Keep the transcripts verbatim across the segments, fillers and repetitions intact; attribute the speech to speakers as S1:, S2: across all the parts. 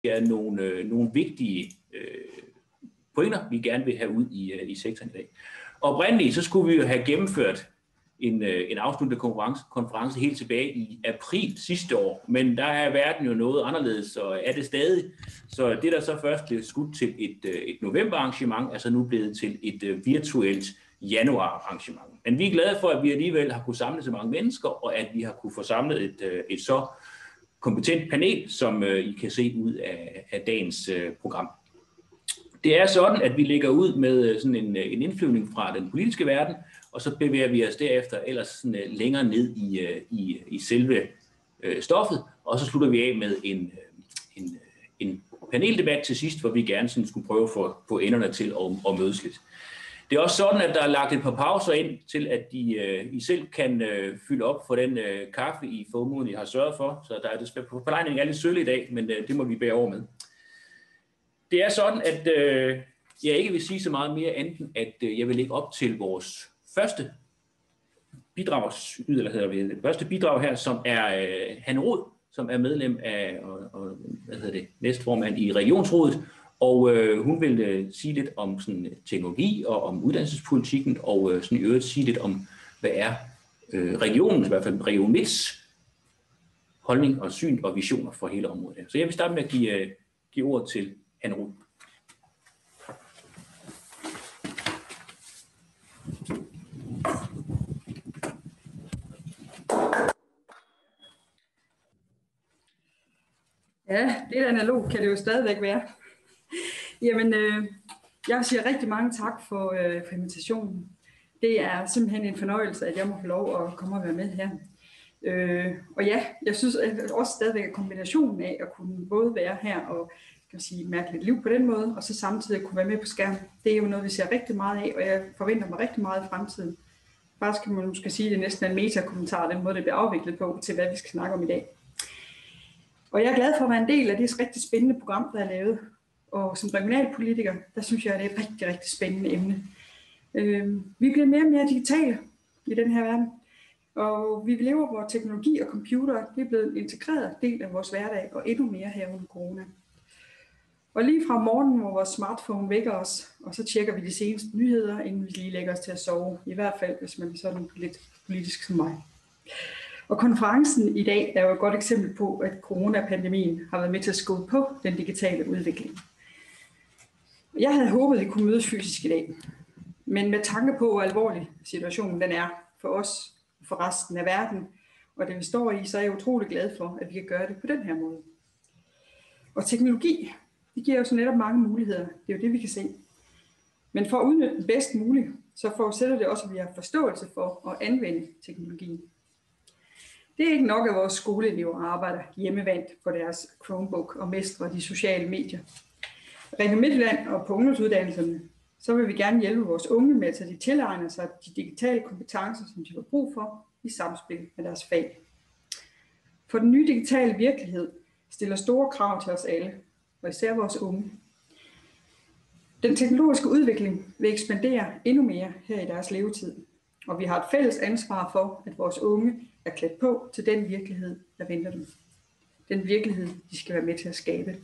S1: er nogle, øh, nogle vigtige øh, pointer, vi gerne vil have ud i, øh, i sektoren i dag. Oprindeligt så skulle vi jo have gennemført en, øh, en afsluttende konference, konference helt tilbage i april sidste år, men der er verden jo noget anderledes, og er det stadig. Så det, der så først blev skudt til et, øh, et november-arrangement, er så nu blevet til et øh, virtuelt januar-arrangement. Men vi er glade for, at vi alligevel har kunnet samle så mange mennesker, og at vi har kunnet få samlet et, øh, et så kompetent panel, som øh, I kan se ud af, af dagens øh, program. Det er sådan, at vi lægger ud med sådan en, en indflyvning fra den politiske verden, og så bevæger vi os derefter ellers sådan længere ned i, i, i selve øh, stoffet, og så slutter vi af med en, en, en paneldebat til sidst, hvor vi gerne sådan skulle prøve at få, få enderne til at, at mødes lidt. Det er også sådan, at der er lagt et par pauser ind til, at de, øh, I selv kan øh, fylde op for den øh, kaffe, I formodentlig har sørget for, så der er desværre på forlejningen er lidt sølle i dag, men øh, det må vi bære over med. Det er sådan, at øh, jeg ikke vil sige så meget mere andet, at øh, jeg vil lægge op til vores første bidrag, eller hedder vi, det første bidrag her, som er øh, Hanne Rod, som er medlem af og, og, hvad hedder det, næstformand i Regionsrådet, og øh, hun vil øh, sige lidt om sådan, teknologi og om uddannelsespolitikken, og øh, sådan i øvrigt sige lidt om, hvad er øh, regionens, i hvert fald Region Midts holdning og syn og visioner for hele området her. Så jeg vil starte med at give, øh, give ordet til Hanne Rod.
S2: Ja, lidt analog kan det jo stadigvæk være. Jamen, øh, jeg siger rigtig mange tak for, øh, for invitationen. Det er simpelthen en fornøjelse, at jeg må få lov at komme og være med her. Øh, og ja, jeg synes at også stadigvæk, at kombinationen af at kunne både være her og kan sige, mærke lidt liv på den måde, og så samtidig kunne være med på skærmen, det er jo noget, vi ser rigtig meget af, og jeg forventer mig rigtig meget i fremtiden. Faktisk kan man måske sige, at det næsten er en metakommentar, den måde, det bliver afviklet på, til hvad vi skal snakke om i dag. Og jeg er glad for at være en del af det rigtig spændende program, der er lavet. Og som regionalpolitiker, der synes jeg, at det er et rigtig, rigtig spændende emne. Øh, vi bliver mere og mere digitale i den her verden. Og vi lever, hvor teknologi og computer det er blevet en integreret del af vores hverdag, og endnu mere her under corona. Og lige fra morgenen, hvor vores smartphone vækker os, og så tjekker vi de seneste nyheder, inden vi lige lægger os til at sove. I hvert fald, hvis man er sådan lidt politisk som mig. Og konferencen i dag er jo et godt eksempel på, at coronapandemien har været med til at skubbe på den digitale udvikling. Jeg havde håbet, at vi kunne mødes fysisk i dag. Men med tanke på, hvor alvorlig situationen den er for os og for resten af verden, og det vi står i, så er jeg utrolig glad for, at vi kan gøre det på den her måde. Og teknologi, det giver jo så netop mange muligheder. Det er jo det, vi kan se. Men for at udnytte den bedst muligt, så forudsætter det også, at vi har forståelse for at anvende teknologien. Det er ikke nok, at vores skoleelever arbejder hjemmevandt på deres Chromebook og mestrer de sociale medier. Region Midtjylland og på ungdomsuddannelserne, så vil vi gerne hjælpe vores unge med, at de tilegner sig de digitale kompetencer, som de har brug for i samspil med deres fag. For den nye digitale virkelighed stiller store krav til os alle, og især vores unge. Den teknologiske udvikling vil ekspandere endnu mere her i deres levetid, og vi har et fælles ansvar for, at vores unge er klædt på til den virkelighed, der venter dem. Den virkelighed, de skal være med til at skabe.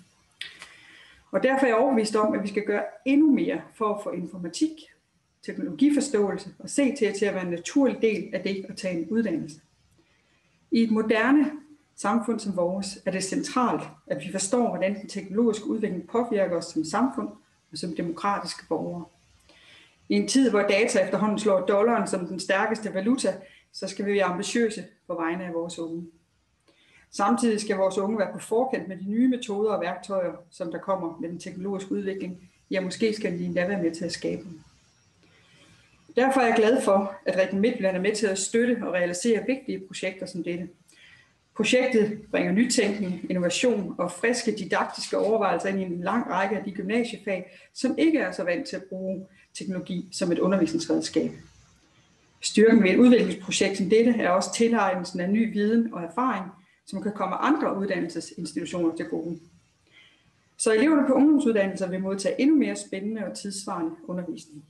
S2: Og derfor er jeg overbevist om, at vi skal gøre endnu mere for at få informatik, teknologiforståelse og C T til at være en naturlig del af det at tage en uddannelse. I et moderne samfund som vores er det centralt, at vi forstår, hvordan den teknologiske udvikling påvirker os som samfund og som demokratiske borgere. I en tid, hvor data efterhånden slår dollaren som den stærkeste valuta, så skal vi være ambitiøse på vegne af vores unge. Samtidig skal vores unge være på forkant med de nye metoder og værktøjer, som der kommer med den teknologiske udvikling. Ja, måske skal de endda være med til at skabe dem. Derfor er jeg glad for, at Region Midtjylland er med til at støtte og realisere vigtige projekter som dette. Projektet bringer nytænkning, innovation og friske didaktiske overvejelser ind i en lang række af de gymnasiefag, som ikke er så vant til at bruge teknologi som et undervisningsredskab. Styrken ved et udviklingsprojekt som dette er også tilegnelsen af ny viden og erfaring, som kan komme andre uddannelsesinstitutioner til gode. Så eleverne på ungdomsuddannelser vil modtage endnu mere spændende og tidsvarende undervisning.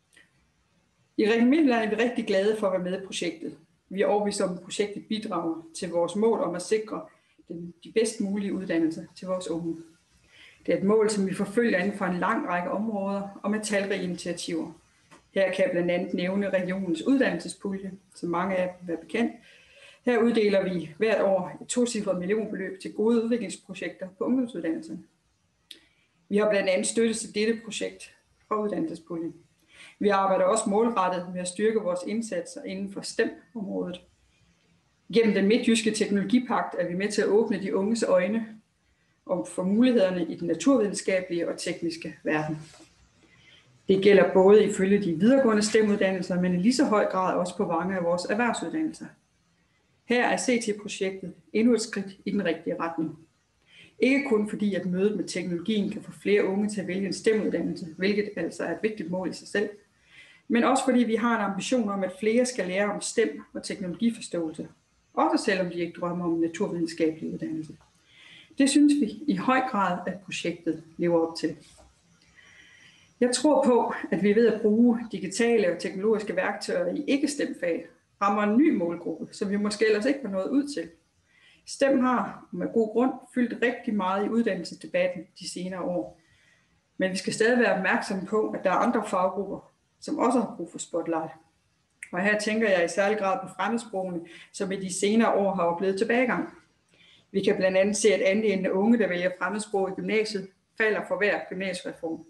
S2: I Region Midtjylland er vi rigtig glade for at være med i projektet. Vi er overbevist om, at projektet bidrager til vores mål om at sikre den, de bedst mulige uddannelser til vores unge. Det er et mål, som vi forfølger inden for en lang række områder og med talrige initiativer. Her kan jeg blandt andet nævne regionens uddannelsespulje, som mange af dem er bekendt. Her uddeler vi hvert år et tocifret millionbeløb til gode udviklingsprojekter på ungdomsuddannelserne. Vi har blandt andet støttet til dette projekt fra uddannelsespuljen. Vi arbejder også målrettet med at styrke vores indsatser inden for STEM-området. Gennem den midtjyske teknologipagt er vi med til at åbne de unges øjne om for mulighederne i den naturvidenskabelige og tekniske verden. Det gælder både ifølge de videregående STEM-uddannelser, men i lige så høj grad også på mange af vores erhvervsuddannelser. Her er C T-projektet endnu et skridt i den rigtige retning. Ikke kun fordi, at mødet med teknologien kan få flere unge til at vælge en STEM-uddannelse, hvilket altså er et vigtigt mål i sig selv, men også fordi vi har en ambition om, at flere skal lære om STEM og teknologiforståelse, også selvom de ikke drømmer om en naturvidenskabelig uddannelse. Det synes vi i høj grad, at projektet lever op til. Jeg tror på, at vi ved at bruge digitale og teknologiske værktøjer i ikke-STEM-fag rammer en ny målgruppe, som vi måske ellers ikke var nået ud til. STEM har med god grund fyldt rigtig meget i uddannelsesdebatten de senere år. Men vi skal stadig være opmærksomme på, at der er andre faggrupper, som også har brug for spotlight. Og her tænker jeg i særlig grad på fremmedsprogene, som i de senere år har oplevet tilbagegang. Vi kan blandt andet se, at andelen af unge, der vælger fremmedsprog i gymnasiet, falder for hver gymnasiereform.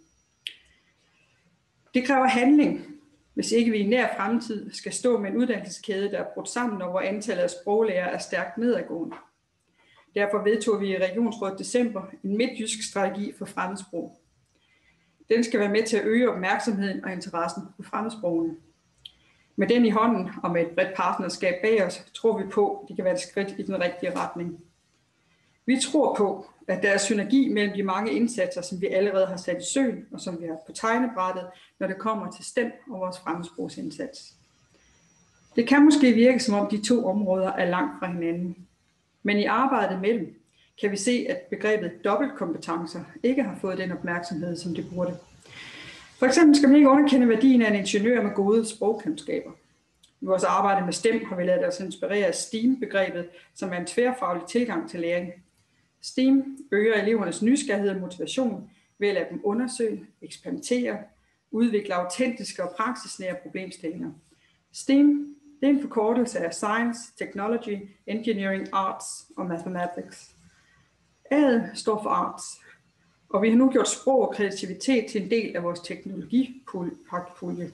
S2: Det kræver handling, hvis ikke vi i nær fremtid skal stå med en uddannelseskæde, der er brudt sammen, og hvor antallet af sproglærere er stærkt nedadgående. Derfor vedtog vi i Regionsrådet december en midtjysk strategi for fremmedsprog. Den skal være med til at øge opmærksomheden og interessen på fremmedsprogene. Med den i hånden og med et bredt partnerskab bag os, tror vi på, at det kan være et skridt i den rigtige retning. Vi tror på, at der er synergi mellem de mange indsatser, som vi allerede har sat i søen, og som vi har på tegnebrættet, når det kommer til STEM og vores fremmedsprogsindsats. Det kan måske virke, som om de to områder er langt fra hinanden. Men i arbejdet med dem kan vi se, at begrebet dobbeltkompetencer ikke har fået den opmærksomhed, som det burde. For eksempel skal man ikke underkende værdien af en ingeniør med gode sprogkundskaber. I vores arbejde med STEM har vi ladet os inspirere af STEAM-begrebet, som er en tværfaglig tilgang til læring. STEAM øger elevernes nysgerrighed og motivation ved at lade dem undersøge, eksperimentere, udvikle autentiske og praksisnære problemstillinger. STEAM det er en forkortelse af Science, Technology, Engineering, Arts og Mathematics. A'et står for Arts, og vi har nu gjort sprog og kreativitet til en del af vores teknologipulje.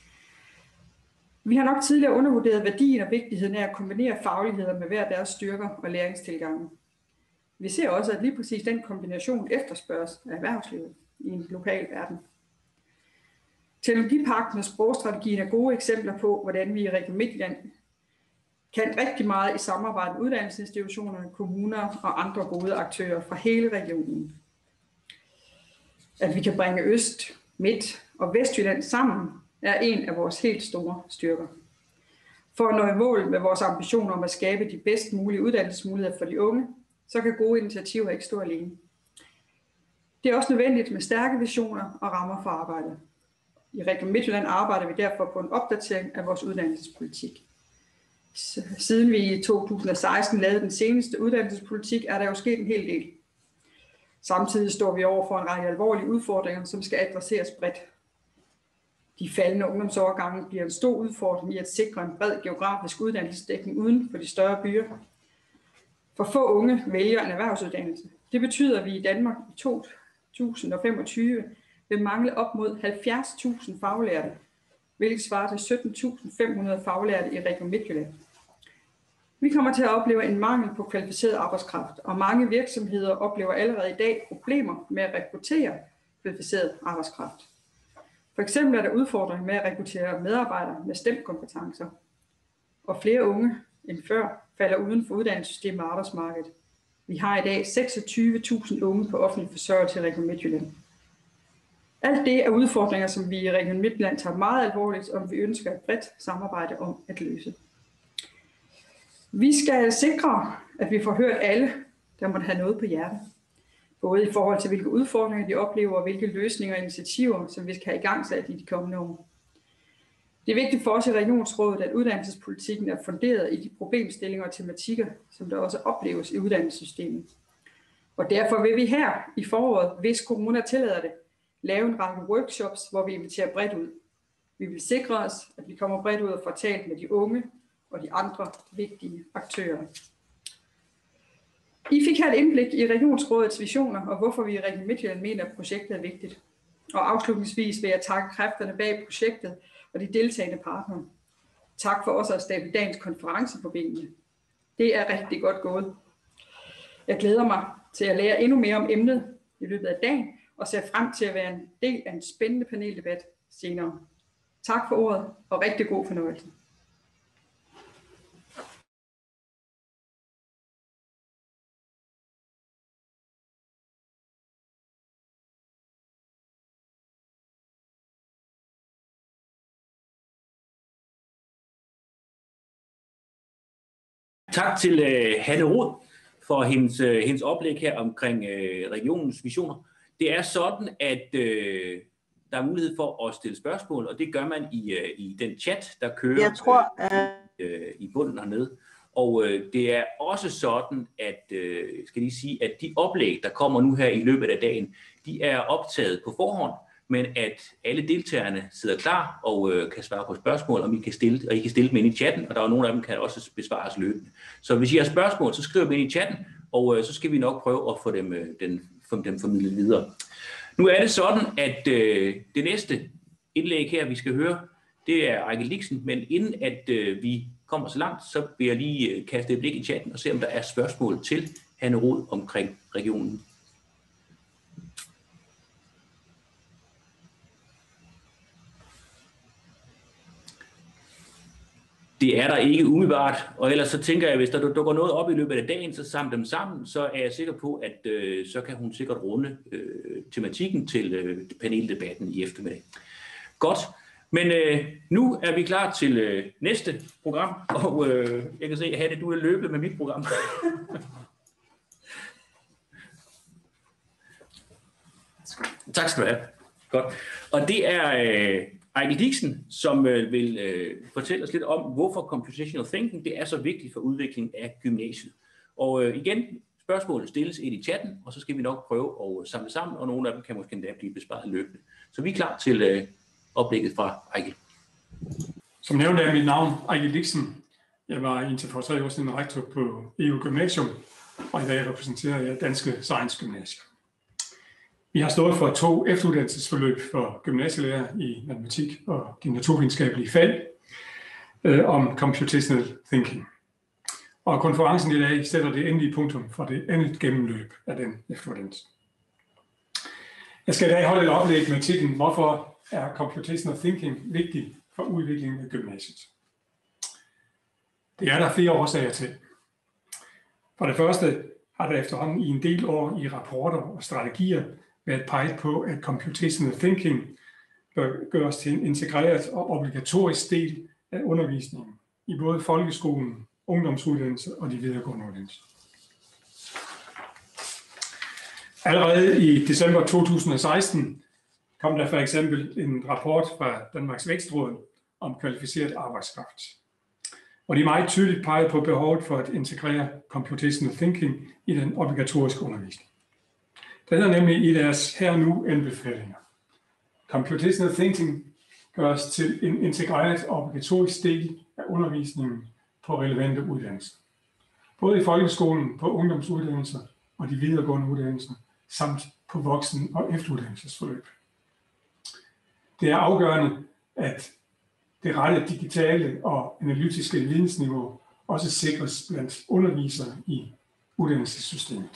S2: Vi har nok tidligere undervurderet værdien og vigtigheden af at kombinere fagligheder med hver deres styrker og læringstilgange. Vi ser også, at lige præcis den kombination efterspørges af erhvervslivet i en global verden. Teknologipagten og sprogstrategien er gode eksempler på, hvordan vi i Region Midtjylland kan rigtig meget i samarbejde med uddannelsesinstitutionerne, kommuner og andre gode aktører fra hele regionen. At vi kan bringe Øst, Midt og Vestjylland sammen, er en af vores helt store styrker. For at nå i mål med vores ambitioner om at skabe de bedst mulige uddannelsesmuligheder for de unge, så kan gode initiativer ikke stå alene. Det er også nødvendigt med stærke visioner og rammer for arbejdet. I Region Midtjylland arbejder vi derfor på en opdatering af vores uddannelsespolitik. Siden vi i to tusind og seksten lavede den seneste uddannelsespolitik, er der jo sket en hel del. Samtidig står vi over for en række alvorlige udfordringer, som skal adresseres bredt. De faldende ungdomsårgange bliver en stor udfordring i at sikre en bred geografisk uddannelsesdækning uden for de større byer. For få unge vælger en erhvervsuddannelse. Det betyder, at vi i Danmark i to tusind og femogtyve vil mangle op mod halvfjerds tusind faglærte, hvilket svarer til sytten tusind fem hundrede faglærte i Region Midtjylland. Vi kommer til at opleve en mangel på kvalificeret arbejdskraft, og mange virksomheder oplever allerede i dag problemer med at rekruttere kvalificeret arbejdskraft. For eksempel er der udfordringer med at rekruttere medarbejdere med STEM-kompetencer, og flere unge end før falder uden for uddannelsessystemet og arbejdsmarkedet. Vi har i dag seksogtyve tusind unge på offentlig forsørgelse i Region Midtjylland. Alt det er udfordringer, som vi i Region Midtjylland tager meget alvorligt, og vi ønsker et bredt samarbejde om at løse. Vi skal sikre, at vi får hørt alle, der måtte have noget på hjertet. Både i forhold til, hvilke udfordringer de oplever, og hvilke løsninger og initiativer, som vi skal have i gang sat i de kommende år. Det er vigtigt for os i Regionsrådet, at uddannelsespolitikken er funderet i de problemstillinger og tematikker, som der også opleves i uddannelsessystemet. Og derfor vil vi her i foråret, hvis corona tillader det, lave en række workshops, hvor vi inviterer bredt ud. Vi vil sikre os, at vi kommer bredt ud og får talt med de unge og de andre vigtige aktører. I fik her et indblik i Regionsrådets visioner, og hvorfor vi i Region Midtjylland mener, at projektet er vigtigt. Og afslutningsvis vil jeg takke kræfterne bag projektet og de deltagende partnere. Tak for også at stable dagens konference på benene. Det er rigtig godt gået. Jeg glæder mig til at lære endnu mere om emnet i løbet af dagen, og ser frem til at være en del af en spændende paneldebat senere. Tak for ordet, og rigtig god fornøjelse.
S1: Tak til uh, Hanne Rod for hendes, uh, hendes oplæg her omkring uh, regionens visioner. Det er sådan, at uh, der er mulighed for at stille spørgsmål, og det gør man i, uh, i den chat, der kører
S3: Jeg tror, uh...
S1: uh, i bunden hernede. Og uh, det er også sådan, at uh, skal lige sige, at de oplæg, der kommer nu her i løbet af dagen, de er optaget på forhånd, men at alle deltagerne sidder klar og øh, kan svare på spørgsmål, om I kan stille, og I kan stille dem ind i chatten, og der er nogle af dem, kan også besvares løbende. Så hvis I har spørgsmål, så skriv dem ind i chatten, og øh, så skal vi nok prøve at få dem, øh, den, få dem formidlet videre. Nu er det sådan, at øh, det næste indlæg her, vi skal høre, det er Michael Caspersen, men inden at øh, vi kommer så langt, så vil jeg lige øh, kaste et blik i chatten og se, om der er spørgsmål til Hanne Rod omkring regionen. Det er der ikke umiddelbart, og ellers så tænker jeg, at hvis der dukker noget op i løbet af dagen, så samle dem sammen, så er jeg sikker på, at øh, så kan hun sikkert runde øh, tematikken til øh, paneldebatten i eftermiddag. Godt, men øh, nu er vi klar til øh, næste program, og øh, jeg kan se, at Hanne, du er løbet med mit program. Tak skal du have. Godt, og det er... Øh, Michael Caspersen, som øh, vil øh, fortælle os lidt om, hvorfor Computational Thinking det er så vigtigt for udviklingen af gymnasiet. Og øh, igen, spørgsmålet stilles ind i chatten, og så skal vi nok prøve at samle sammen, og nogle af dem kan måske endda blive besvaret løbende. Så vi er klar til øh, oplægget fra Michael.
S4: Som nævnt er mit navn Michael Caspersen. Jeg var indtil for tre år siden rektor på E U Gymnasium, og i dag repræsenterer jeg Danske Science Gymnasier. Vi har stået for to efteruddannelsesforløb for gymnasielærer i matematik og de naturvidenskabelige fag øh, om Computational Thinking. Og konferencen i dag sætter det endelige punktum for det andet gennemløb af den efteruddannelse. Jeg skal i dag holde et oplæg med titlen "Hvorfor er Computational Thinking vigtig for udviklingen af gymnasiet?" Det er der flere årsager til. For det første har der efterhånden i en del år i rapporter og strategier været peget på, at Computational Thinking bør gøres til en integreret og obligatorisk del af undervisningen i både folkeskolen, ungdomsuddannelse og de videregående uddannelser. Allerede i december to tusind og seksten kom der for eksempel en rapport fra Danmarks Vækstråd om kvalificeret arbejdskraft, og de meget tydeligt pegede på behovet for at integrere Computational Thinking i den obligatoriske undervisning. Det hedder nemlig i deres her nu anbefalinger: Computational Thinking gøres til en integreret og obligatorisk del af undervisningen på relevante uddannelser. Både i folkeskolen, på ungdomsuddannelser og de videregående uddannelser, samt på voksen- og efteruddannelsesforløb. Det er afgørende, at det rette digitale og analytiske vidensniveau også sikres blandt undervisere i uddannelsessystemet.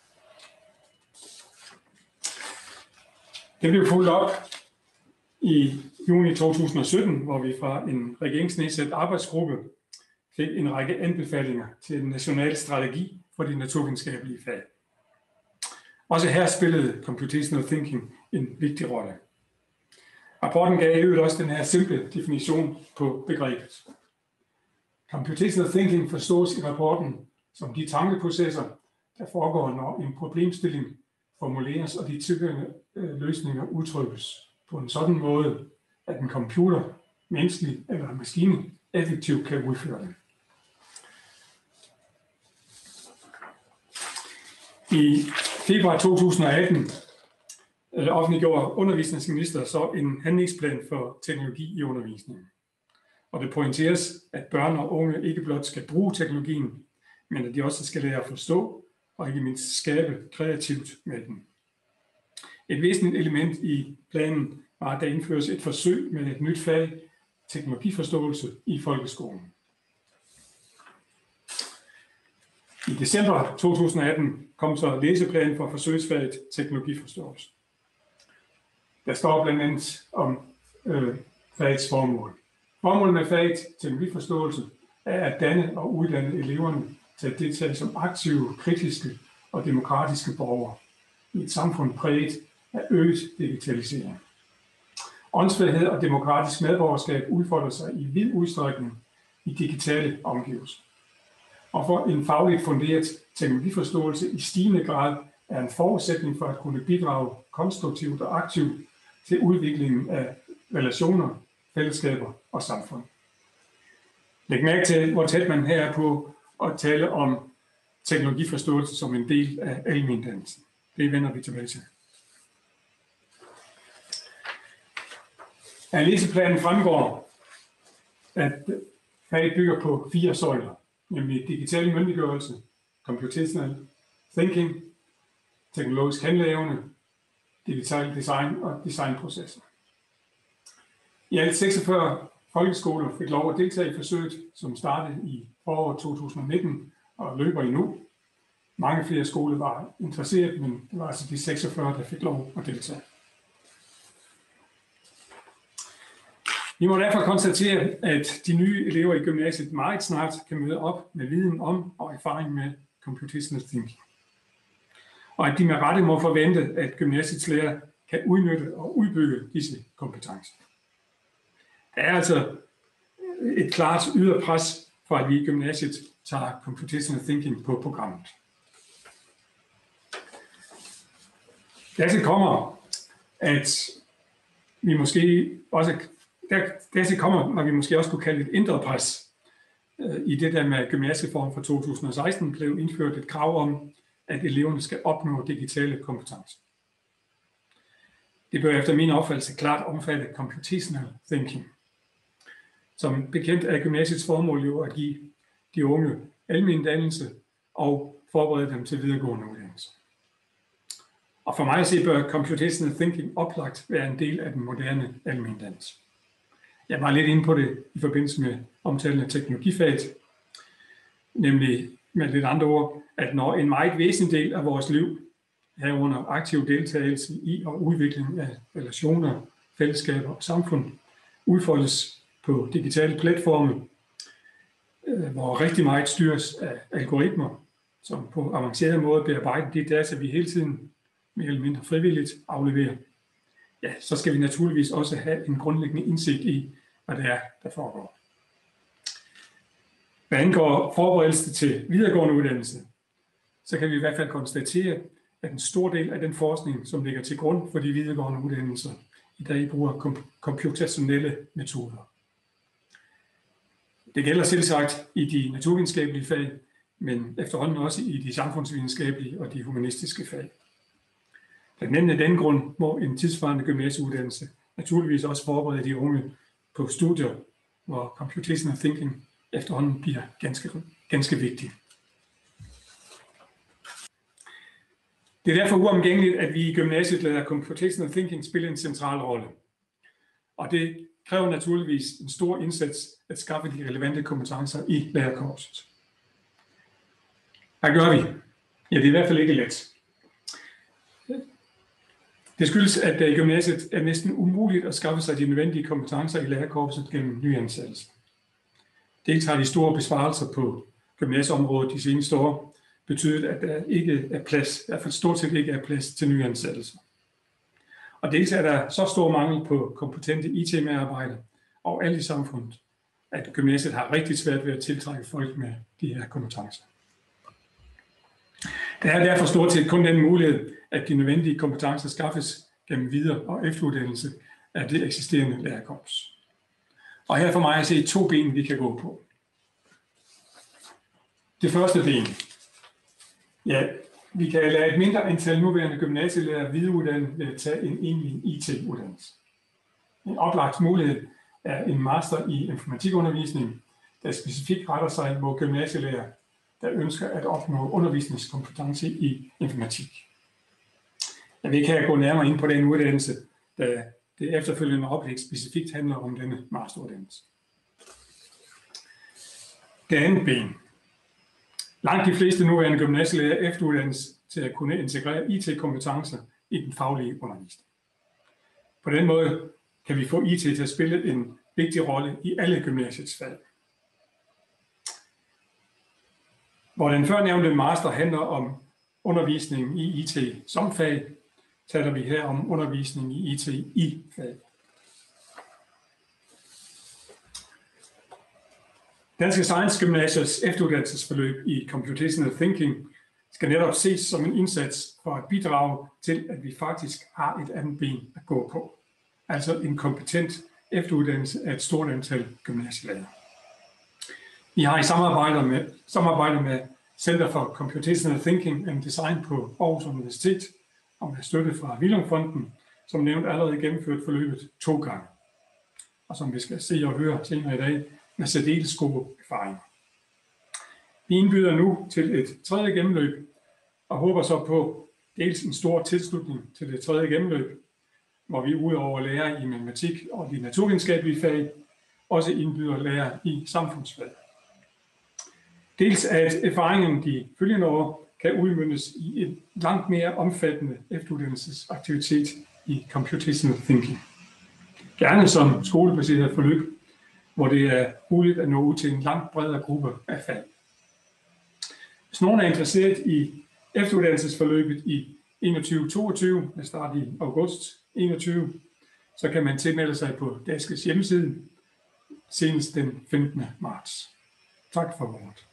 S4: Det blev fulgt op i juni to tusind og sytten, hvor vi fra en regeringsnedsat arbejdsgruppe fik en række anbefalinger til en national strategi for de naturvidenskabelige fag. Også her spillede Computational Thinking en vigtig rolle. Rapporten gav i øvrigt også den her simple definition på begrebet. Computational Thinking forstås i rapporten som de tankeprocesser, der foregår, når en problemstilling formuleres, og de tilhørende løsninger udtrykkes på en sådan måde, at en computer, menneskelig eller maskine effektivt kan udføre det. I februar to tusind og atten øh, offentliggjorde undervisningsminister så en handlingsplan for teknologi i undervisningen. Og det pointeres, at børn og unge ikke blot skal bruge teknologien, men at de også skal lære at forstå og ikke mindst skabe kreativt med den. Et væsentligt element i planen var, at der indføres et forsøg med et nyt fag, teknologiforståelse, i folkeskolen. I december to tusind og atten kom så læseplanen for forsøgsfaget teknologiforståelse. Der står blandt andet om øh, fagets formål. Formålet med faget teknologiforståelse er at danne og uddanne eleverne til at deltage som aktive, kritiske og demokratiske borgere i et samfund præget af øget digitalisering. Åndsfrihed og demokratisk medborgerskab udfolder sig i vid udstrækning i digitale omgivelser. Og for en fagligt funderet teknologiforståelse i stigende grad er en forudsætning for at kunne bidrage konstruktivt og aktivt til udviklingen af relationer, fællesskaber og samfund. Læg mærke til, hvor tæt man her er på at tale om teknologiforståelse som en del af almendannelsen. Det vender vi tilbage til. Af læseplanen fremgår, at faget bygger på fire søjler, nemlig digital myndiggørelse, computational thinking, teknologisk handleevne, digital design og designprocesser. I alt seksogfyrre folkeskoler fik lov at deltage i forsøget, som startede i foråret to tusind og nitten og løber endnu. Mange flere skoler var interesseret, men det var altså de seksogfyrre, der fik lov at deltage. Vi må derfor konstatere, at de nye elever i gymnasiet meget snart kan møde op med viden om og erfaring med Computational Thinking. Og at de med rette må forvente, at gymnasiets lærer kan udnytte og udbygge disse kompetencer. Der er altså et klart ydre pres for, at vi i gymnasiet tager Computational Thinking på programmet. Dertil kommer, at vi måske også Der, dertil kommer, når vi måske også kunne kalde et indre pres. I det der med gymnasieform fra to tusind og seksten blev indført et krav om, at eleverne skal opnå digitale kompetencer. Det bør efter min opfattelse klart omfatte Computational Thinking. Som bekendt er gymnasiets formål jo at give de unge almen dannelse og forberede dem til videregående uddannelse. Og for mig at se bør Computational Thinking oplagt være en del af den moderne almen dannelse. Jeg var lidt inde på det i forbindelse med omtalen af teknologifaget, nemlig med lidt andre ord, at når en meget væsentlig del af vores liv, herunder aktiv deltagelse i og udvikling af relationer, fællesskaber og samfund, udfoldes på digitale platforme, hvor rigtig meget styres af algoritmer, som på avanceret måde bearbejder de data, vi hele tiden mere eller mindre frivilligt afleverer, ja, så skal vi naturligvis også have en grundlæggende indsigt i, hvad det er, der foregår. Hvad angår forberedelse til videregående uddannelse, så kan vi i hvert fald konstatere, at en stor del af den forskning, som ligger til grund for de videregående uddannelser, i dag bruger computationelle metoder. Det gælder selvsagt i de naturvidenskabelige fag, men efterhånden også i de samfundsvidenskabelige og de humanistiske fag. Blandt andet af den grund må en tidsvarende gymnasieuddannelse naturligvis også forberede de unge på studier, hvor Computational Thinking efterhånden bliver ganske, ganske vigtigt. Det er derfor uomgængeligt, at vi i gymnasiet lader Computational Thinking spille en central rolle. Og det kræver naturligvis en stor indsats at skaffe de relevante kompetencer i lærerkorpset. Hvad gør vi? Ja, det er i hvert fald ikke let. Det skyldes, at det i gymnasiet er næsten umuligt at skaffe sig de nødvendige kompetencer i lærerkorpset gennem nyansættelse. Dels har de store besparelser på gymnasieområdet de seneste år betydet, at der ikke er plads, i hvert fald stort set ikke er plads til nyansættelser. Og dels er der så stor mangel på kompetente I T-medarbejdere og alle i samfundet, at gymnasiet har rigtig svært ved at tiltrække folk med de her kompetencer. Der er derfor stort set kun den mulighed, at de nødvendige kompetencer skaffes gennem videre- og efteruddannelse af det eksisterende lærerkorps. Og her for mig at se to ben, vi kan gå på. Det første ben. Ja, vi kan lade et mindre antal nuværende gymnasielærere videreuddanne ved at tage en egentlig I T-uddannelse. En oplagt mulighed er en master i informatikundervisning, der specifikt retter sig mod gymnasielærere, der ønsker at opnå undervisningskompetence i informatik. Jeg vil ikke her gå nærmere ind på den uddannelse, da det efterfølgende oplæg specifikt handler om denne masteruddannelse. Det andet ben. Langt de fleste nuværende gymnasielærere efteruddannes til at kunne integrere I T-kompetencer i den faglige undervisning. På den måde kan vi få I T til at spille en vigtig rolle i alle gymnasiets fag. Hvor den førnævnte master handler om undervisning i I T som fag, taler vi her om undervisning i I T i fag. Danske Science Gymnasiers efteruddannelsesforløb i Computational Thinking skal netop ses som en indsats for at bidrage til, at vi faktisk har et andet ben at gå på. Altså en kompetent efteruddannelse af et stort antal gymnasielærere. Vi har i samarbejde med, samarbejde med Center for Computational Thinking and Design på Aarhus Universitet og med støtte fra Villumfonden, som nævnt allerede gennemført forløbet to gange. Og som vi skal se og høre senere i dag, med særdeles gode erfaringer. Vi indbyder nu til et tredje gennemløb og håber så på dels en stor tilslutning til det tredje gennemløb, hvor vi udover lærer i matematik og de naturvidenskabelige fag, også indbyder lærer i samfundsfag. Dels at erfaringen de følgende år kan udmøntes i en langt mere omfattende efteruddannelsesaktivitet i Computational Thinking. Gerne som skolebaseret forløb, hvor det er muligt at nå ud til en langt bredere gruppe af fag. Hvis nogen er interesseret i efteruddannelsesforløbet i enogtyve toogtyve, med start i august enogtyve, så kan man tilmelde sig på Danskes hjemmeside senest den femtende marts. Tak for ordet.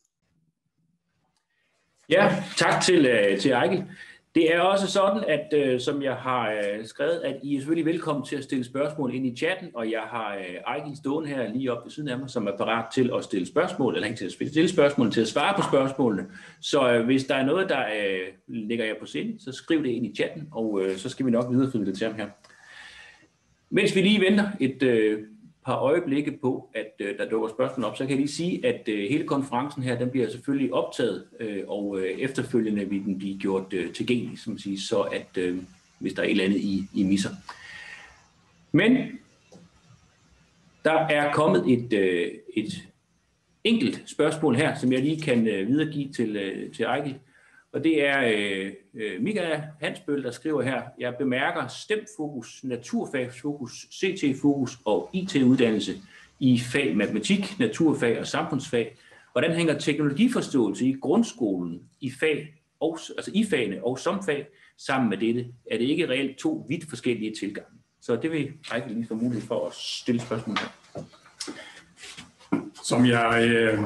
S1: Ja, tak til, til Michael. Det er også sådan, at øh, som jeg har øh, skrevet, at I er selvfølgelig velkommen til at stille spørgsmål ind i chatten, og jeg har øh, Michael stående her lige oppe ved siden af mig, som er parat til at stille spørgsmål, eller ikke til at stille spørgsmål, til at svare på spørgsmålene. Så øh, hvis der er noget, der øh, ligger jer på sinde, så skriv det ind i chatten, og øh, så skal vi nok videreformidle det til ham her. Mens vi lige venter et øh, par øjeblikke på, at øh, der dukker spørgsmål op, så kan jeg lige sige, at øh, hele konferencen her, den bliver selvfølgelig optaget, øh, og øh, efterfølgende vil den blive gjort øh, tilgængelig, som man siger, så at øh, hvis der er et eller andet, I, I misser. Men der er kommet et, øh, et enkelt spørgsmål her, som jeg lige kan øh, videregive til, øh, til Michael. Og det er øh, Michael Hansbøl, der skriver her: jeg bemærker STEM-fokus, naturfagsfokus, C T-fokus og I T-uddannelse i fag matematik, naturfag og samfundsfag. Hvordan hænger teknologiforståelse i grundskolen i fag, og, altså i fagene og som fag sammen med dette? Er det ikke reelt to vidt forskellige tilgange? Så det vil jeg lige få mulighed for at stille spørgsmål her.
S4: Som jeg øh,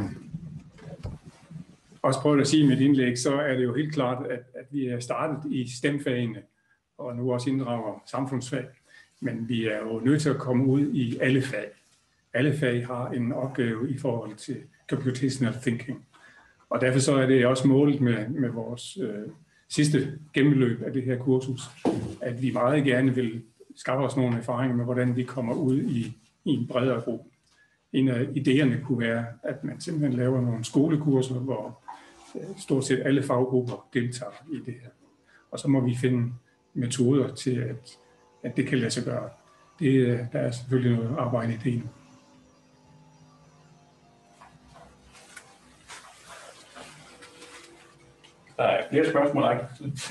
S4: også prøvede at sige i mit indlæg, så er det jo helt klart, at, at vi er startet i STEM-fagene, og nu også inddrager samfundsfag. Men vi er jo nødt til at komme ud i alle fag. Alle fag har en opgave i forhold til Computational Thinking. Og derfor så er det også målet med, med vores øh, sidste gennemløb af det her kursus, at vi meget gerne vil skaffe os nogle erfaringer med, hvordan vi kommer ud i, i en bredere gruppe. En af idéerne kunne være, at man simpelthen laver nogle skolekurser, hvor stort set alle faggrupper deltager i det her. Og så må vi finde metoder til, at, at det kan lade sig gøre. Det, der er selvfølgelig noget arbejde i det.
S1: Der er flere spørgsmål, ikke?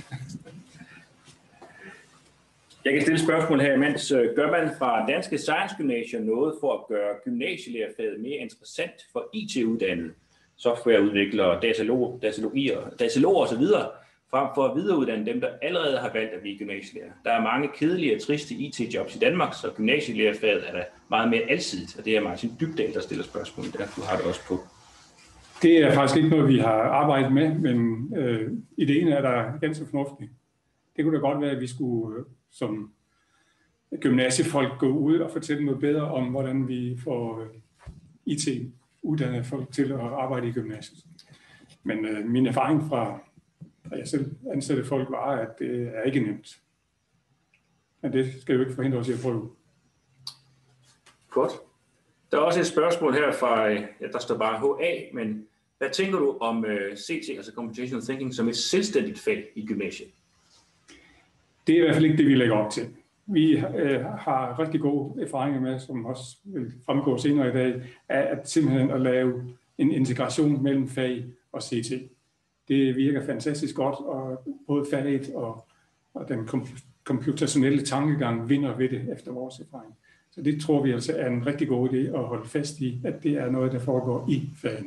S1: Jeg kan stille spørgsmål her imens. Gør man fra Danske Science Gymnasier noget for at gøre gymnasielærerfaget mere interessant for I T-uddannede, softwareudviklere, dataloger, datalogier, dataloger osv., frem for at videreuddanne dem, der allerede har valgt at blive gymnasielærer? Der er mange kedelige og triste I T-jobs i Danmark, så gymnasielærerfaget er da meget mere alsidigt, og det er Martin Dybdahl, der stiller spørgsmål der. Du har det også på.
S4: Det er faktisk ikke noget, vi har arbejdet med, men øh, ideen er der ganske fornuftig. Det kunne da godt være, at vi skulle øh, som gymnasiefolk gå ud og fortælle noget bedre om, hvordan vi får øh, I T-uddannede folk til at arbejde i gymnasiet. Men øh, min erfaring fra, og jeg selv ansatte folk, var, at det er ikke nemt. Men det skal jo ikke forhindre os i at prøve.
S1: Godt. Der er også et spørgsmål her fra, ja, der står bare H A, men hvad tænker du om uh, C T, altså Computational Thinking, som et selvstændigt fag i gymnasiet?
S4: Det er i hvert fald ikke det, vi lægger op til. Vi øh, har rigtig gode erfaringer med, som også vil fremgå senere i dag, af at simpelthen at lave en integration mellem fag og C T. Det virker fantastisk godt, og både faget og, og den computationelle tankegang vinder ved det efter vores erfaring. Så det tror vi altså er en rigtig god idé at holde fast i, at det er noget, der foregår i fagene.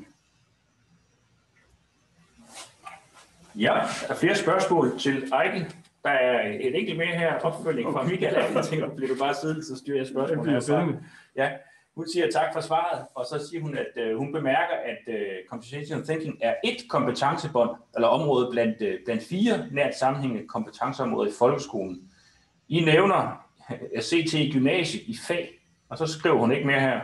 S1: Ja, der er flere spørgsmål til Eiken. Der er et enkelt mere her, opfølgning fra Michael. Jeg tænker, bliver du bare siddende, så styrer jeg spørgsmålet herfra. Ja, hun siger tak for svaret, og så siger hun, at uh, hun bemærker, at uh, Computational Thinking er et kompetencebånd, eller område blandt, uh, blandt fire nært sammenhængende kompetenceområder i folkeskolen. I nævner uh, C T i gymnasiet i fag, og så skriver hun ikke mere her.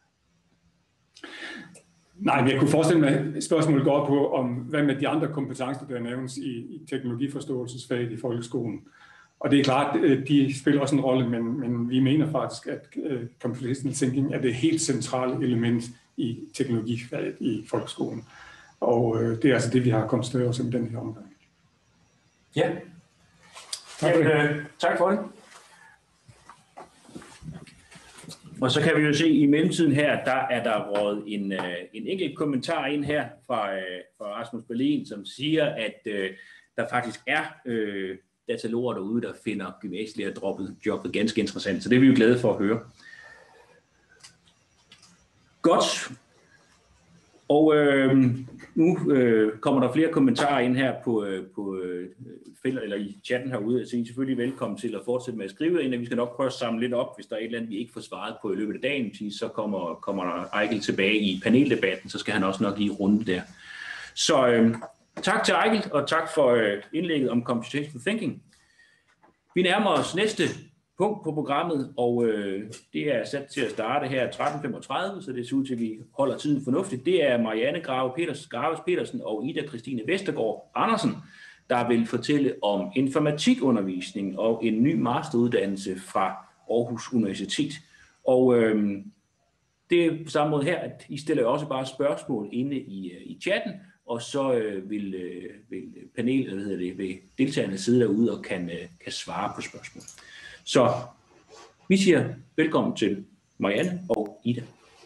S4: Nej, men jeg kunne forestille mig, at spørgsmålet går på, om hvad med de andre kompetencer, der nævnes i, i teknologiforståelsesfaget i folkeskolen. Og det er klart, at de spiller også en rolle, men, men vi mener faktisk, at uh, Computational Thinking er det helt centrale element i teknologifaget i folkeskolen. Og uh, det er altså det, vi har koncentreret os om den her omgang.
S1: Ja, tak for det. Øh, tak for det. Og så kan vi jo se i mellemtiden her, der er der røget en, øh, en enkelt kommentar ind her fra, øh, fra Rasmus Berlin, som siger, at øh, der faktisk er øh, dataloger derude, der finder gymnasielærer droppet jobbet ganske interessant. Så det er vi jo glade for at høre. Godt. Og øh, nu øh, kommer der flere kommentarer ind her på, øh, på øh, eller i chatten herude, så I er selvfølgelig velkommen til at fortsætte med at skrive ind, og vi skal nok prøve at samle lidt op, hvis der er et eller andet, vi ikke får svaret på i løbet af dagen, så kommer, kommer Eichel tilbage i paneldebatten, så skal han også nok lige runde der. Så øh, tak til Eichel, og tak for øh, indlægget om Computational Thinking. Vi nærmer os næste punkt på programmet, og øh, det er sat til at starte her tretten femogtredive, så det ser ud til, at vi holder tiden fornuftigt. Det er Marianne Grave Peters, Graves Petersen og Ida Christine Vestergaard Andersen, der vil fortælle om informatikundervisning og en ny masteruddannelse fra Aarhus Universitet. Og øh, det er på samme måde her, at I stiller også bare spørgsmål inde i, i chatten, og så øh, vil, øh, vil panelet, hvad hedder det, vil deltagerne sidde derude og kan, øh, kan svare på spørgsmål. Så vi siger velkommen til Marianne og Ida.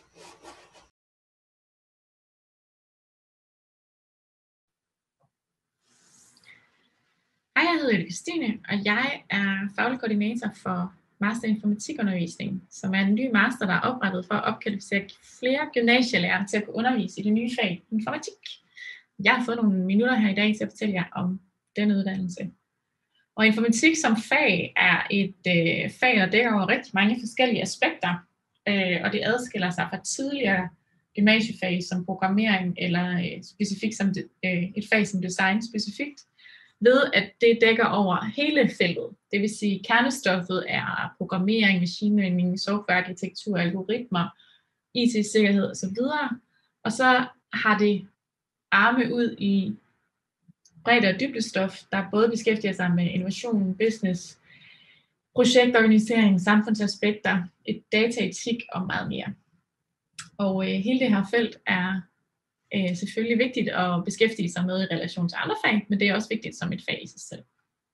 S3: Hej, jeg hedder Ida Christine, og jeg er faglig koordinator for Master i Informatikundervisning, som er en ny master, der er oprettet for at opkvalificere flere gymnasielærere til at kunne undervise i det nye fag informatik. Jeg har fået nogle minutter her i dag til at fortælle jer om den uddannelse. Og informatik som fag er et øh, fag, der dækker over rigtig mange forskellige aspekter, øh, og det adskiller sig fra tidligere gymnasiefag som programmering eller øh, specifikt som de, øh, et fag som design specifikt, ved at det dækker over hele feltet. Det vil sige, at kernestoffet er programmering, machine learning, softwarearkitektur, algoritmer, I T-sikkerhed osv. Og så har det arme ud i bredde og dybdestof, der både beskæftiger sig med innovation, business, projektorganisering, samfundsaspekter, et dataetik og meget mere. Og øh, hele det her felt er øh, selvfølgelig vigtigt at beskæftige sig med i relation til andre fag, men det er også vigtigt som et fag i sig selv.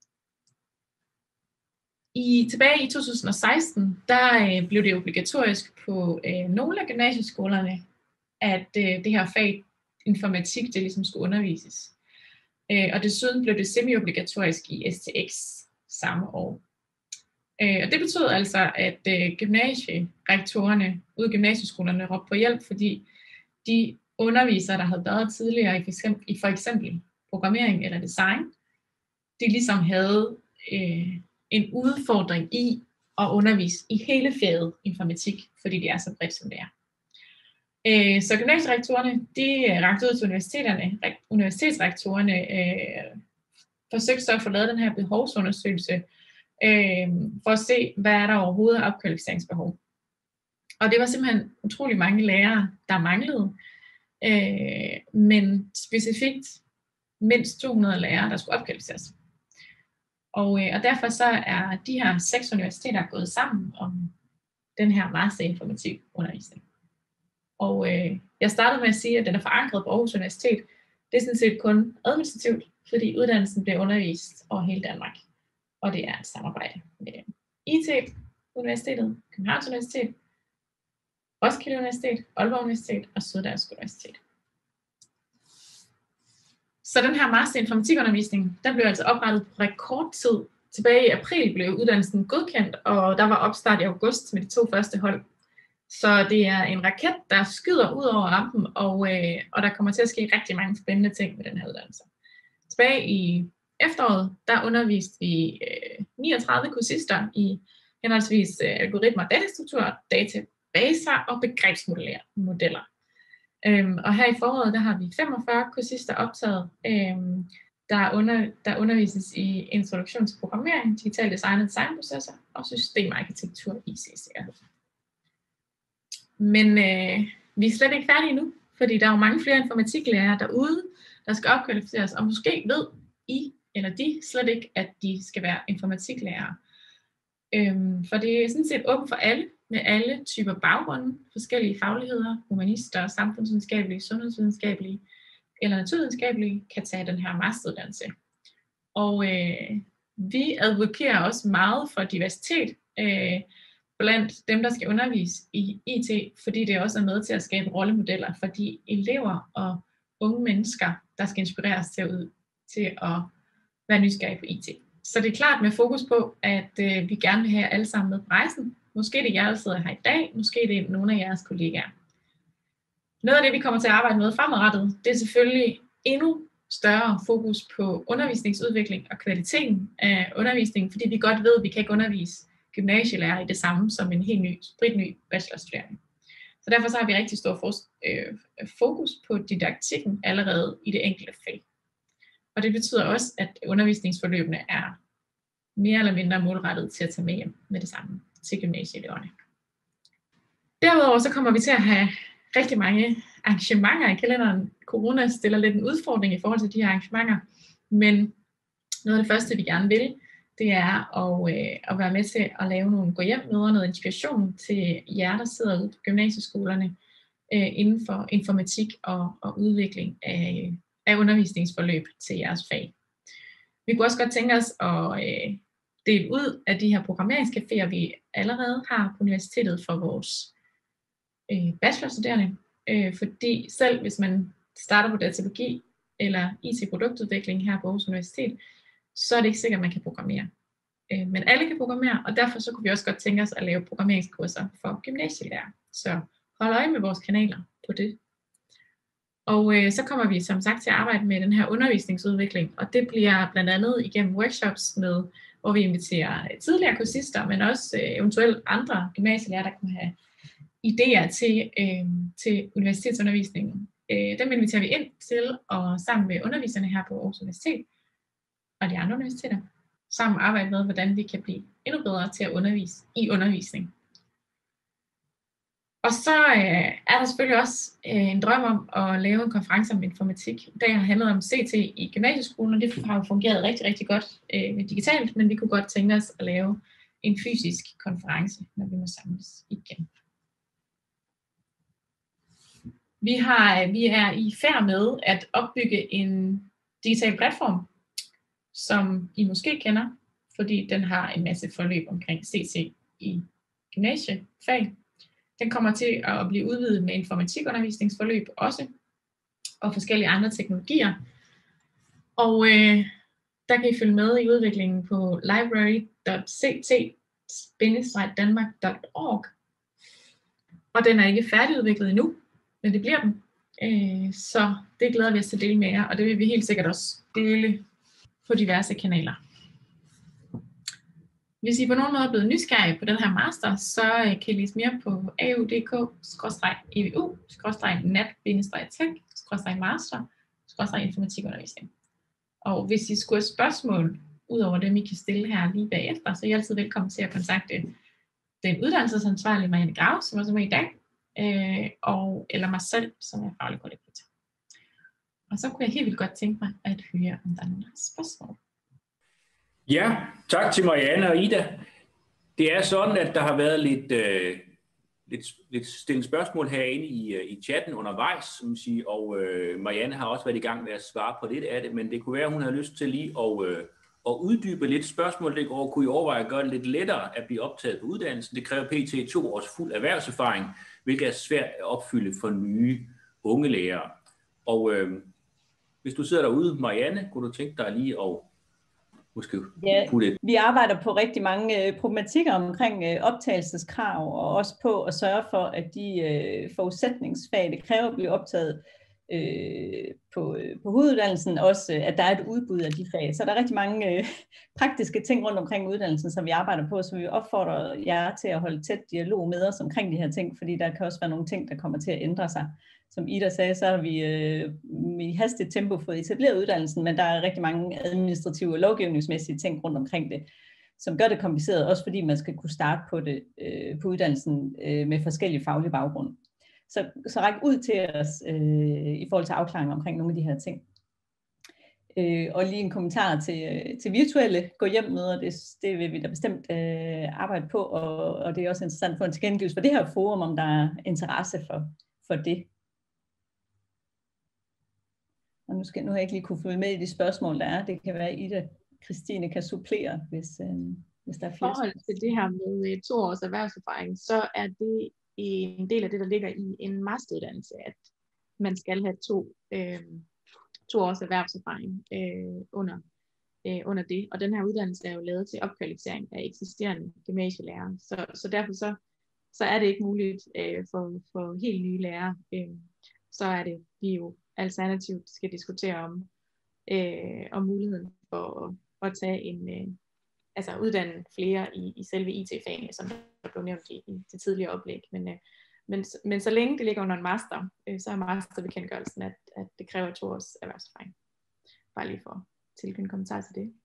S3: I, tilbage i to tusind og seksten, der øh, blev det obligatorisk på øh, nogle af gymnasieskolerne, at øh, det her fag informatik, det ligesom skulle undervises. Øh, og desuden blev det semi-obligatorisk i S T X samme år. Øh, og det betød altså, at øh, gymnasierektorerne ude i gymnasieskolerne råbte på hjælp, fordi de undervisere, der havde været tidligere i for eksempel, i for eksempel programmering eller design, de ligesom havde øh, en udfordring i at undervise i hele faget informatik, fordi det er så bredt, som det er. Øh, så gymnasierektorerne, de rakte ud til universiteterne, universitetsrektorerne øh, forsøgte så at få lavet den her behovsundersøgelse, øh, for at se, hvad er der overhovedet af opkvalificeringsbehov. Og det var simpelthen utrolig mange lærere, der manglede, øh, men specifikt mindst to hundrede lærere, der skulle opkvalificeres. Og, øh, og derfor så er de her seks universiteter gået sammen om den her master i informatik undervisning. Og øh, jeg startede med at sige, at den er forankret på Aarhus Universitet. Det er sådan set kun administrativt, fordi uddannelsen bliver undervist over hele Danmark. Og det er et samarbejde med I T-universitetet, Københavns Universitet, Roskilde Universitet, Aalborg Universitet og Syddansk Universitet. Så den her master i informatikundervisning, den blev altså oprettet på rekordtid. Tilbage i april blev uddannelsen godkendt, og der var opstart i august med de to første hold. Så det er en raket, der skyder ud over rampen, og, øh, og der kommer til at ske rigtig mange spændende ting med den her uddannelse. Tilbage i efteråret, der underviste vi øh, niogtredive kursister i henholdsvis øh, algoritmer, datastruktur, databaser og begrebsmodeller. Øhm, og her i foråret, der har vi femogfyrre kursister optaget, øhm, der, under, der undervises i introduktion til programmering, digital design og designprocesser og systemarkitektur I C-sikkerhed. Men øh, vi er slet ikke færdige nu, fordi der er jo mange flere informatiklærere derude, der skal opkvalificeres, og måske ved I eller de slet ikke, at de skal være informatiklærere. Øhm, for det er sådan set åbent for alle, med alle typer baggrunde, forskellige fagligheder, humanister, samfundsvidenskabelige, sundhedsvidenskabelige eller naturvidenskabelige, kan tage den her masteruddannelse. Og øh, vi advokerer også meget for diversitet øh, blandt dem, der skal undervise i I T, fordi det også er med til at skabe rollemodeller for de elever og unge mennesker, der skal inspireres til at, ud, til at være nysgerrige på I T. Så det er klart med fokus på, at øh, vi gerne vil have alle sammen med på rejsen. Måske det er jer, der sidder her i dag, måske det er nogle af jeres kollegaer. Noget af det, vi kommer til at arbejde med fremadrettet, det er selvfølgelig endnu større fokus på undervisningsudvikling og kvaliteten af undervisningen, fordi vi godt ved, at vi kan ikke undervise gymnasielærer i det samme som en helt ny, spritny bachelorstuderende. Så derfor så har vi rigtig stor fokus på didaktikken allerede i det enkelte fag. Og det betyder også, at undervisningsforløbene er mere eller mindre målrettet til at tage med hjem med det samme til gymnasieeleverne. Derudover så kommer vi til at have rigtig mange arrangementer i kalenderen. Corona stiller lidt en udfordring i forhold til de her arrangementer, men noget af det første, vi gerne vil, det er at, øh, at være med til at lave nogle gå hjem møder, noget inspiration til jer, der sidder ude på gymnasieskolerne øh, inden for informatik og, og udvikling af, af undervisningsforløb til jeres fag. Vi kunne også godt tænke os at øh, dele ud af de her programmeringscaféer, vi allerede har på universitetet for vores øh, bachelorstuderende, øh, fordi selv hvis man starter på datalogi eller I T-produktudvikling her på Aarhus Universitet, så er det ikke sikkert, at man kan programmere. Øh, men alle kan programmere, og derfor så kunne vi også godt tænke os at lave programmeringskurser for gymnasielærer. Så hold øje med vores kanaler på det. Og øh, så kommer vi som sagt til at arbejde med den her undervisningsudvikling, og det bliver blandt andet igennem workshops, med, hvor vi inviterer tidligere kursister, men også øh, eventuelt andre gymnasielærer, der kan have idéer til, øh, til universitetsundervisningen. Øh, dem inviterer vi ind til, og sammen med underviserne her på Aarhus Universitet og de andre universiteter, sammen arbejde med, hvordan vi kan blive endnu bedre til at undervise i undervisning. Og så øh, er der selvfølgelig også øh, en drøm om at lave en konference om informatik. Det har handlet om C T i gymnasieskolen, og det har jo fungeret rigtig, rigtig godt øh, digitalt, men vi kunne godt tænke os at lave en fysisk konference, når vi må samles igen. Vi, har, vi er i færd med at opbygge en digital platform, som I måske kender, fordi den har en masse forløb omkring C C i gymnasiefag. Den kommer til at blive udvidet med informatikundervisningsforløb også, og forskellige andre teknologier. Og øh, der kan I følge med i udviklingen på library punktum c t bindestreg danmark punktum org. Og den er ikke færdigudviklet endnu, men det bliver den. Øh, så det glæder vi os til at dele med jer, og det vil vi helt sikkert også dele på diverse kanaler. Hvis I på nogen måde er blevet nysgerrige på den her master, så kan I læse mere på a u punktum d k skråstreg e v u skråstreg nat bindestreg tech skråstreg master skråstreg informatikundervisning. Og hvis I skulle have spørgsmål, ud over dem I kan stille her lige bagefter, så er I altid velkommen til at kontakte den uddannelsesansvarlige Marianne Grav, som også er med i dag, øh, og, eller mig selv, som er faglig koordinator. Og så kunne jeg helt vildt godt tænke mig at høre, om der er nogle spørgsmål.
S1: Ja, tak til Marianne og Ida. Det er sådan, at der har været lidt, øh, lidt, lidt stillet spørgsmål herinde i, i chatten undervejs, som siger, og øh, Marianne har også været i gang med at svare på lidt af det, men det kunne være, at hun har lyst til lige at, øh, at uddybe lidt spørgsmål. Det går, kunne I overveje at gøre det lidt lettere at blive optaget på uddannelsen. Det kræver pt. to års fuld erhvervserfaring, hvilket er svært at opfylde for nye unge lærere. Og øh, hvis du sidder derude, Marianne, kunne du tænke dig lige at måske
S5: ja,
S1: putte...
S5: vi arbejder på rigtig mange øh, problematikker omkring øh, optagelseskrav, og også på at sørge for, at de øh, forudsætningsfag, det kræver at blive optaget øh, på, øh, på hoveduddannelsen, også øh, at der er et udbud af de fag. Så der er rigtig mange øh, praktiske ting rundt omkring uddannelsen, som vi arbejder på, så vi opfordrer jer til at holde tæt dialog med os omkring de her ting, fordi der kan også være nogle ting, der kommer til at ændre sig. Som Ida sagde, så har vi øh, i hastigt tempo fået etableret uddannelsen, men der er rigtig mange administrative og lovgivningsmæssige ting rundt omkring det, som gør det kompliceret, også fordi man skal kunne starte på det øh, på uddannelsen øh, med forskellige faglige baggrunde. Så, så ræk ud til os øh, i forhold til afklaring omkring nogle af de her ting. Øh, og lige en kommentar til, til virtuelle gå hjem møder, det, det vil vi da bestemt øh, arbejde på, og, og det er også interessant for en tilkendegivelse for det her forum, om der er interesse for, for det. Og nu, skal, nu har jeg ikke lige kunne følge med i de spørgsmål, der er. Det kan være, at Ida Christine kan supplere, hvis, øh, hvis der er flere.
S3: I forhold til det her med to års erhvervserfaring, så er det en del af det, der ligger i en masteruddannelse, at man skal have to, øh, to års erhvervserfaring øh, under, øh, under det. Og den her uddannelse er jo lavet til opkvalificering af eksisterende gymnasielærere. Så, så derfor så, så er det ikke muligt øh, for, for helt nye lærere. Øh, så er det, vi jo alternativt skal diskutere om, øh, om muligheden for at, at tage en, øh, altså uddanne flere i, i selve I T-fagene, som der blev nævnt i, i det tidligere oplæg. Men, øh, men, men så længe det ligger under en master, øh, så er masterbekendtgørelsen, at, at det kræver to års erhvervserfaring. Bare lige for at tilkende en kommentar til det.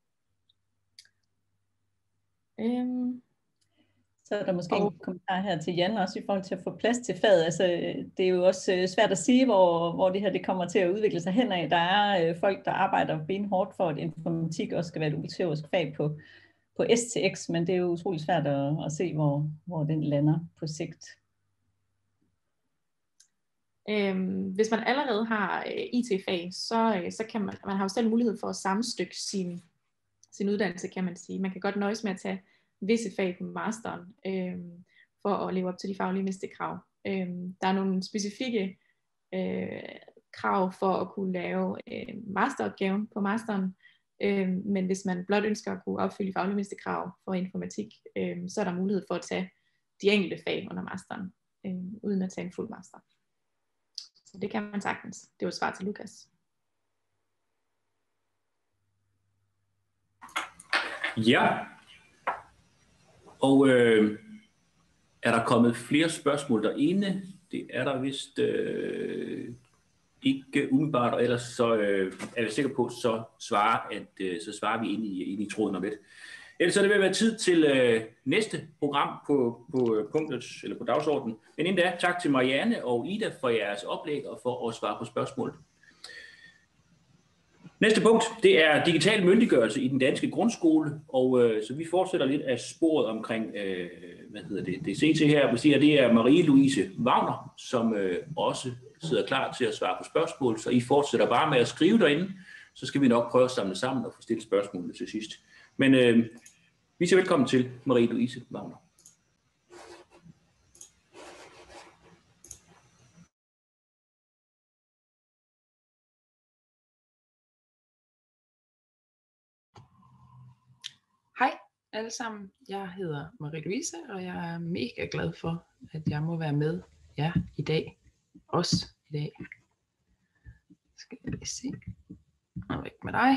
S3: Øhm.
S5: Så er der måske en kommentar her til Jan, også i forhold til at få plads til faget. Altså, det er jo også svært at sige, hvor, hvor det her det kommer til at udvikle sig henad. Der er øh, folk, der arbejder benhårdt for, at informatik også skal være et obligatorisk fag på, på S T X, men det er jo utroligt svært at, at se, hvor, hvor den lander på sigt.
S3: Øhm, hvis man allerede har øh, I T-fag, så, øh, så kan man, man har jo selv mulighed for at sammenstykke sin, sin uddannelse, kan man sige. Man kan godt nøjes med at tage visse fag på masteren, øh, for at leve op til de faglige mindstekrav. Øh, der er nogle specifikke øh, krav for at kunne lave øh, masteropgaven på masteren, øh, men hvis man blot ønsker at kunne opfylde de faglige mindstekrav for informatik, øh, så er der mulighed for at tage de enkelte fag under masteren, øh, uden at tage en fuld master. Så det kan man sagtens. Det er jo et svar til Lukas.
S1: Ja. Og øh, er der kommet flere spørgsmål derinde? Det er der vist øh, ikke umiddelbart, og ellers så øh, er jeg sikker på, så svarer, at, øh, så svarer vi ind i, ind i tråden om lidt. Ellers er det ved at være tid til øh, næste program på, på punktet, eller på dagsordenen. Men inden da, tak til Marianne og Ida for jeres oplæg og for at svare på spørgsmål. Næste punkt, det er digital myndiggørelse i den danske grundskole, og øh, så vi fortsætter lidt af sporet omkring, øh, hvad hedder det, det C T her, og det er Marie-Louise Wagner, som øh, også sidder klar til at svare på spørgsmål, så I fortsætter bare med at skrive derinde, så skal vi nok prøve at samle sammen og få stillet spørgsmålene til sidst. Men øh, vi siger velkommen til Marie-Louise Wagner.
S6: Hej alle sammen, jeg hedder Marie-Louise, og jeg er mega glad for, at jeg må være med jer i dag. Også i dag. Skal jeg lige se. Og væk med dig.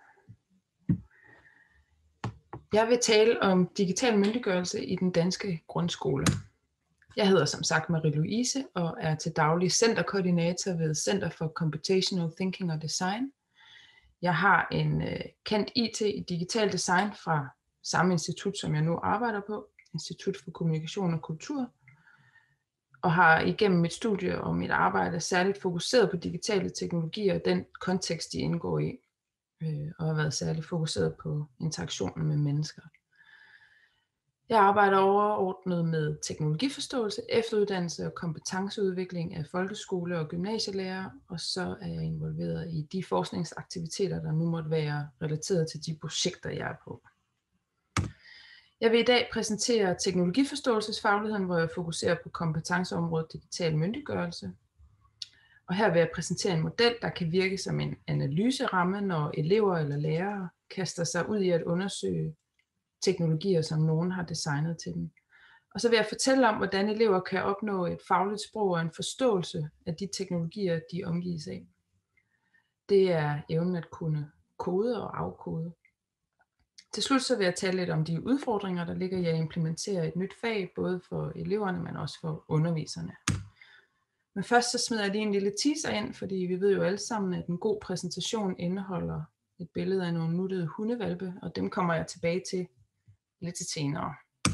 S6: Jeg vil tale om digital myndiggørelse i den danske grundskole. Jeg hedder som sagt Marie-Louise og er til daglig centerkoordinator ved Center for Computational Thinking og Design. Jeg har en uh, kendt I T i digital design fra samme institut, som jeg nu arbejder på, Institut for Kommunikation og Kultur. og har igennem mit studie og mit arbejde særligt fokuseret på digitale teknologier og den kontekst, de indgår i, øh, og har været særligt fokuseret på interaktionen med mennesker. Jeg arbejder overordnet med teknologiforståelse, efteruddannelse og kompetenceudvikling af folkeskole- og gymnasielærere, og så er jeg involveret i de forskningsaktiviteter, der nu måtte være relateret til de projekter, jeg er på. Jeg vil i dag præsentere teknologiforståelsesfagligheden, hvor jeg fokuserer på kompetenceområdet digital myndiggørelse. Og her vil jeg præsentere en model, der kan virke som en analyseramme, når elever eller lærere kaster sig ud i at undersøge teknologier, som nogen har designet til dem. Og så vil jeg fortælle om, hvordan elever kan opnå et fagligt sprog og en forståelse af de teknologier, de omgives af. Det er evnen at kunne kode og afkode. Til slut så vil jeg tale lidt om de udfordringer, der ligger i at implementere et nyt fag, både for eleverne, men også for underviserne. Men først så smider jeg lige en lille teaser ind, fordi vi ved jo alle sammen, at en god præsentation indeholder et billede af nogle nuttede hundevalpe, og dem kommer jeg tilbage til lidt senere.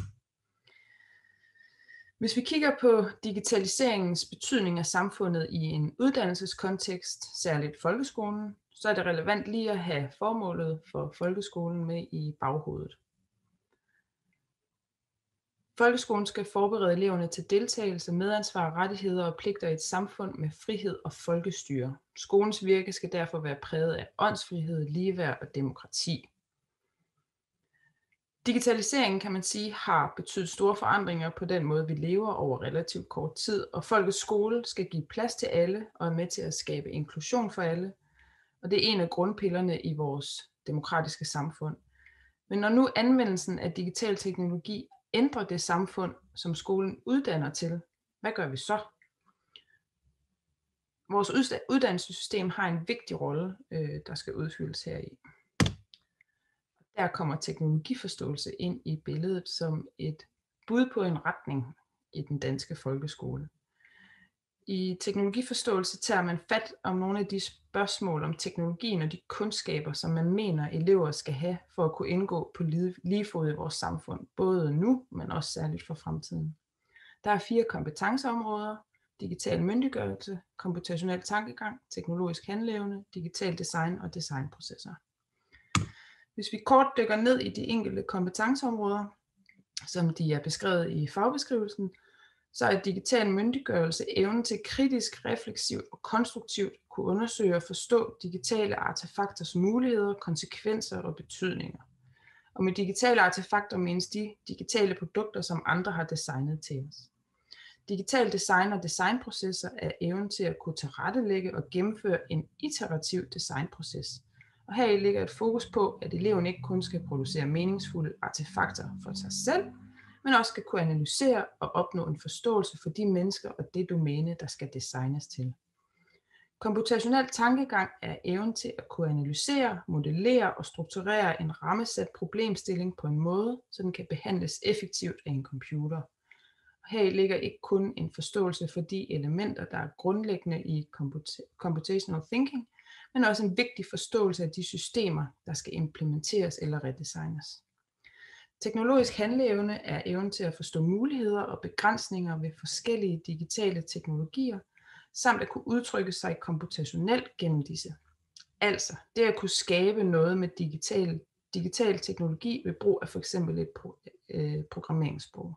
S6: Hvis vi kigger på digitaliseringens betydning af samfundet i en uddannelseskontekst, særligt folkeskolen, så er det relevant lige at have formålet for folkeskolen med i baghovedet. Folkeskolen skal forberede eleverne til deltagelse, medansvar, rettigheder og pligter i et samfund med frihed og folkestyre. Skolens virke skal derfor være præget af åndsfrihed, ligeværd og demokrati. Digitaliseringen, kan man sige, har betydet store forandringer på den måde, vi lever over relativt kort tid, og folkets skole skal give plads til alle og er med til at skabe inklusion for alle. Og det er en af grundpillerne i vores demokratiske samfund. Men når nu anvendelsen af digital teknologi ændrer det samfund, som skolen uddanner til, hvad gør vi så? Vores uddannelsessystem har en vigtig rolle, der skal udfyldes heri. Der kommer teknologiforståelse ind i billedet som et bud på en retning i den danske folkeskole. I teknologiforståelse tager man fat om nogle af de spørgsmål om teknologien og de kundskaber, som man mener elever skal have for at kunne indgå på lige fod i vores samfund, både nu, men også særligt for fremtiden. Der er fire kompetenceområder: digital myndiggørelse, computational tankegang, teknologisk handleevne, digital design og designprocesser. Hvis vi kort dykker ned i de enkelte kompetenceområder, som de er beskrevet i fagbeskrivelsen, så er digital myndiggørelse evnen til kritisk, refleksivt og konstruktivt at kunne undersøge og forstå digitale artefakters muligheder, konsekvenser og betydninger. Og med digitale artefakter menes de digitale produkter, som andre har designet til os. Digital design og designprocesser er evnen til at kunne tilrettelægge og gennemføre en iterativ designproces. Og her ligger et fokus på, at eleven ikke kun skal producere meningsfulde artefakter for sig selv, men også skal kunne analysere og opnå en forståelse for de mennesker og det domæne, der skal designes til. Computational tankegang er evnen til at kunne analysere, modellere og strukturere en rammesat problemstilling på en måde, så den kan behandles effektivt af en computer. Og her ligger ikke kun en forståelse for de elementer, der er grundlæggende i Computational Thinking, men også en vigtig forståelse af de systemer, der skal implementeres eller redesignes. Teknologisk handleevne er evnen til at forstå muligheder og begrænsninger ved forskellige digitale teknologier, samt at kunne udtrykke sig komputationelt gennem disse. Altså, det at kunne skabe noget med digital, digital teknologi ved brug af for eksempel et pro, øh, programmeringssprog.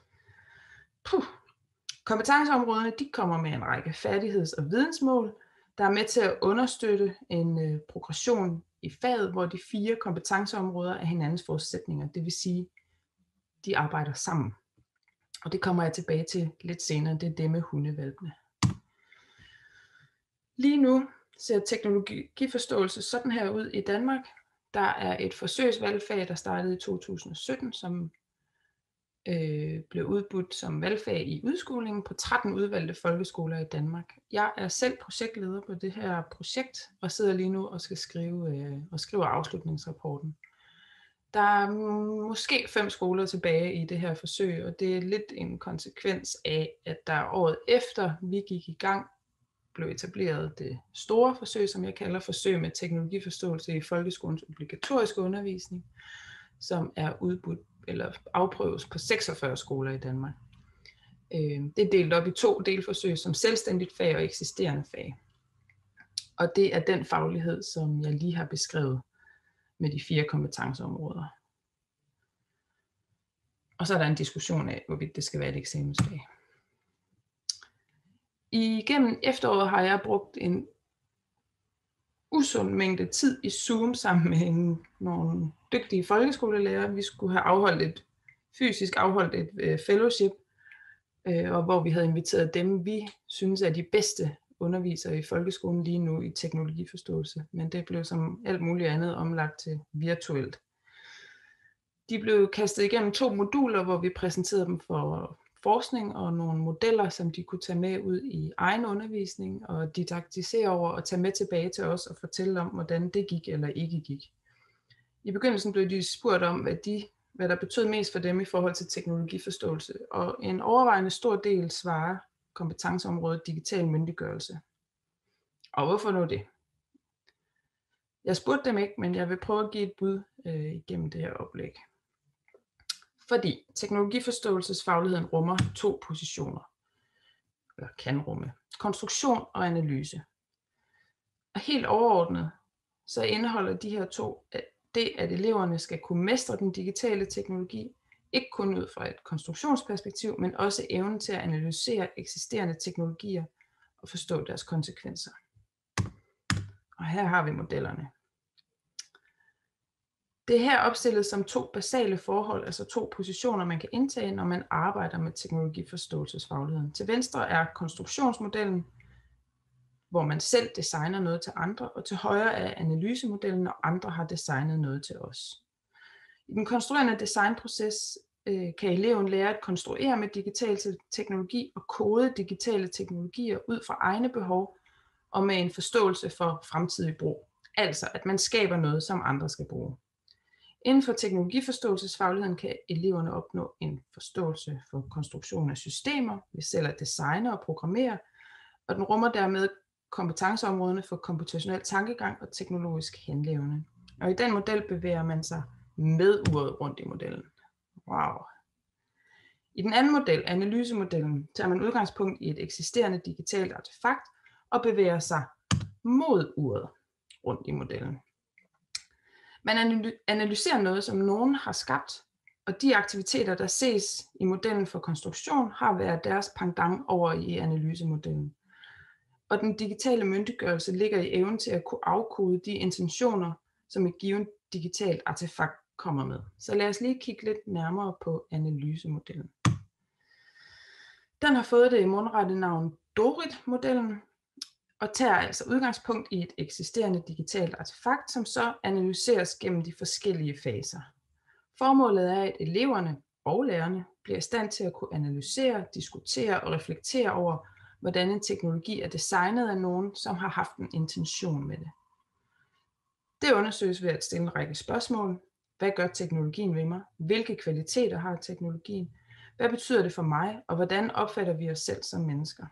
S6: Puh. Kompetenceområderne de kommer med en række færdigheds- og vidensmål, der er med til at understøtte en øh, progression i faget, hvor de fire kompetenceområder er hinandens forudsætninger, det vil sige, de arbejder sammen. Og det kommer jeg tilbage til lidt senere, det er det med hundevalpene. Lige nu ser teknologiforståelse sådan her ud i Danmark. Der er et forsøgsvalgfag, der startede i to tusind og sytten, som øh, blev udbudt som valgfag i udskolingen på tretten udvalgte folkeskoler i Danmark. Jeg er selv projektleder på det her projekt, og sidder lige nu og skal skrive øh, og skrive afslutningsrapporten. Der er måske fem skoler tilbage i det her forsøg, og det er lidt en konsekvens af, at der året efter vi gik i gang, blev etableret det store forsøg, som jeg kalder forsøg med teknologiforståelse i folkeskolens obligatoriske undervisning, som er udbudt eller afprøves på seksogfyrre skoler i Danmark. Det er delt op i to delforsøg som selvstændigt fag og eksisterende fag. Og det er den faglighed, som jeg lige har beskrevet med de fire kompetenceområder. Og så er der en diskussion af, hvorvidt det skal være et eksamensfag. Igennem efteråret har jeg brugt en usund mængde tid i Zoom sammen med en, nogle dygtige folkeskolelærer. Vi skulle have afholdt et fysisk afholdt et øh, fellowship, øh, og hvor vi havde inviteret dem, vi synes er de bedste undervisere i folkeskolen lige nu i teknologiforståelse. Men det blev som alt muligt andet omlagt til virtuelt. De blev kastet igennem to moduler, hvor vi præsenterede dem for forskning og nogle modeller, som de kunne tage med ud i egen undervisning og didaktisere over og tage med tilbage til os og fortælle om, hvordan det gik eller ikke gik. I begyndelsen blev de spurgt om, hvad, de, hvad der betød mest for dem i forhold til teknologiforståelse, og en overvejende stor del svarer kompetenceområdet digital myndiggørelse. Og hvorfor nu det? Jeg spurgte dem ikke, men jeg vil prøve at give et bud øh, igennem det her oplæg. Fordi teknologiforståelsesfagligheden rummer to positioner, eller kan rumme, konstruktion og analyse. Og helt overordnet, så indeholder de her to det, at eleverne skal kunne mestre den digitale teknologi, ikke kun ud fra et konstruktionsperspektiv, men også evnen til at analysere eksisterende teknologier og forstå deres konsekvenser. Og her har vi modellerne. Det er her opstillet som to basale forhold, altså to positioner, man kan indtage, når man arbejder med teknologiforståelsesfagligheden. Til venstre er konstruktionsmodellen, hvor man selv designer noget til andre, og til højre er analysemodellen, når andre har designet noget til os. I den konstruerende designproces øh, kan eleven lære at konstruere med digital teknologi og kode digitale teknologier ud fra egne behov og med en forståelse for fremtidig brug. Altså at man skaber noget, som andre skal bruge. Inden for teknologiforståelsesfagligheden kan eleverne opnå en forståelse for konstruktion af systemer, ved selv at designe og programmere, og den rummer dermed kompetenceområderne for computational tankegang og teknologisk handleevne. Og i den model bevæger man sig med uret rundt i modellen. Wow. I den anden model, analysemodellen, tager man udgangspunkt i et eksisterende digitalt artefakt og bevæger sig mod uret rundt i modellen. Man analyserer noget, som nogen har skabt, og de aktiviteter, der ses i modellen for konstruktion, har været deres pendant over i analysemodellen. Og den digitale myndiggørelse ligger i evnen til at kunne afkode de intentioner, som et givet digitalt artefakt kommer med. Så lad os lige kigge lidt nærmere på analysemodellen. Den har fået det mundrette navn Dorit-modellen, og tager altså udgangspunkt i et eksisterende digitalt artefakt, som så analyseres gennem de forskellige faser. Formålet er, at eleverne og lærerne bliver i stand til at kunne analysere, diskutere og reflektere over, hvordan en teknologi er designet af nogen, som har haft en intention med det. Det undersøges ved at stille en række spørgsmål. Hvad gør teknologien ved mig? Hvilke kvaliteter har teknologien? Hvad betyder det for mig? Og hvordan opfatter vi os selv som mennesker?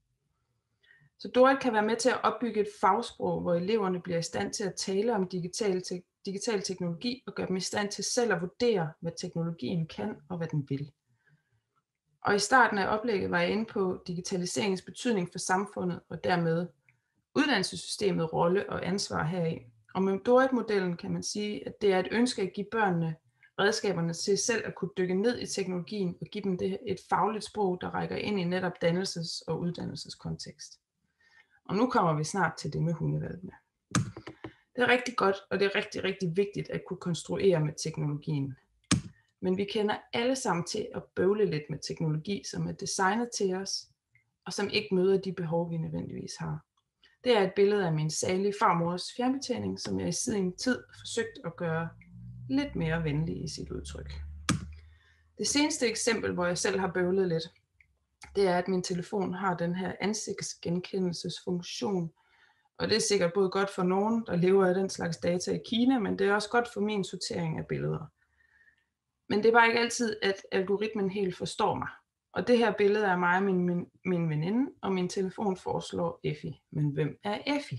S6: Så Dorit kan være med til at opbygge et fagsprog, hvor eleverne bliver i stand til at tale om digital, te- digital teknologi og gøre dem i stand til selv at vurdere, hvad teknologien kan og hvad den vil. Og i starten af oplægget var jeg inde på digitaliseringens betydning for samfundet og dermed uddannelsessystemets rolle og ansvar heri. Og med Dorit-modellen kan man sige, at det er et ønske at give børnene redskaberne til selv at kunne dykke ned i teknologien og give dem det et fagligt sprog, der rækker ind i netop dannelses- og uddannelseskontekst. Og nu kommer vi snart til det med hundevalpene. Det er rigtig godt, og det er rigtig, rigtig vigtigt at kunne konstruere med teknologien. Men vi kender alle sammen til at bøvle lidt med teknologi, som er designet til os, og som ikke møder de behov, vi nødvendigvis har. Det er et billede af min salige farmors fjernbetjening, som jeg i sin tid forsøgt at gøre lidt mere venlig i sit udtryk. Det seneste eksempel, hvor jeg selv har bøvlet lidt, det er, at min telefon har den her ansigtsgenkendelsesfunktion, og det er sikkert både godt for nogen, der lever af den slags data i Kina, men det er også godt for min sortering af billeder. Men det er bare ikke altid, at algoritmen helt forstår mig. Og det her billede er mig og min, min, min veninde, og min telefon foreslår Effie. Men hvem er Effie?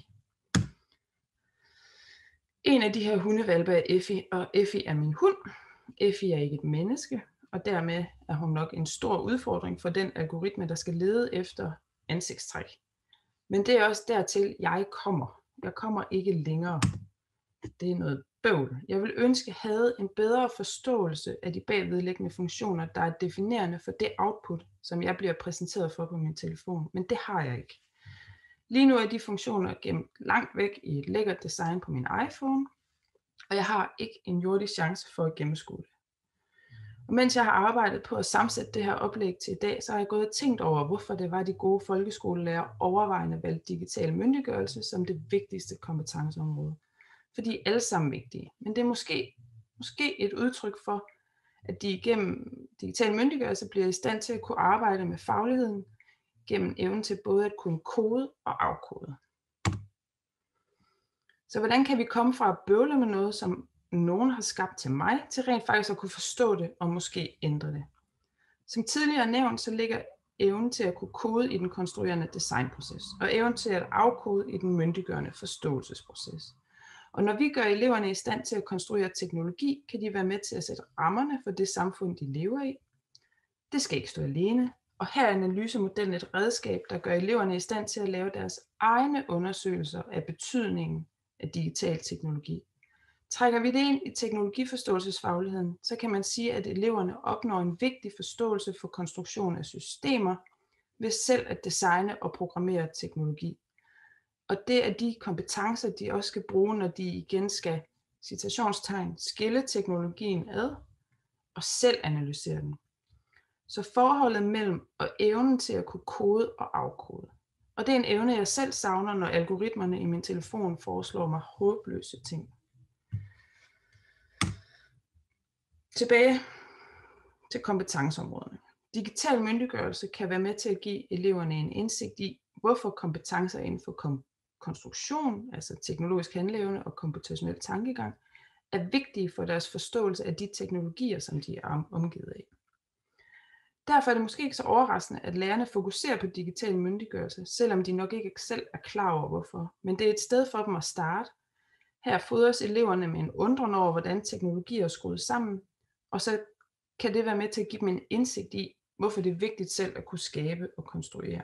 S6: En af de her hundevalpe er Effie, og Effie er min hund. Effie er ikke et menneske, og dermed er hun nok en stor udfordring for den algoritme, der skal lede efter ansigtstræk. Men det er også dertil, jeg kommer. Jeg kommer ikke længere. Det er noget bøvl. Jeg vil ønske, at jeg havde en bedre forståelse af de bagvedliggende funktioner, der er definerende for det output, som jeg bliver præsenteret for på min telefon. Men det har jeg ikke. Lige nu er de funktioner gemt langt væk i et lækkert design på min iPhone, og jeg har ikke en jordisk chance for at gennemskue det. Og mens jeg har arbejdet på at sammensætte det her oplæg til i dag, så har jeg gået og tænkt over, hvorfor det var de gode folkeskolelærer overvejende valgte digital myndiggørelse som det vigtigste kompetenceområde. For de er alle sammen vigtige, men det er måske, måske et udtryk for, at de igennem digital myndiggørelse bliver i stand til at kunne arbejde med fagligheden, gennem evnen til både at kunne kode og afkode. Så hvordan kan vi komme fra at bøvle med noget, som nogen har skabt til mig, til rent faktisk at kunne forstå det og måske ændre det? Som tidligere nævnt, så ligger evnen til at kunne kode i den konstruerende designproces, og evnen til at afkode i den myndiggørende forståelsesproces. Og når vi gør eleverne i stand til at konstruere teknologi, kan de være med til at sætte rammerne for det samfund, de lever i. Det skal ikke stå alene, og her er analysemodellen et redskab, der gør eleverne i stand til at lave deres egne undersøgelser af betydningen af digital teknologi. Trækker vi det ind i teknologiforståelsesfagligheden, så kan man sige, at eleverne opnår en vigtig forståelse for konstruktion af systemer, ved selv at designe og programmere teknologi. Og det er de kompetencer, de også skal bruge, når de igen skal, citationstegn, skille teknologien ad og selv analysere den. Så forholdet mellem og evnen til at kunne kode og afkode. Og det er en evne, jeg selv savner, når algoritmerne i min telefon foreslår mig håbløse ting. Tilbage til kompetenceområderne. Digital myndiggørelse kan være med til at give eleverne en indsigt i, hvorfor kompetencer inden for kom- konstruktion, altså teknologisk handleevne og computationel tankegang, er vigtige for deres forståelse af de teknologier, som de er omgivet af. Derfor er det måske ikke så overraskende, at lærerne fokuserer på digital myndiggørelse, selvom de nok ikke selv er klar over hvorfor. Men det er et sted for dem at starte. Her fodres eleverne med en undren over, hvordan teknologier er skruet sammen, og så kan det være med til at give dem en indsigt i, hvorfor det er vigtigt selv at kunne skabe og konstruere.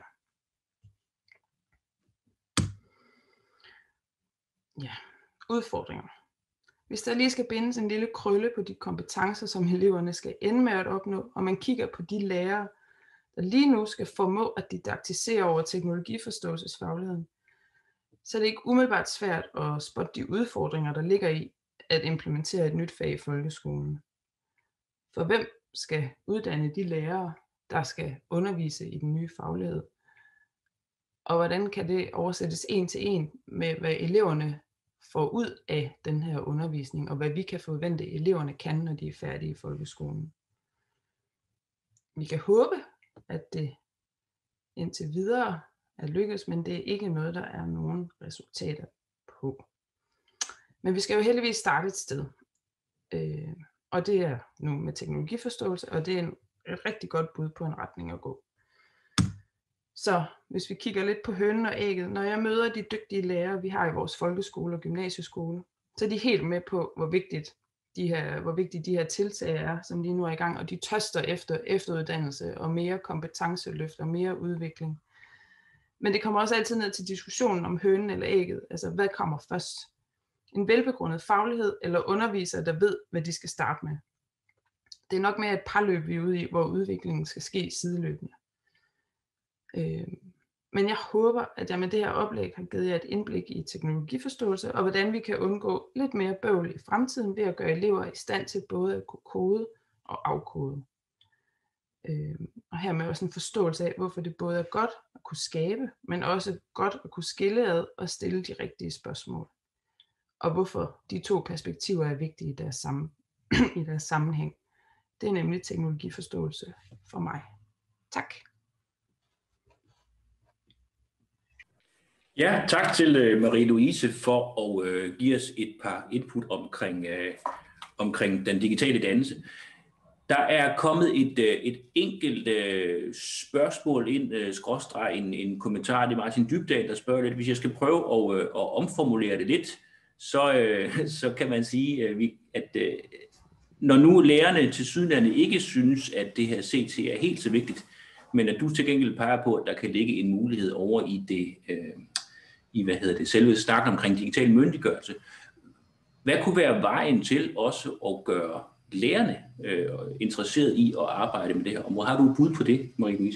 S6: Ja, udfordringer. Hvis der lige skal bindes en lille krølle på de kompetencer, som eleverne skal ende med at opnå, og man kigger på de lærere, der lige nu skal formå at didaktisere over teknologiforståelsesfagligheden, så er det ikke umiddelbart svært at spotte de udfordringer, der ligger i at implementere et nyt fag i folkeskolen. For hvem skal uddanne de lærere, der skal undervise i den nye faglighed? Og hvordan kan det oversættes en til en med, hvad eleverne får ud af den her undervisning, og hvad vi kan forvente, eleverne kan, når de er færdige i folkeskolen? Vi kan håbe, at det indtil videre er lykkedes, men det er ikke noget, der er nogen resultater på. Men vi skal jo heldigvis starte et sted. Øh, og det er nu med teknologiforståelse, og det er en, et rigtig godt bud på en retning at gå. Så hvis vi kigger lidt på hønen og ægget, når jeg møder de dygtige lærere, vi har i vores folkeskole og gymnasieskole, så er de helt med på, hvor vigtigt de her, hvor vigtige de her tiltag er, som lige nu er i gang, og de tørster efter efteruddannelse og mere kompetenceløft og mere udvikling. Men det kommer også altid ned til diskussionen om hønen eller ægget, altså hvad kommer først? En velbegrundet faglighed eller undervisere, der ved, hvad de skal starte med. Det er nok mere et parløb, vi er ude i, hvor udviklingen skal ske sideløbende. Øh, men jeg håber, at jeg med det her oplæg har givet jer et indblik i teknologiforståelse, og hvordan vi kan undgå lidt mere bøvl i fremtiden ved at gøre elever i stand til både at kunne kode og afkode. Øh, og hermed også en forståelse af, hvorfor det både er godt at kunne skabe, men også godt at kunne skille ad og stille de rigtige spørgsmål. Og hvorfor de to perspektiver er vigtige i deres, sammen, i deres sammenhæng. Det er nemlig teknologiforståelse for mig. Tak.
S1: Ja, tak til Marie-Louise for at øh, give os et par input omkring, øh, omkring den digitale dannelse. Der er kommet et, øh, et enkelt øh, spørgsmål ind, øh, skråstreg en, en kommentar. Det er Martin Dybdahl, der spørger lidt. Hvis jeg skal prøve at, øh, at omformulere det lidt, så, øh, så kan man sige, øh, at øh, når nu lærerne til sydenlande ikke synes, at det her C T er helt så vigtigt, men at du til gengæld peger på, at der kan ligge en mulighed over i det, øh, i hvad hedder det, selve snakken omkring digital myndiggørelse. Hvad kunne være vejen til også at gøre lærerne øh, interesseret i at arbejde med det her område? Har du et bud på det, Marie-Louise?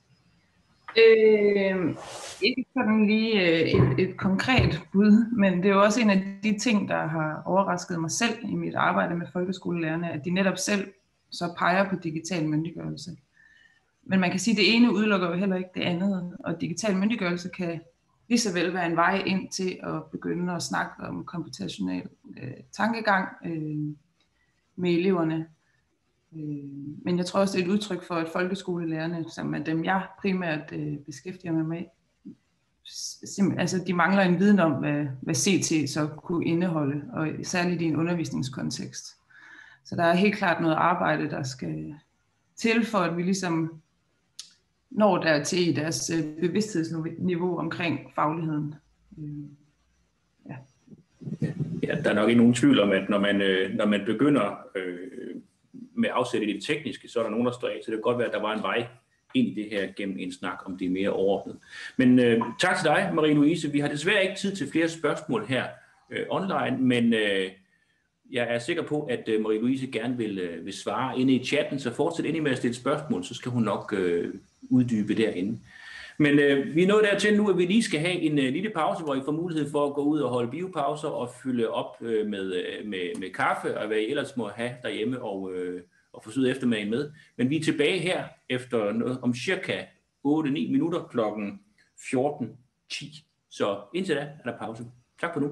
S6: Øh, ikke sådan lige et, et konkret bud, men det er jo også en af de ting, der har overrasket mig selv i mit arbejde med folkeskolelærerne, at de netop selv så peger på digital myndiggørelse. Men man kan sige, at det ene udelukker jo heller ikke det andet, og digital myndiggørelse kan lige så vel være en vej ind til at begynde at snakke om computational øh, tankegang øh, med eleverne. Men jeg tror også, det er et udtryk for, at folkeskolelærerne, som er dem, jeg primært øh, beskæftiger mig med, altså de mangler en viden om, hvad, hvad C T så kunne indeholde, og særligt i en undervisningskontekst. Så der er helt klart noget arbejde, der skal til, for at vi ligesom når dertil i deres bevidsthedsniveau omkring fagligheden. Ja.
S1: Ja, der er nok ikke nogen tvivl om, at når man, når man begynder øh, med afsæt i det tekniske, så er der nogen, der står af, så det kan godt være, at der var en vej ind i det her gennem en snak om det mere overordnet. Men øh, tak til dig, Marie-Louise. Vi har desværre ikke tid til flere spørgsmål her øh, online, men øh, jeg er sikker på, at øh, Marie-Louise gerne vil, øh, vil svare inde i chatten, så fortsæt ind med at stille spørgsmål, så skal hun nok øh, uddybe derinde. Men øh, vi er nået dertil nu, at vi lige skal have en øh, lille pause, hvor I får mulighed for at gå ud og holde biopauser og fylde op øh, med, øh, med, med kaffe og hvad I ellers må have derhjemme og, øh, og få sød eftermiddag med. Men vi er tilbage her efter noget, om cirka otte ni minutter klokken fjorten ti. Så indtil da er der pause. Tak for nu.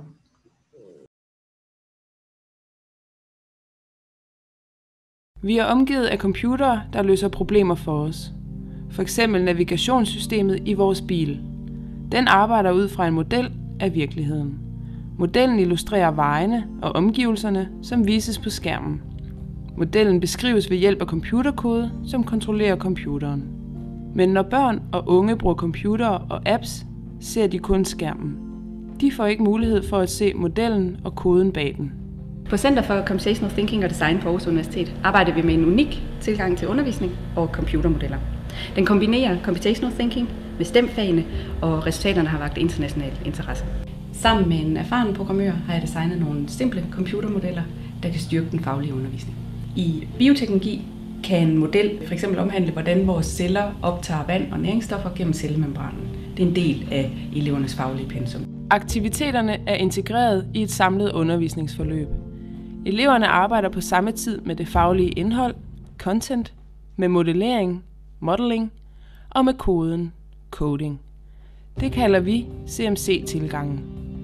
S6: Vi er omgivet af computere, der løser problemer for os. For eksempel navigationssystemet i vores bil. Den arbejder ud fra en model af virkeligheden. Modellen illustrerer vejene og omgivelserne, som vises på skærmen. Modellen beskrives ved hjælp af computerkode, som kontrollerer computeren. Men når børn og unge bruger computere og apps, ser de kun skærmen. De får ikke mulighed for at se modellen og koden bag den.
S7: På Center for Computational Thinking og Design på Aarhus Universitet arbejder vi med en unik tilgang til undervisning og computermodeller. Den kombinerer Computational Thinking med STEM-fagene, og resultaterne har vakt international interesse. Sammen med en erfaren programmør har jeg designet nogle simple computermodeller, der kan styrke den faglige undervisning. I bioteknologi kan en model f.eks. omhandle, hvordan vores celler optager vand og næringsstoffer gennem cellemembranen. Det er en del af elevernes faglige pensum.
S6: Aktiviteterne er integreret i et samlet undervisningsforløb. Eleverne arbejder på samme tid med det faglige indhold, content, med modellering, modeling og med koden, coding. Det kalder vi C M C-tilgangen.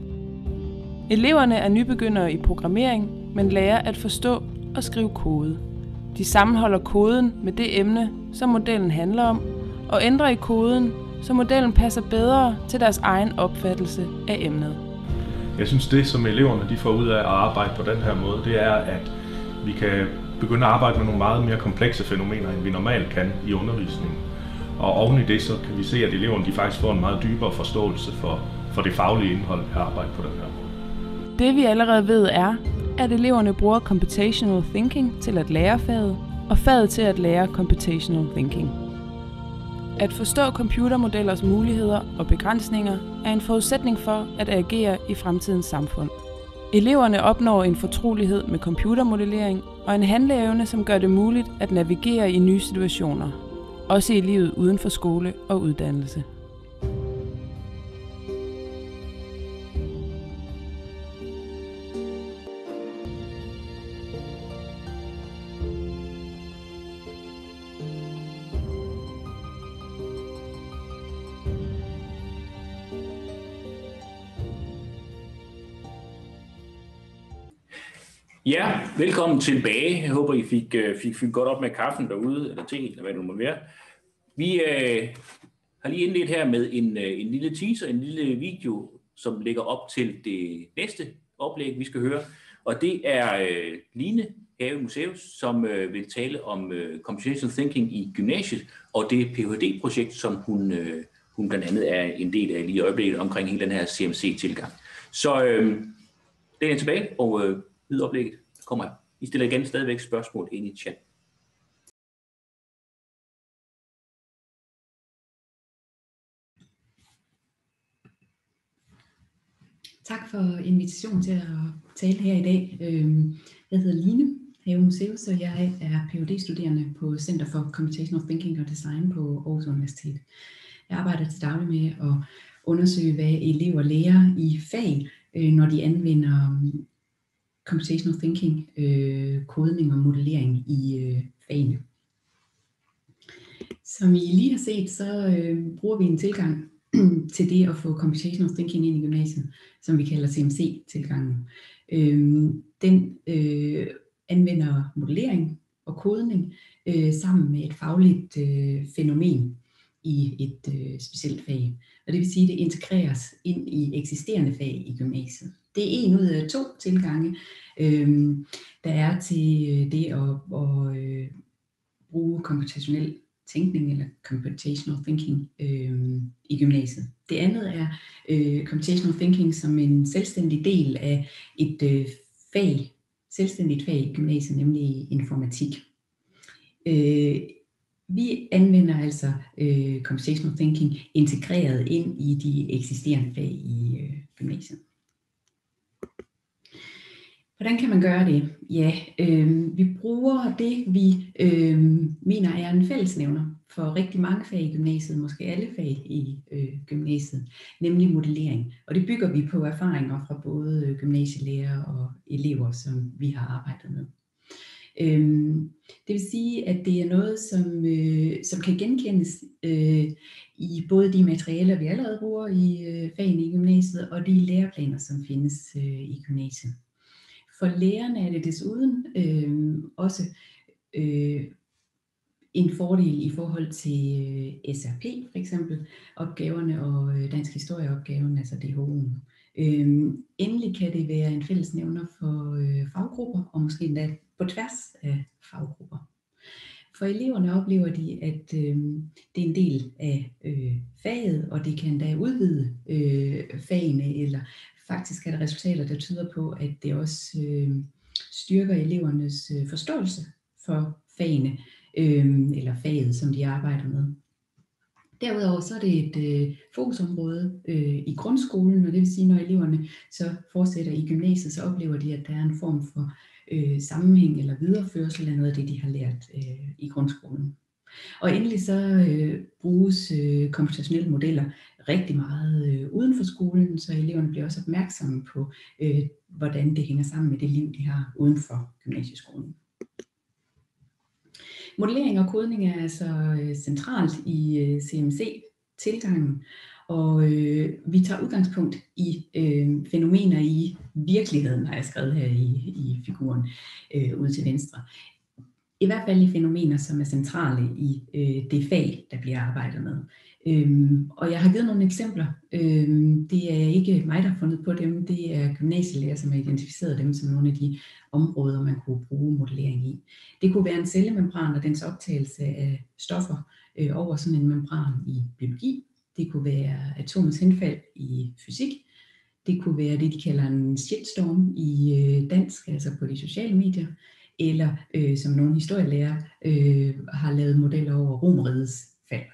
S6: Eleverne er nybegyndere i programmering, men lærer at forstå og skrive kode. De sammenholder koden med det emne, som modellen handler om, og ændrer i koden, så modellen passer bedre til deres egen opfattelse af emnet.
S8: Jeg synes, det som eleverne de får ud af at arbejde på den her måde, det er, at vi kan begynde at arbejde med nogle meget mere komplekse fænomener, end vi normalt kan i undervisningen. Og oven i det, så kan vi se, at eleverne de faktisk får en meget dybere forståelse for, for det faglige indhold af arbejde på den her måde.
S6: Det vi allerede ved er, at eleverne bruger Computational Thinking til at lære faget, og faget til at lære Computational Thinking. At forstå computermodellers muligheder og begrænsninger er en forudsætning for at agere i fremtidens samfund. Eleverne opnår en fortrolighed med computermodellering og en handleevne, som gør det muligt at navigere i nye situationer, også i livet uden for skole og uddannelse.
S1: Ja, velkommen tilbage. Jeg håber, I fik, fik fyldt godt op med kaffen derude, eller te, eller hvad det må være. Vi øh, har lige indledt her med en, en lille teaser, en lille video, som ligger op til det næste oplæg, vi skal høre. Og det er øh, Line Have Museus, som øh, vil tale om øh, Computational Thinking i gymnasiet, og det P H D-projekt, som hun, øh, hun blandt andet er en del af lige i øjeblikket omkring hele den her C M C-tilgang. Så øh, det er tilbage, og øh, oplægget kommer her. I stiller igen stadigvæk spørgsmål ind i chat.
S7: Tak for invitationen til at tale her i dag. Jeg hedder Line Have Museus, og jeg er P H D-studerende på Center for Computational Thinking og Design på Aarhus Universitet. Jeg arbejder til daglig med at undersøge, hvad elever lærer i fag, når de anvender Computational Thinking, kodning og modellering i fagene. Som I lige har set, så bruger vi en tilgang til det at få Computational Thinking ind i gymnasiet, som vi kalder C M C-tilgangen. Den øh, anvender modellering og kodning øh, sammen med et fagligt øh, fænomen i et øh, specielt fag. Og det vil sige, at det integreres ind i eksisterende fag i gymnasiet. Det er en ud af to tilgange, øh, der er til det at, at øh, bruge computationel tænkning eller computational thinking øh, i gymnasiet. Det andet er øh, computational thinking som en selvstændig del af et øh, fag, selvstændigt fag i gymnasiet, nemlig informatik. Øh, vi anvender altså øh, computational thinking integreret ind i de eksisterende fag i øh, gymnasiet. Hvordan kan man gøre det? Ja, øh, vi bruger det, vi øh, mener er en fællesnævner for rigtig mange fag i gymnasiet, måske alle fag i øh, gymnasiet, nemlig modellering. Og det bygger vi på erfaringer fra både gymnasielærer og elever, som vi har arbejdet med. Øh, det vil sige, at det er noget, som, øh, som kan genkendes øh, i både de materialer, vi allerede bruger i øh, fagene i gymnasiet, og de læreplaner, som findes øh, i gymnasiet. For lærerne er det desuden øh, også øh, en fordel i forhold til øh, S R P, for eksempel opgaverne og øh, dansk historieopgaven, altså D H O'en. Øh, endelig kan det være en fællesnævner for øh, faggrupper, og måske endda på tværs af faggrupper. For eleverne oplever de, at øh, det er en del af øh, faget, og det kan endda udvide øh, fagene, eller faktisk er der resultater, der tyder på, at det også øh, styrker elevernes øh, forståelse for fagene, øh, eller faget, som de arbejder med. Derudover så er det et øh, fokusområde øh, i grundskolen, og det vil sige, når eleverne så fortsætter i gymnasiet, så oplever de, at der er en form for øh, sammenhæng eller videreførsel af noget af det, de har lært øh, i grundskolen. Og endelig så øh, bruges øh, computationelle modeller rigtig meget øh, uden for skolen, så eleverne bliver også opmærksomme på, øh, hvordan det hænger sammen med det liv, de har uden for gymnasieskolen. Modellering og kodning er altså øh, centralt i øh, C M C-tilgangen, og øh, vi tager udgangspunkt i øh, fænomener i virkeligheden, har jeg skrevet her i, i figuren øh, ude til venstre. I hvert fald i fænomener, som er centrale i øh, det fag, der bliver arbejdet med. Øhm, og jeg har givet nogle eksempler. Øhm, det er ikke mig, der har fundet på dem. Det er gymnasielærer, som har identificeret dem som nogle af de områder, man kunne bruge modellering i. Det kunne være en cellemembran og dens optagelse af stoffer øh, over sådan en membran i biologi. Det kunne være atomets henfald i fysik. Det kunne være det, de kalder en shitstorm i øh, dansk, altså på de sociale medier. Eller øh, som nogle historielærer øh, har lavet modeller over Romerrigets fald.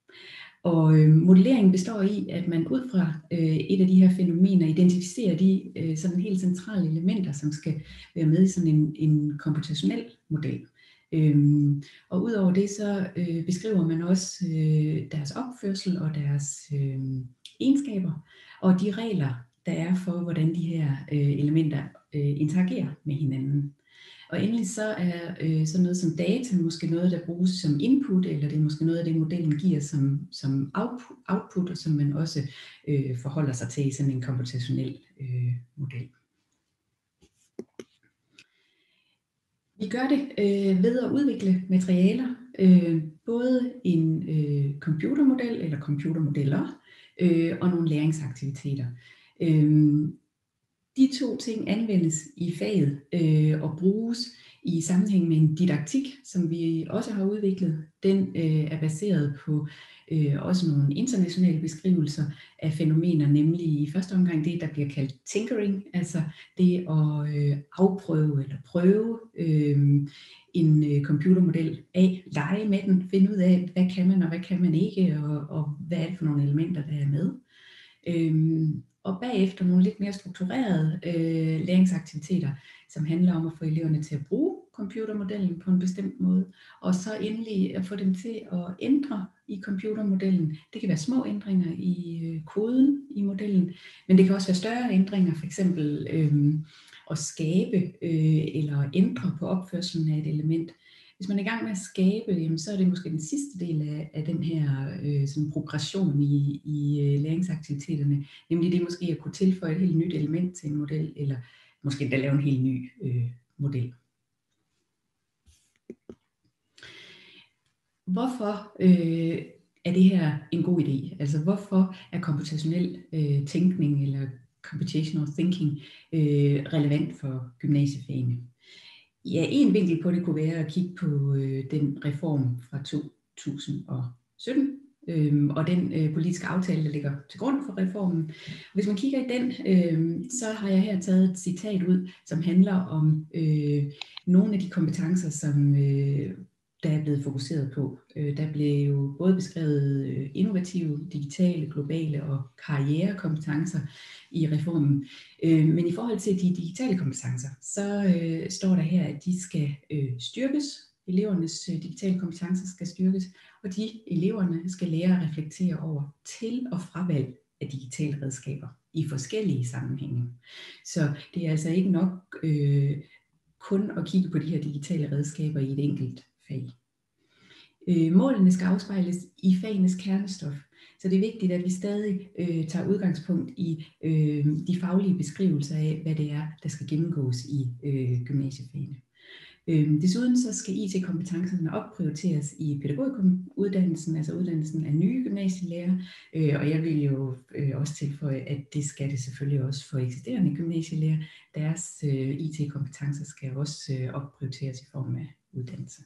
S7: Og øh, modelleringen består i, at man ud fra øh, et af de her fænomener identificerer de øh, sådan helt centrale elementer, som skal være med i sådan en, en computationel model. Øhm, og udover det så øh, beskriver man også øh, deres opførsel og deres øh, egenskaber, og de regler, der er for, hvordan de her øh, elementer øh, interagerer med hinanden. Og endelig så er øh, sådan noget som data måske noget, der bruges som input, eller det er måske noget af det, modellen giver som, som output, output, og som man også øh, forholder sig til i sådan en computationel øh, model. Vi gør det øh, ved at udvikle materialer, øh, både en øh, computermodel eller computermodeller øh, og nogle læringsaktiviteter. Øh, De to ting anvendes i faget øh, og bruges i sammenhæng med en didaktik, som vi også har udviklet. Den øh, er baseret på øh, også nogle internationale beskrivelser af fænomener, nemlig i første omgang det, der bliver kaldt tinkering, altså det at øh, afprøve eller prøve øh, en øh, computermodel af, lege med den, finde ud af, hvad kan man og hvad kan man ikke, og, og hvad er det for nogle elementer, der er med. Øhm, og bagefter nogle lidt mere strukturerede øh, læringsaktiviteter, som handler om at få eleverne til at bruge computermodellen på en bestemt måde, og så endelig at få dem til at ændre i computermodellen. Det kan være små ændringer i øh, koden i modellen, men det kan også være større ændringer, for eksempel øh, at skabe øh, eller ændre på opførselen af et element. Hvis man er i gang med at skabe, jamen, så er det måske den sidste del af, af den her øh, sådan progression i, i øh, læringsaktiviteterne, nemlig det måske at kunne tilføje et helt nyt element til en model, eller måske endda lave en helt ny øh, model. Hvorfor øh, er det her en god idé? Altså hvorfor er komputationel øh, tænkning eller computational thinking øh, relevant for gymnasiefagene? Ja, en vinkel på det kunne være at kigge på øh, den reform fra to tusind og sytten øh, og den øh, politiske aftale, der ligger til grund for reformen. Hvis man kigger i den, øh, så har jeg her taget et citat ud, som handler om øh, nogle af de kompetencer, som øh, der er blevet fokuseret på. Øh, der blev jo både beskrevet øh, innovative, digitale, globale og karrierekompetencer i reformen. Øh, men i forhold til de digitale kompetencer, så øh, står der her, at de skal øh, styrkes. Elevernes øh, digitale kompetencer skal styrkes, og de eleverne skal lære at reflektere over til- og fravalg af digitale redskaber i forskellige sammenhænge. Så det er altså ikke nok øh, kun at kigge på de her digitale redskaber i et enkelt fag. Øh, målene skal afspejles i fagenes kernestof, så det er vigtigt, at vi stadig øh, tager udgangspunkt i øh, de faglige beskrivelser af, hvad det er, der skal gennemgås i øh, gymnasiefagene. Øh, desuden så skal I T-kompetencerne opprioriteres i pædagoguddannelsen, altså uddannelsen af nye gymnasielærer, øh, og jeg vil jo øh, også tilføje, at det skal det selvfølgelig også for eksisterende gymnasielærer. Deres øh, I T-kompetencer skal også øh, opprioriteres i form af uddannelse.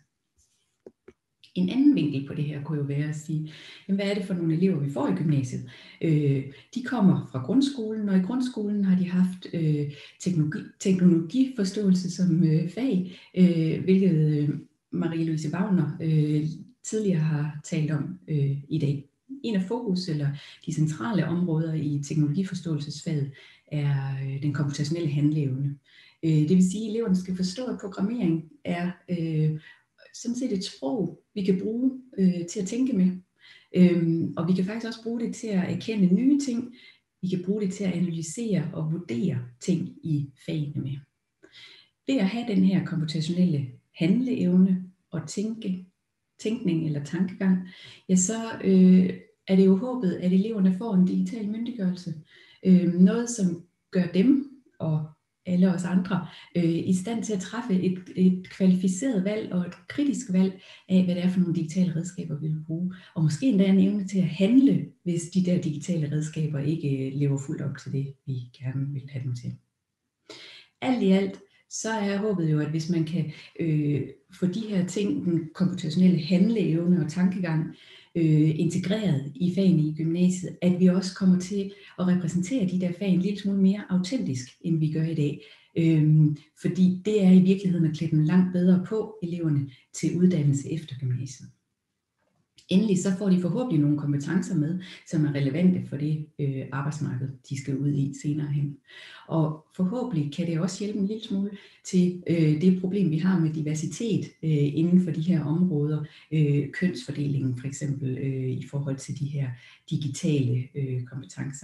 S7: En anden vinkel på det her kunne jo være at sige, jamen, hvad er det for nogle elever, vi får i gymnasiet? Øh, de kommer fra grundskolen, og i grundskolen har de haft øh, teknologi, teknologiforståelse som øh, fag, øh, hvilket øh, Marie-Louise Wagner øh, tidligere har talt om øh, i dag. En af fokus, eller de centrale områder i teknologiforståelsesfaget, er øh, den computationelle handleevne. Øh, det vil sige, at eleverne skal forstå, at programmering er øh, sådan set et sprog, vi kan bruge øh, til at tænke med. Øhm, og vi kan faktisk også bruge det til at erkende nye ting. Vi kan bruge det til at analysere og vurdere ting i fagene med. Ved at have den her computationelle handleevne og tænke, tænkning eller tankegang, ja, så øh, er det jo håbet, at eleverne får en digital myndiggørelse. Øh, noget, som gør dem og alle os andre, øh, i stand til at træffe et, et kvalificeret valg og et kritisk valg af, hvad det er for nogle digitale redskaber, vi vil bruge. Og måske endda en evne til at handle, hvis de der digitale redskaber ikke lever fuldt op til det, vi gerne vil have dem til. Alt i alt, så er håbet jo, at hvis man kan øh, få de her ting, den computationelle handleevne og tankegang, øh, integreret i fagene i gymnasiet, at vi også kommer til at repræsentere de der fag en lille smule mere autentisk, end vi gør i dag. Øhm, fordi det er i virkeligheden at klæde dem langt bedre på eleverne til uddannelse efter gymnasiet. Endelig så får de forhåbentlig nogle kompetencer med, som er relevante for det øh, arbejdsmarked, de skal ud i senere hen. Og forhåbentlig kan det også hjælpe en lille smule til øh, det problem, vi har med diversitet øh, inden for de her områder. Øh, kønsfordelingen for eksempel øh, i forhold til de her digitale øh, kompetencer.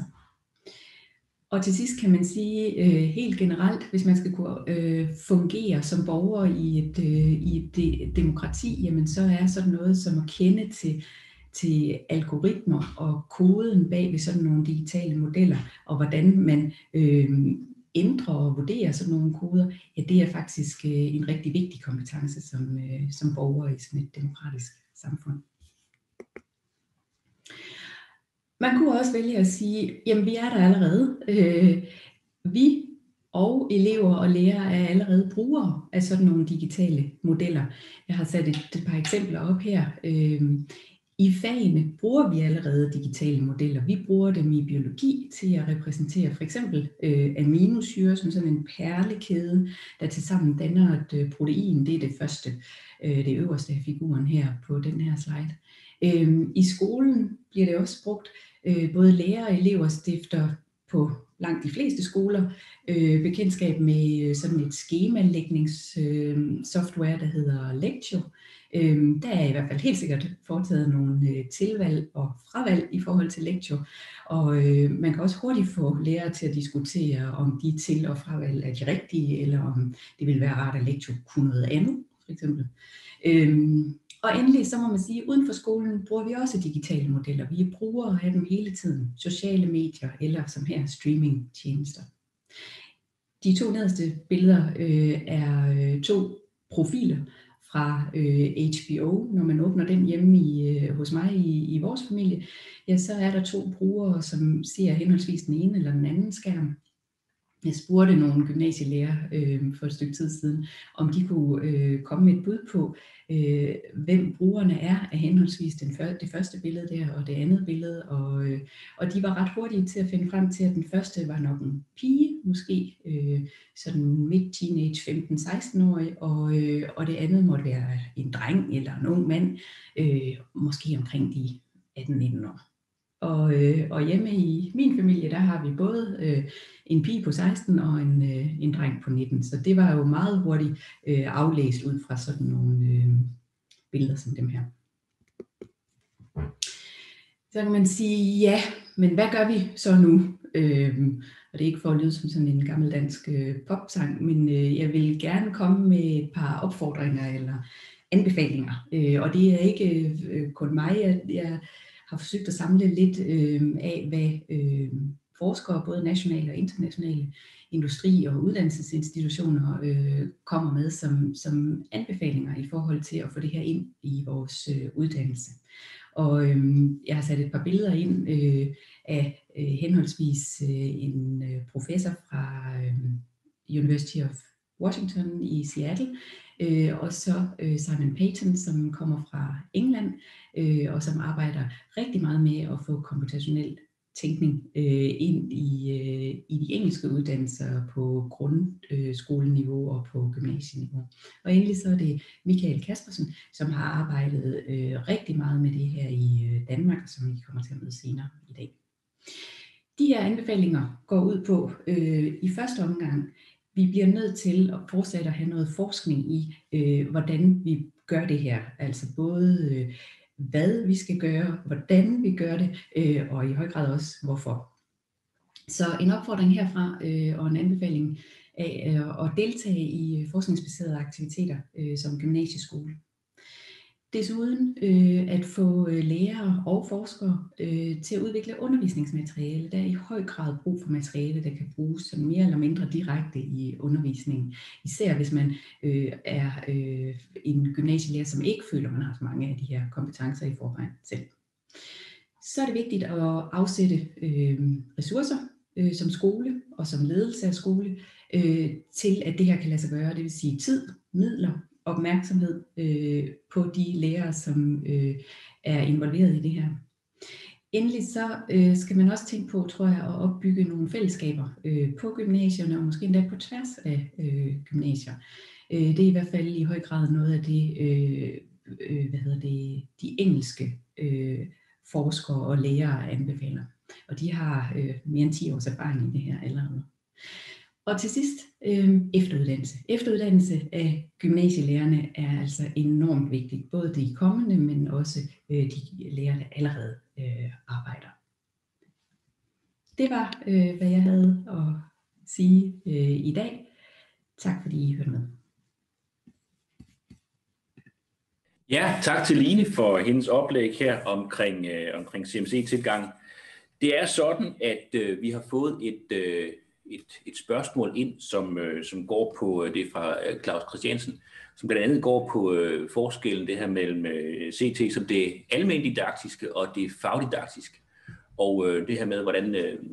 S7: Og til sidst kan man sige øh, helt generelt, hvis man skal kunne øh, fungere som borger i et, øh, i et de, demokrati, jamen så er sådan noget som at kende til, til algoritmer og koden bag ved sådan nogle digitale modeller, og hvordan man øh, ændrer og vurderer sådan nogle koder, ja, det er faktisk øh, en rigtig vigtig kompetence som, øh, som borger i sådan et demokratisk samfund. Man kunne også vælge at sige, jamen vi er der allerede. Øh, vi og elever og lærere er allerede brugere af sådan nogle digitale modeller. Jeg har sat et, et par eksempler op her. Øhm, I fagene bruger vi allerede digitale modeller. Vi bruger dem i biologi til at repræsentere for eksempel øh, aminosyre som sådan en perlekæde, der tilsammen danner et øh, protein. Det er det første, øh, det øverste af figuren her på den her slide. Øhm, I skolen bliver det også brugt. Øh, både lærere og elever stifter på langt de fleste skoler øh, bekendtskab med sådan et skemalægningssoftware, øh, der hedder Lectio. Øh, der er i hvert fald helt sikkert foretaget nogle øh, tilvalg og fravalg i forhold til Lectio, og øh, man kan også hurtigt få lærere til at diskutere, om de til- og fravalg er de rigtige, eller om det ville være rart, at Lectio kunne noget andet, for eksempel. Øh, Og endelig så må man sige, at uden for skolen bruger vi også digitale modeller. Vi bruger af dem hele tiden. Sociale medier eller som her streamingtjenester. De to nederste billeder øh, er øh, to profiler fra øh, H B O. Når man åbner den hjemme i, øh, hos mig i, i vores familie, ja, så er der to brugere, som ser henholdsvis den ene eller den anden skærm. Jeg spurgte nogle gymnasielærer øh, for et stykke tid siden, om de kunne øh, komme med et bud på, øh, hvem brugerne er af henholdsvis den før, det første billede der og det andet billede. Og, øh, og de var ret hurtige til at finde frem til, at den første var nok en pige, måske øh, sådan midt-teenage femten seksten-årig, og, øh, og det andet måtte være en dreng eller en ung mand, øh, måske omkring de atten nitten år. Og, øh, og hjemme i min familie, der har vi både øh, en pige på seksten og en, øh, en dreng på nitten. Så det var jo meget hurtigt øh, aflæst ud fra sådan nogle øh, billeder som dem her. Så kan man sige, ja, men hvad gør vi så nu? Øh, og det er ikke for at lyde som sådan en gammel dansk øh, popsang, men øh, jeg vil gerne komme med et par opfordringer eller anbefalinger. Øh, og det er ikke øh, kun mig, jeg, jeg har forsøgt at samle lidt øh, af, hvad øh, forskere, både nationale og internationale, industri- og uddannelsesinstitutioner øh, kommer med som, som anbefalinger i forhold til at få det her ind i vores øh, uddannelse. Og øh, jeg har sat et par billeder ind øh, af øh, henholdsvis øh, en øh, professor fra øh, University of Washington i Seattle, øh, og så øh, Simon Peyton, som kommer fra England, øh, og som arbejder rigtig meget med at få computationel tænkning øh, ind i, øh, i de engelske uddannelser på grundskoleniveau og på gymnasieniveau. Og endelig så er det Michael Caspersen, som har arbejdet øh, rigtig meget med det her i øh, Danmark, som vi kommer til at møde senere i dag. De her anbefalinger går ud på øh, i første omgang, vi bliver nødt til at fortsætte at have noget forskning i, øh, hvordan vi gør det her. Altså både øh, hvad vi skal gøre, hvordan vi gør det, øh, og i høj grad også hvorfor. Så en opfordring herfra øh, og en anbefaling af øh, at deltage i forskningsbaserede aktiviteter øh, som gymnasieskole. Desuden øh, at få lærere og forskere øh, til at udvikle undervisningsmateriale. Der er i høj grad brug for materiale, der kan bruges sådan mere eller mindre direkte i undervisningen. Især hvis man øh, er øh, en gymnasielærer, som ikke føler, man har så mange af de her kompetencer i forvejen selv. Så er det vigtigt at afsætte øh, ressourcer øh, som skole og som ledelse af skole øh, til, at det her kan lade sig gøre. Det vil sige tid, midler, opmærksomhed øh, på de lærere, som øh, er involveret i det her. Endelig så øh, skal man også tænke på, tror jeg, at opbygge nogle fællesskaber øh, på gymnasierne, og måske endda på tværs af øh, gymnasier. Øh, det er i hvert fald i høj grad noget af det, øh, øh, hvad hedder det, de engelske øh, forskere og lærere anbefaler. Og de har øh, mere end ti års erfaring i det her allerede. Og til sidst, øh, efteruddannelse. Efteruddannelse af gymnasielærerne er altså enormt vigtigt. Både de kommende, men også øh, de lærere, der allerede øh, arbejder. Det var, øh, hvad jeg havde at sige øh, i dag. Tak fordi I hørte med.
S1: Ja, tak til Line for hendes oplæg her omkring, øh, omkring C M C-tilgang. Det er sådan, at øh, vi har fået et... Øh, Et, et spørgsmål ind, som, øh, som går på, øh, det er fra øh, Claus Christiansen, som blandt andet går på øh, forskellen det her mellem øh, C T som det almendidaktiske og det fagdidaktiske. Og øh, det her med, hvordan øh,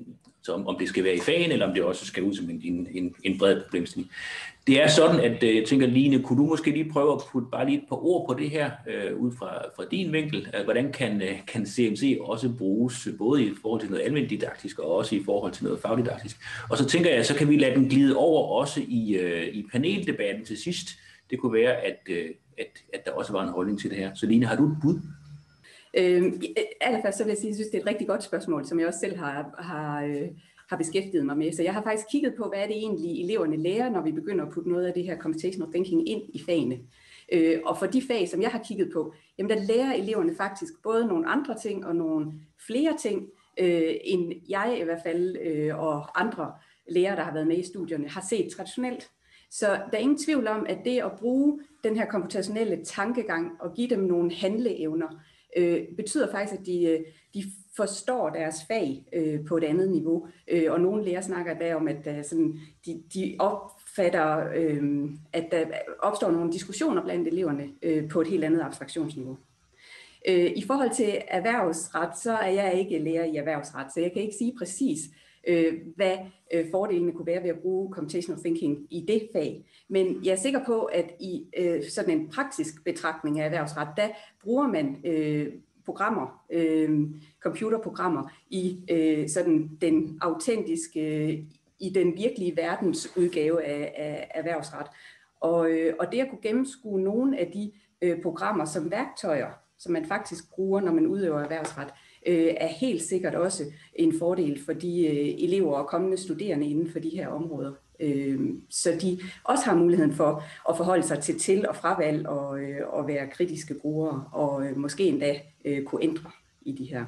S1: Så om, om det skal være i fagene, eller om det også skal ud som en, en, en bred problemstilling. Det er sådan, at jeg tænker, Line, kunne du måske lige prøve at putte bare lige et par ord på det her, øh, ud fra, fra din vinkel? Hvordan kan, kan C M C også bruges, både i forhold til noget almindeligt didaktisk, og også i forhold til noget fagdidaktisk? Og så tænker jeg, så kan vi lade den glide over også i, øh, i paneldebatten til sidst. Det kunne være, at, øh, at, at der også var en holdning til det her. Så Line, har du et bud?
S7: Øhm, allerførst så vil jeg sige, at jeg synes, det er et rigtig godt spørgsmål, som jeg også selv har, har, øh, har beskæftiget mig med. Så jeg har faktisk kigget på, hvad er det egentlig eleverne lærer, når vi begynder at putte noget af det her Computational Thinking ind i fagene. Øh, og for de fag, som jeg har kigget på, jamen der lærer eleverne faktisk både nogle andre ting og nogle flere ting, øh, end jeg i hvert fald øh, og andre lærere, der har været med i studierne, har set traditionelt. Så der er ingen tvivl om, at det at bruge den her komputationelle tankegang og give dem nogle handleevner, øh, betyder faktisk, at de, de forstår deres fag øh, på et andet niveau. Øh, og nogle lærere snakker der om, at der sådan, de, de opfatter, øh, at der opstår nogle diskussioner blandt eleverne øh, på et helt andet abstraktionsniveau. Øh, I forhold til erhvervsret, så er jeg ikke lærer i erhvervsret, så jeg kan ikke sige præcis, øh, hvad øh, fordelene kunne være ved at bruge Computational Thinking i det fag. Men jeg er sikker på, at i øh, sådan en praktisk betragtning af erhvervsret, der bruger man øh, programmer, øh, computerprogrammer i øh, sådan den autentiske, øh, i den virkelige verdens udgave af, af erhvervsret. Og, øh, og det at kunne gennemskue nogle af de øh, programmer som værktøjer, som man faktisk bruger, når man udøver erhvervsret, øh, er helt sikkert også en fordel for de øh, elever og kommende studerende inden for de her områder. Øh, så de også har muligheden for at forholde sig til til- og fravalg og, øh, og være kritiske brugere, og øh, måske endda øh, kunne ændre i de her.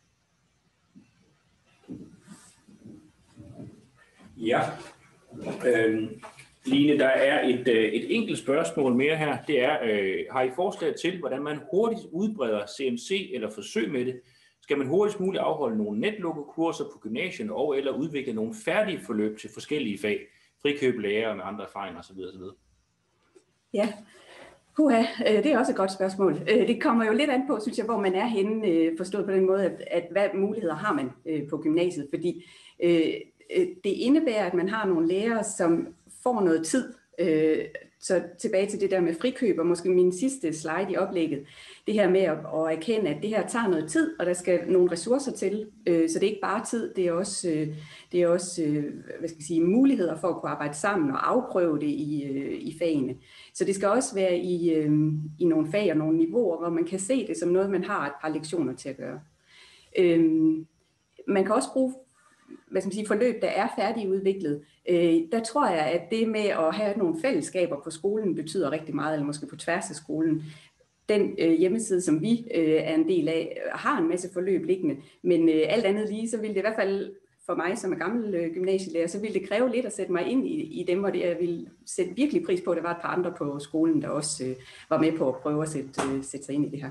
S1: Ja, øh, Line, der er et, øh, et enkelt spørgsmål mere her. Det er, øh, har I forslag til, hvordan man hurtigt udbreder C M C eller forsøg med det? Skal man hurtigst muligt afholde nogle netlukkekurser på gymnasiet og eller udvikle nogle færdige forløb til forskellige fag? Frikøb lærere med andre erfaringer osv. osv.
S7: Ja, Huha, det er også et godt spørgsmål. Det kommer jo lidt an på, synes jeg, hvor man er henne, forstået på den måde, at, at hvad muligheder har man på gymnasiet. Fordi det indebærer, at man har nogle lærere, som får noget tid. Så tilbage til det der med frikøb, og måske min sidste slide i oplægget. Det her med at, at erkende, at det her tager noget tid, og der skal nogle ressourcer til. Så det er ikke bare tid, det er også, det er også hvad skal jeg sige, muligheder for at kunne arbejde sammen og afprøve det i, i fagene. Så det skal også være i, i nogle fag og nogle niveauer, hvor man kan se det som noget, man har et par lektioner til at gøre. Man kan også bruge hvad skal man sige, forløb, der er færdigudviklet. Øh, der tror jeg, at det med at have nogle fællesskaber på skolen betyder rigtig meget, eller måske på tværs af skolen. Den øh, hjemmeside, som vi øh, er en del af, har en masse forløb liggende, men øh, alt andet lige, så vil det i hvert fald for mig som er gammel øh, gymnasielærer, så vil det kræve lidt at sætte mig ind i, i dem, og det, jeg vil sætte virkelig pris på, at der var et par andre på skolen, der også øh, var med på at prøve at sætte, øh, sætte sig ind i det her.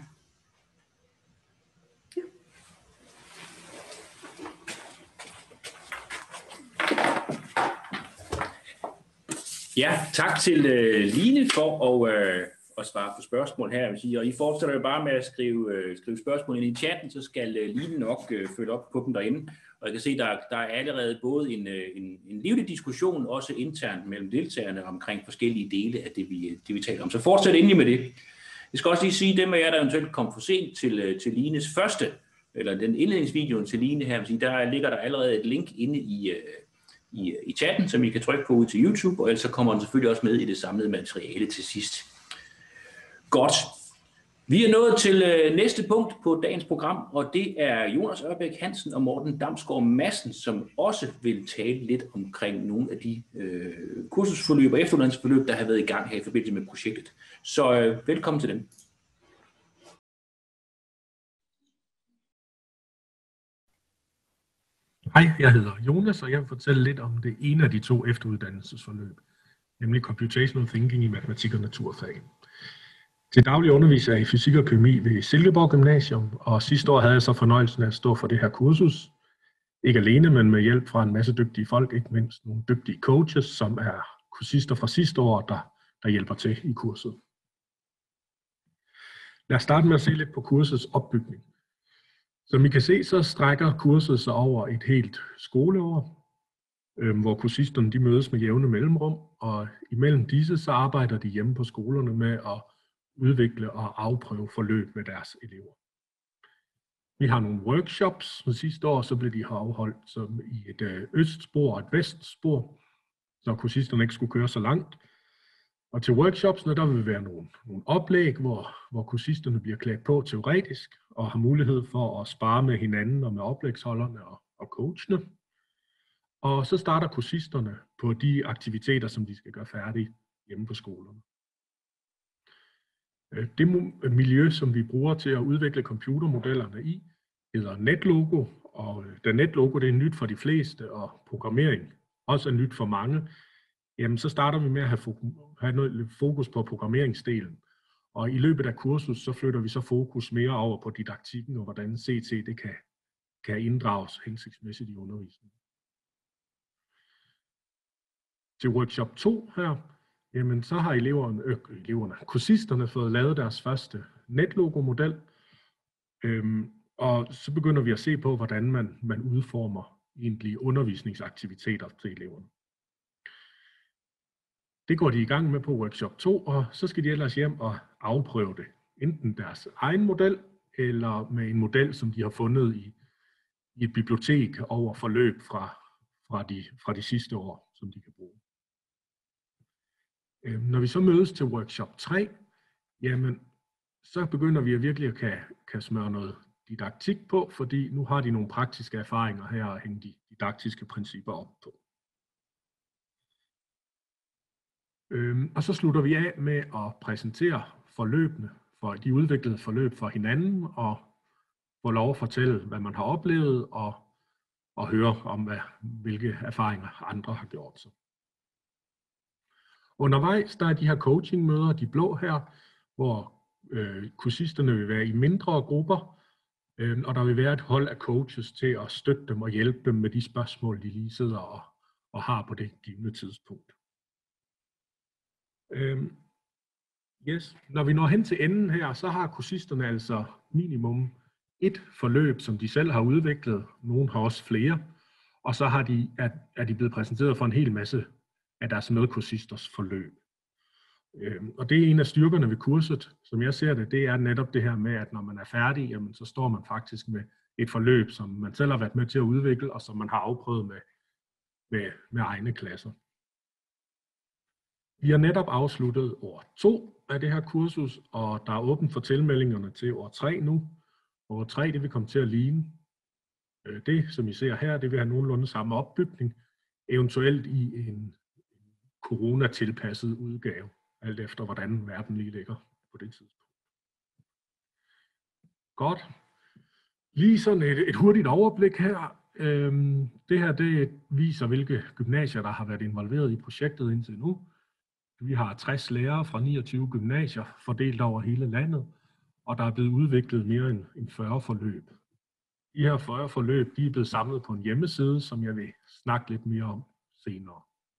S1: Ja, tak til uh, Line for at, uh, at svare på spørgsmål her. Jeg vil sige. Og I fortsætter jo bare med at skrive, uh, skrive spørgsmål ind i chatten, så skal uh, Line nok uh, følge op på dem derinde. Og jeg kan se, at der, der er allerede både en, uh, en, en livlig diskussion, også internt mellem deltagerne omkring forskellige dele af det, vi, det, vi taler om. Så fortsæt endelig med det. Jeg skal også lige sige, at dem af jer, der eventuelt kom for sent til, uh, til Lines første, eller den indledningsvideo til Line her, sige, der ligger der allerede et link inde i... Uh, I, i chatten, som I kan trykke på ud til YouTube, og ellers så kommer den selvfølgelig også med i det samlede materiale til sidst. Godt. Vi er nået til øh, næste punkt på dagens program, og det er Jonas Ørbæk Hansen og Morten Damsgaard Madsen, som også vil tale lidt omkring nogle af de øh, kursusforløb og efteruddannelsesforløb, der har været i gang her i forbindelse med projektet. Så øh, velkommen til dem.
S8: Hej, jeg hedder Jonas, og jeg vil fortælle lidt om det ene af de to efteruddannelsesforløb, nemlig Computational Thinking i matematik og naturfag. Til daglig underviser jeg i fysik og kemi ved Silkeborg Gymnasium, og sidste år havde jeg så fornøjelsen af at stå for det her kursus. Ikke alene, men med hjælp fra en masse dygtige folk, ikke mindst nogle dygtige coaches, som er kursister fra sidste år, der, der hjælper til i kurset. Lad os starte med at se lidt på kursets opbygning.
S9: Som I kan se, så strækker kurset sig over et helt skoleår, øh, hvor kursisterne de mødes med jævne mellemrum, og imellem disse så arbejder de hjemme på skolerne med at udvikle og afprøve forløb med deres elever. Vi har nogle workshops, og sidste år så blev de afholdt som i et østspor og et vestspor, så kursisterne ikke skulle køre så langt. Og til workshopsene, der vil være nogle, nogle oplæg, hvor, hvor kursisterne bliver klædt på teoretisk, og har mulighed for at spare med hinanden og med oplægsholderne og, og coachene. Og så starter kursisterne på de aktiviteter, som de skal gøre færdige hjemme på skolerne. Det miljø, som vi bruger til at udvikle computermodellerne i, hedder Netlogo, og da Netlogo det er nyt for de fleste, og programmering også er nyt for mange, jamen så starter vi med at have fokus på programmeringsdelen. Og i løbet af kursus, så flytter vi så fokus mere over på didaktikken, og hvordan C T det kan, kan inddrages hensigtsmæssigt i undervisningen. Til workshop to her, jamen så har eleverne, øh, eleverne, kursisterne fået lavet deres første Netlogo-model, øhm, og så begynder vi at se på, hvordan man, man udformer egentlige undervisningsaktiviteter til eleverne. Det går de i gang med på workshop to, og så skal de ellers hjem og afprøve det. Enten deres egen model, eller med en model, som de har fundet i, i et bibliotek over forløb fra, fra, de, fra de sidste år, som de kan bruge. Når vi så mødes til workshop tre, jamen, så begynder vi at virkelig at kan, kan smøre noget didaktik på, fordi nu har de nogle praktiske erfaringer her og hænge de didaktiske principper op på. Øhm, og så slutter vi af med at præsentere forløbene, for de udviklede forløb for hinanden, og få lov at fortælle, hvad man har oplevet, og, og høre om, hvad, hvilke erfaringer andre har gjort sig. Undervejs der er de her coachingmøder, de blå her, hvor øh, kursisterne vil være i mindre grupper, øh, og der vil være et hold af coaches til at støtte dem og hjælpe dem med de spørgsmål, de lige sidder og, og har på det givne tidspunkt. Øh, yes. Når vi når hen til enden her, så har kursisterne altså minimum et forløb, som de selv har udviklet. Nogle har også flere, og så har de, er, er de blevet præsenteret for en hel masse af deres medkursisters forløb. Øhm, og det er en af styrkerne ved kurset, som jeg ser det, det er netop det her med, at når man er færdig, jamen, så står man faktisk med et forløb, som man selv har været med til at udvikle, og som man har afprøvet med, med, med egne klasser. Vi har netop afsluttet år to af det her kursus, og der er åbent for tilmeldingerne til år tre nu. År tre, det vil komme til at ligne det, som I ser her, det vil have nogenlunde samme opbygning, eventuelt i en corona-tilpasset udgave, alt efter hvordan verden lige ligger på det tidspunkt. Godt. Lige sådan et, et hurtigt overblik her. Øhm, det her det viser, hvilke gymnasier, der har været involveret i projektet indtil nu. Vi har tres lærere fra niogtyve gymnasier fordelt over hele landet, og der er blevet udviklet mere end fyrre forløb. De her fyrre forløb de er blevet samlet på en hjemmeside, som jeg vil snakke lidt mere om senere.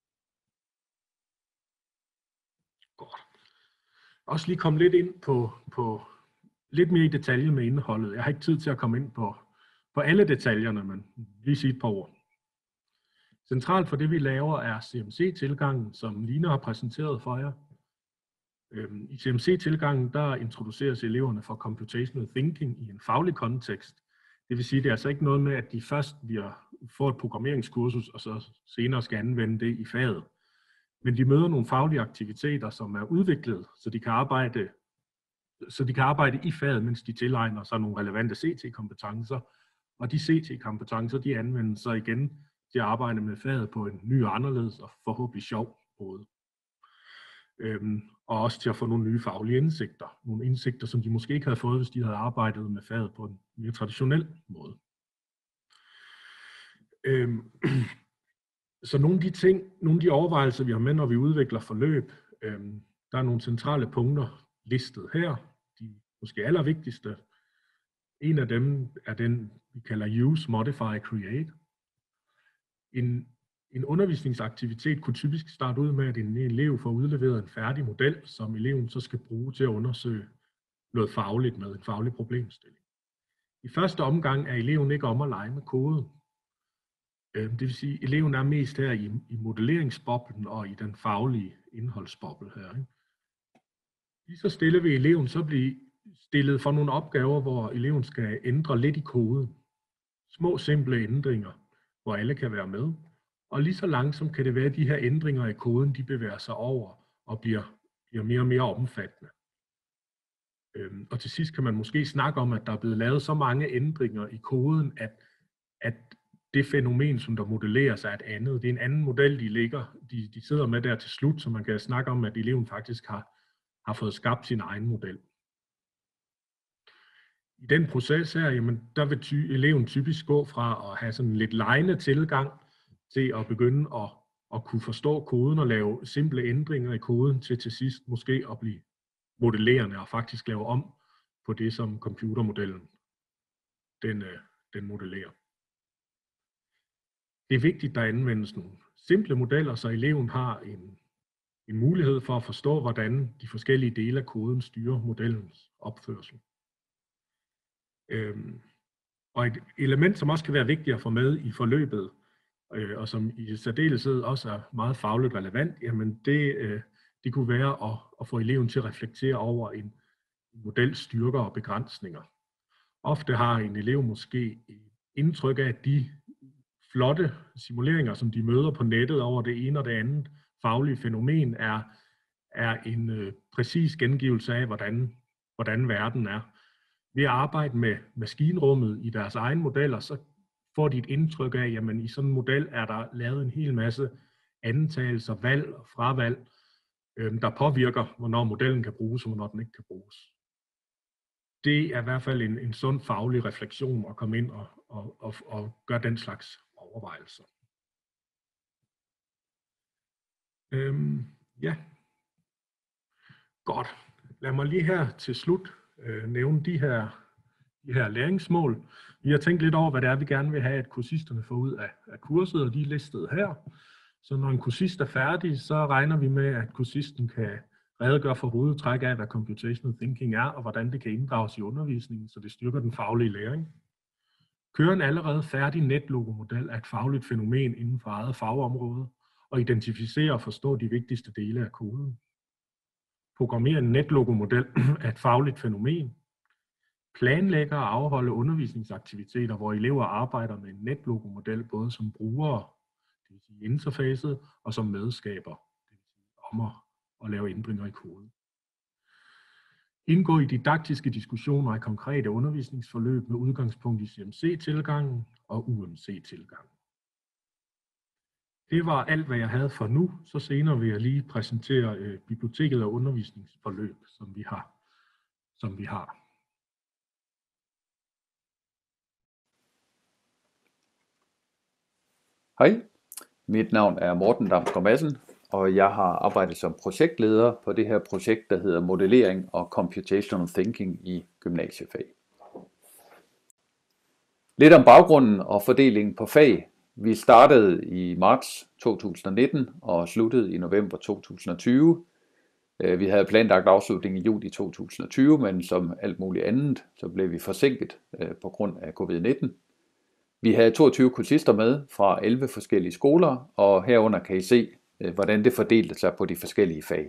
S9: Godt. Også lige komme lidt ind på, på lidt mere i detalje med indholdet. Jeg har ikke tid til at komme ind på, på alle detaljerne, men lige sige et par ord. Centralt for det, vi laver, er C M C-tilgangen, som Line har præsenteret for jer. I C M C-tilgangen, der introduceres eleverne for Computational Thinking i en faglig kontekst. Det vil sige, det er altså ikke noget med, at de først bliver, får et programmeringskursus, og så senere skal anvende det i faget. Men de møder nogle faglige aktiviteter, som er udviklet, så de kan arbejde, så de kan arbejde i faget, mens de tilegner sig nogle relevante C T-kompetencer. Og de C T-kompetencer, de anvendes så igen til at arbejde med faget på en ny og anderledes og forhåbentlig sjov måde. Øhm, og også til at få nogle nye faglige indsigter. Nogle indsigter, som de måske ikke havde fået, hvis de havde arbejdet med faget på en mere traditionel måde. Øhm, så nogle af de ting, nogle af de overvejelser, vi har med, når vi udvikler forløb, øhm, der er nogle centrale punkter listet her. De måske allervigtigste. En af dem er den, vi kalder Use, Modify, Create. En En undervisningsaktivitet kunne typisk starte ud med, at en elev får udleveret en færdig model, som eleven så skal bruge til at undersøge noget fagligt med en faglig problemstilling. I første omgang er eleven ikke om at lege med koden. Det vil sige, at eleven er mest her i, i modelleringsboblen og i den faglige indholdsboble her. Ikke? Lige så stille vil eleven så blive stillet for nogle opgaver, hvor eleven skal ændre lidt i koden. Små, simple ændringer, hvor alle kan være med. Og lige så langsomt kan det være, at de her ændringer i koden, de bevæger sig over og bliver, bliver mere og mere omfattende. Øhm, og til sidst kan man måske snakke om, at der er blevet lavet så mange ændringer i koden, at, at det fænomen, som der modelleres, er et andet. Det er en anden model, de ligger, de, de sidder med der til slut, så man kan snakke om, at eleven faktisk har, har fået skabt sin egen model. I den proces her, jamen, der vil ty- eleven typisk gå fra at have sådan en lidt legende tilgang til at begynde at, at kunne forstå koden og lave simple ændringer i koden, til til sidst måske at blive modellerende og faktisk lave om på det, som computermodellen den, den modellerer. Det er vigtigt, at der anvendes nogle simple modeller, så eleven har en, en mulighed for at forstå, hvordan de forskellige dele af koden styrer modellens opførsel. Øhm, og et element, som også kan være vigtigt at få med i forløbet, øh, og som i særdeleshed også er meget fagligt relevant, jamen det, øh, det kunne være at, at få eleven til at reflektere over en models styrker og begrænsninger. Ofte har en elev måske indtryk af, at de flotte simuleringer, som de møder på nettet over det ene og det andet faglige fænomen, er, er en øh, præcis gengivelse af, hvordan, hvordan verden er. Ved at arbejde med maskinrummet i deres egen modeller, så får de et indtryk af, at i sådan en model er der lavet en hel masse antagelser, valg og fravalg, øh, der påvirker, hvornår modellen kan bruges og hvornår den ikke kan bruges. Det er i hvert fald en, en sund faglig refleksion at komme ind og, og, og, og gøre den slags overvejelser. Øhm, ja, godt. Lad mig lige her til slut øh, nævne de her, de her læringsmål. Vi har tænkt lidt over, hvad det er, vi gerne vil have, at kursisterne får ud af, af kurset, og de er listet her. Så når en kursist er færdig, så regner vi med, at kursisten kan redegøre for hovedtræk af, hvad Computational Thinking er, og hvordan det kan inddrages i undervisningen, så det styrker den faglige læring. Kører en allerede færdig netlogomodel af et fagligt fænomen inden for eget fagområde, og identificere og forstå de vigtigste dele af koden. Programmere en netlogomodel af et fagligt fænomen. Planlægger og afholde undervisningsaktiviteter, hvor elever arbejder med en netlogomodel både som brugere, det vil sige interfacet, og som medskaber, det vil sige om at, at lave ændringer i koden. Indgå i didaktiske diskussioner i konkrete undervisningsforløb med udgangspunkt i C M C-tilgangen og U M C-tilgangen. Det var alt, hvad jeg havde for nu. Så senere vil jeg lige præsentere øh, biblioteket og undervisningsforløb, som vi har. Som vi har.
S10: Hej, mit navn er Morten Damsgaard Madsen, og jeg har arbejdet som projektleder på det her projekt, der hedder Modellering og Computational Thinking i gymnasiefag. Lidt om baggrunden og fordelingen på fag. Vi startede i marts to tusind nitten og sluttede i november to tusind tyve. Vi havde planlagt afslutning i juli to tusind tyve, men som alt muligt andet, så blev vi forsinket på grund af covid nitten. Vi havde toogtyve kursister med fra elleve forskellige skoler, og herunder kan I se, hvordan det fordelte sig på de forskellige fag.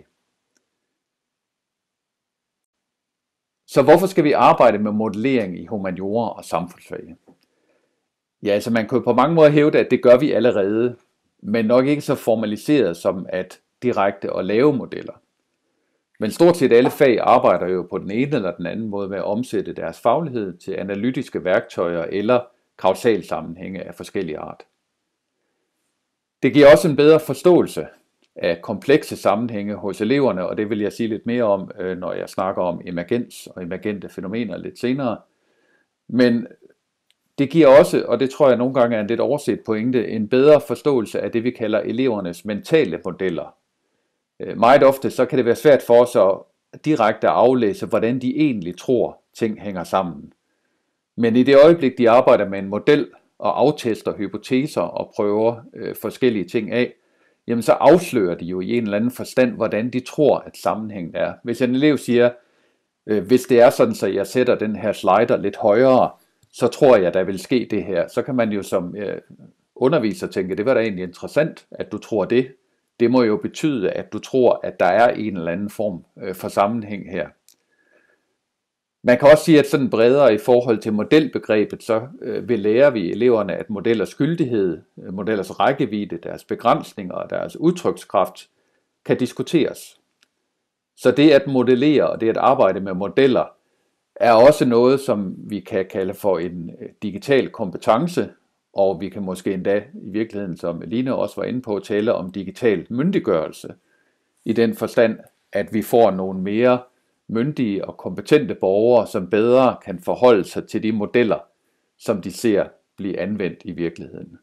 S10: Så hvorfor skal vi arbejde med modellering i humaniora og samfundsfag? Ja, altså man kan jo på mange måder hævde, at det gør vi allerede, men nok ikke så formaliseret som at direkte at lave modeller. Men stort set alle fag arbejder jo på den ene eller den anden måde med at omsætte deres faglighed til analytiske værktøjer eller kausalsammenhænge af forskellige art. Det giver også en bedre forståelse af komplekse sammenhænge hos eleverne, og det vil jeg sige lidt mere om, når jeg snakker om emergens og emergente fænomener lidt senere. Men det giver også, og det tror jeg nogle gange er en lidt overset pointe, en bedre forståelse af det, vi kalder elevernes mentale modeller. Meget ofte så kan det være svært for os at direkte aflæse, hvordan de egentlig tror, ting hænger sammen. Men i det øjeblik, de arbejder med en model og aftester hypoteser og prøver øh, forskellige ting af, jamen så afslører de jo i en eller anden forstand, hvordan de tror, at sammenhængen er. Hvis en elev siger, øh, hvis det er sådan, så jeg sætter den her slider lidt højere, så tror jeg, der vil ske det her. Så kan man jo som øh, underviser tænke, det var da egentlig interessant, at du tror det. Det må jo betyde, at du tror, at der er en eller anden form øh, for sammenhæng her. Man kan også sige, at sådan bredere i forhold til modelbegrebet, så øh, vil lære vi eleverne, at modellers gyldighed, modellers rækkevidde, deres begrænsninger og deres udtrykskraft kan diskuteres. Så det at modellere og det at arbejde med modeller er også noget, som vi kan kalde for en digital kompetence, og vi kan måske endda i virkeligheden, som Line også var inde på, tale om digital myndiggørelse, i den forstand, at vi får nogle mere myndige og kompetente borgere, som bedre kan forholde sig til de modeller, som de ser blive anvendt i virkeligheden.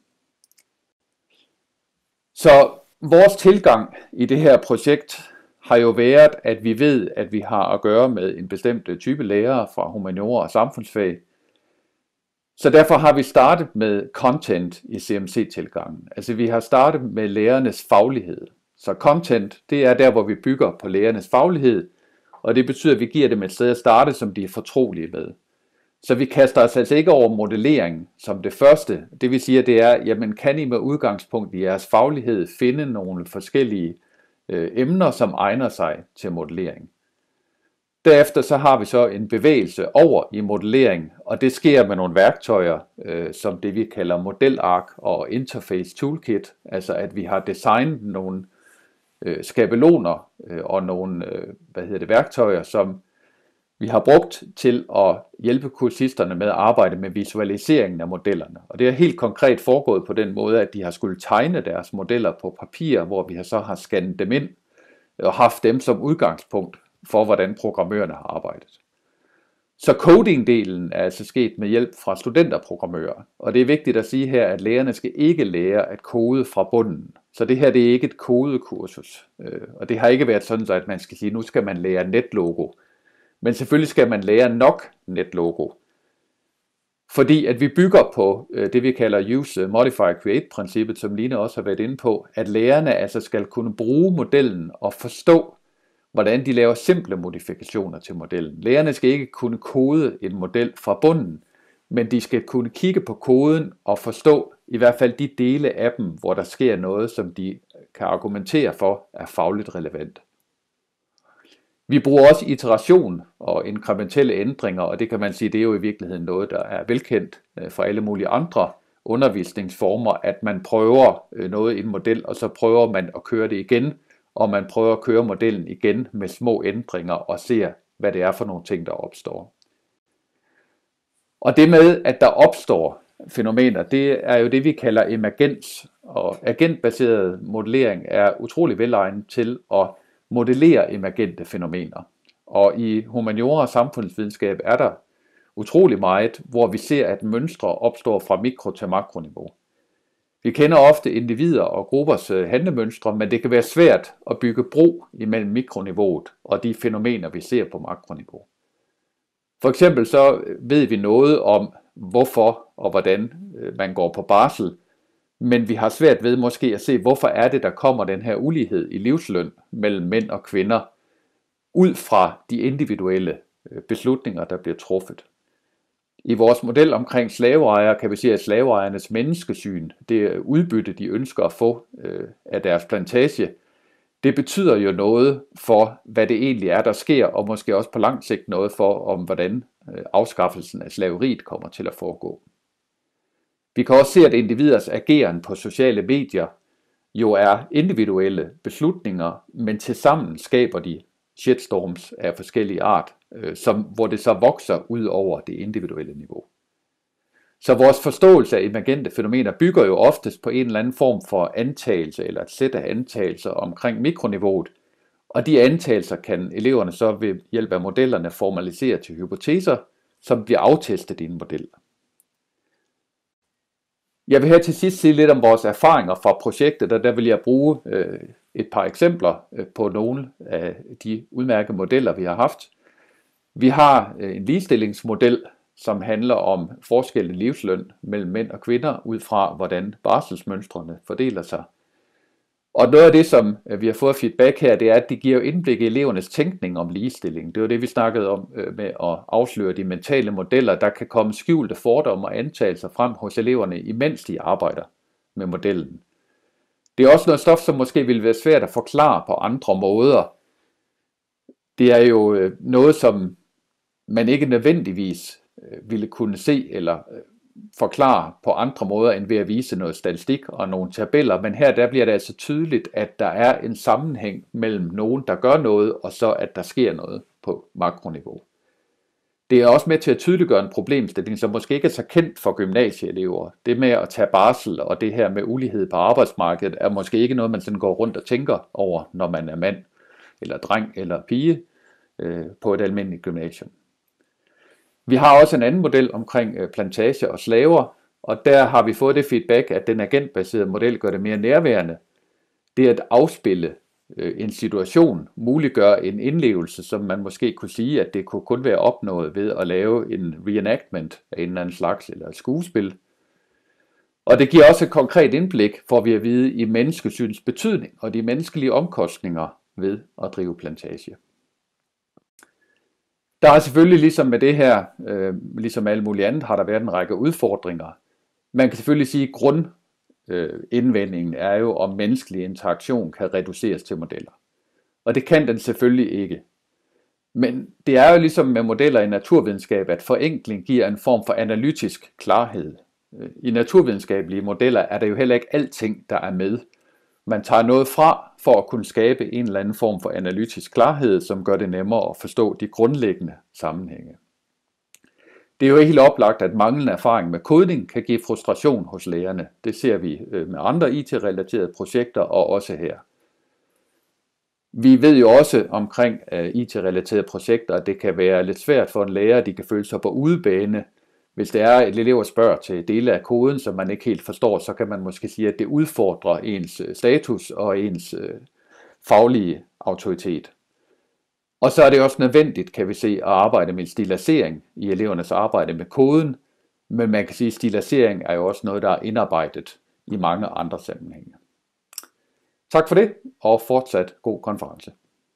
S10: Så vores tilgang i det her projekt har jo været, at vi ved, at vi har at gøre med en bestemt type lærere fra humaniora og samfundsfag. Så derfor har vi startet med content i C M C-tilgangen. Altså vi har startet med lærernes faglighed. Så content, det er der, hvor vi bygger på lærernes faglighed, og det betyder, at vi giver dem et sted at starte, som de er fortrolige med. Så vi kaster os altså ikke over modellering som det første. Det vil sige, at det er, jamen kan I med udgangspunkt i jeres faglighed finde nogle forskellige øh, emner, som egner sig til modellering. Derefter så har vi så en bevægelse over i modellering, og det sker med nogle værktøjer, øh, som det vi kalder modelark og interface toolkit, altså at vi har designet nogle øh, skabeloner øh, og nogle øh, hvad hedder det, værktøjer, som vi har brugt til at hjælpe kursisterne med at arbejde med visualiseringen af modellerne. Og det er helt konkret foregået på den måde, at de har skulle tegne deres modeller på papir, hvor vi så har scannet dem ind og haft dem som udgangspunkt for, hvordan programmørerne har arbejdet. Så coding-delen er altså sket med hjælp fra studenterprogrammører. Og det er vigtigt at sige her, at lærerne skal ikke lære at kode fra bunden. Så det her det er ikke et kodekursus. Og det har ikke været sådan, at man skal sige, at nu skal man lære netlogo. Men selvfølgelig skal man lære nok netlogo. Fordi at vi bygger på det, vi kalder Use, Modify, Create-princippet, som Line også har været inde på, at lærerne altså skal kunne bruge modellen og forstå, hvordan de laver simple modifikationer til modellen. Lærerne skal ikke kunne kode en model fra bunden, men de skal kunne kigge på koden og forstå i hvert fald de dele af dem, hvor der sker noget, som de kan argumentere for er fagligt relevant. Vi bruger også iteration og inkrementelle ændringer, og det kan man sige, det er jo i virkeligheden noget, der er velkendt for alle mulige andre undervisningsformer, at man prøver noget i en model, og så prøver man at køre det igen, og man prøver at køre modellen igen med små ændringer og ser, hvad det er for nogle ting, der opstår. Og det med, at der opstår fænomener, det er jo det, vi kalder emergens, og agentbaseret modellering er utrolig velegnet til at modellere emergente fænomener. Og i humaniora og samfundsvidenskab er der utrolig meget, hvor vi ser, at mønstre opstår fra mikro til makroniveau. Vi kender ofte individer og gruppers handlemønstre, men det kan være svært at bygge bro imellem mikroniveauet og de fænomener, vi ser på makroniveau. For eksempel så ved vi noget om, hvorfor og hvordan man går på barsel, men vi har svært ved måske at se, hvorfor er det, der kommer den her ulighed i livsløn mellem mænd og kvinder, ud fra de individuelle beslutninger, der bliver truffet. I vores model omkring slaveejere kan vi se, at slaveejernes menneskesyn, det udbytte, de ønsker at få øh, af deres plantage, det betyder jo noget for, hvad det egentlig er, der sker, og måske også på lang sigt noget for, om hvordan øh, afskaffelsen af slaveriet kommer til at foregå. Vi kan også se, at individers ageren på sociale medier jo er individuelle beslutninger, men tilsammen skaber de shitstorms af forskellige art, øh, som, hvor det så vokser ud over det individuelle niveau. Så vores forståelse af emergente fænomener bygger jo oftest på en eller anden form for antagelse eller et sæt af antagelser omkring mikroniveauet, og de antagelser kan eleverne så ved hjælp af modellerne formalisere til hypoteser, som bliver aftestet i en model. Jeg vil her til sidst sige lidt om vores erfaringer fra projektet, og der vil jeg bruge øh, et par eksempler øh, på nogle af de udmærkede modeller, vi har haft. Vi har øh, en ligestillingsmodel, som handler om forskellen i livsløn mellem mænd og kvinder, ud fra hvordan barselsmønstrene fordeler sig. Og noget af det, som vi har fået feedback her, det er, at det giver indblik i elevernes tænkning om ligestilling. Det var det, vi snakkede om med at afsløre de mentale modeller, der kan komme skjulte fordomme og antagelser frem hos eleverne, imens de arbejder med modellen. Det er også noget stof, som måske ville være svært at forklare på andre måder. Det er jo noget, som man ikke nødvendigvis ville kunne se eller forklare på andre måder end ved at vise noget statistik og nogle tabeller, men her der bliver det altså tydeligt, at der er en sammenhæng mellem nogen, der gør noget, og så at der sker noget på makroniveau. Det er også med til at tydeliggøre en problemstilling, som måske ikke er så kendt for gymnasieelever. Det med at tage barsel og det her med ulighed på arbejdsmarkedet er måske ikke noget, man sådan går rundt og tænker over, når man er mand eller dreng eller pige øh, på et almindeligt gymnasium. Vi har også en anden model omkring plantage og slaver, og der har vi fået det feedback, at den agentbaserede model gør det mere nærværende. Det at afspille en situation muliggør en indlevelse, som man måske kunne sige, at det kunne kun være opnået ved at lave en reenactment af en eller anden slags eller et skuespil. Og det giver også et konkret indblik, får vi at vide, i menneskesyns betydning og de menneskelige omkostninger ved at drive plantage. Der er selvfølgelig ligesom med det her, øh, ligesom alt muligt andet, har der været en række udfordringer. Man kan selvfølgelig sige, at grundindvendingen øh, er jo, om menneskelig interaktion kan reduceres til modeller. Og det kan den selvfølgelig ikke. Men det er jo ligesom med modeller i naturvidenskab, at forenkling giver en form for analytisk klarhed. I naturvidenskabelige modeller er der jo heller ikke alting, der er med. Man tager noget fra for at kunne skabe en eller anden form for analytisk klarhed, som gør det nemmere at forstå de grundlæggende sammenhænge. Det er jo helt oplagt, at manglende erfaring med kodning kan give frustration hos lærerne. Det ser vi med andre I T-relaterede projekter og også her. Vi ved jo også omkring I T-relaterede projekter, at det kan være lidt svært for en lærer, at de kan føle sig på udebane. Hvis det er, at elever spørger til dele af koden, som man ikke helt forstår, så kan man måske sige, at det udfordrer ens status og ens faglige autoritet. Og så er det også nødvendigt, kan vi se, at arbejde med stilisering i elevernes arbejde med koden, men man kan sige, at stilisering er jo også noget, der er indarbejdet i mange andre sammenhænge. Tak for det, og fortsat god konference.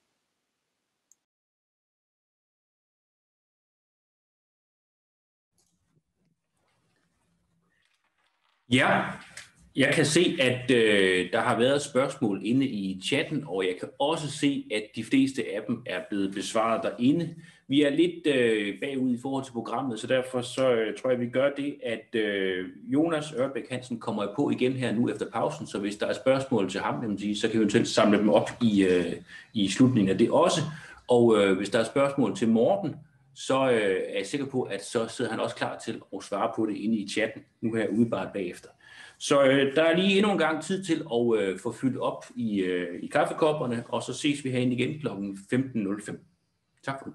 S1: Ja, jeg kan se, at øh, der har været spørgsmål inde i chatten, og jeg kan også se, at de fleste af dem er blevet besvaret derinde. Vi er lidt øh, bagud i forhold til programmet, så derfor så øh, tror jeg, vi gør det, at øh, Jonas Ørbæk Hansen kommer på igen her nu efter pausen, så hvis der er spørgsmål til ham, så kan vi eventuelt samle dem op i, øh, i slutningen af det også. Og øh, hvis der er spørgsmål til Morten, så øh, er jeg sikker på, at så sidder han også klar til at svare på det inde i chatten, nu her umiddelbart bagefter. Så øh, der er lige endnu en gang tid til at øh, få fyldt op i, øh, i kaffekopperne, og så ses vi herinde igen klokken femten nul fem. Tak for det.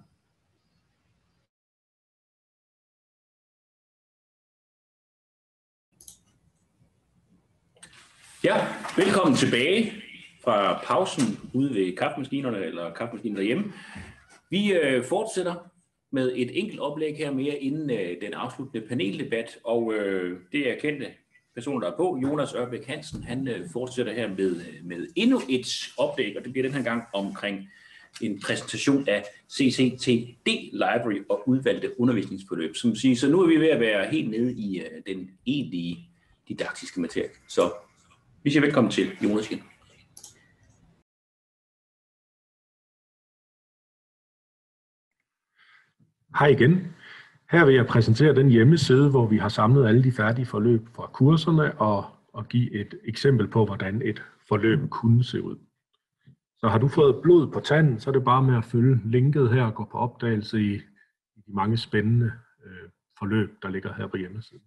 S1: Ja, velkommen tilbage fra pausen ude ved kaffemaskinerne eller kaffemaskinen derhjemme. Vi øh, fortsætter med et enkelt oplæg her mere inden øh, den afsluttende paneldebat, og øh, det er kendte personer, der er på. Jonas Ørbæk Hansen, han øh, fortsætter her med, med endnu et oplæg, og det bliver den her gang omkring en præsentation af C C T D Library og udvalgte undervisningsforløb. Som siger, så nu er vi ved at være helt nede i øh, den egentlige didaktiske materie. Så vi siger velkommen til Jonas igen.
S9: Hej igen. Her vil jeg præsentere den hjemmeside, hvor vi har samlet alle de færdige forløb fra kurserne og, og give et eksempel på, hvordan et forløb kunne se ud. Så har du fået blod på tanden, så er det bare med at følge linket her og gå på opdagelse i, i de mange spændende øh, forløb, der ligger her på hjemmesiden.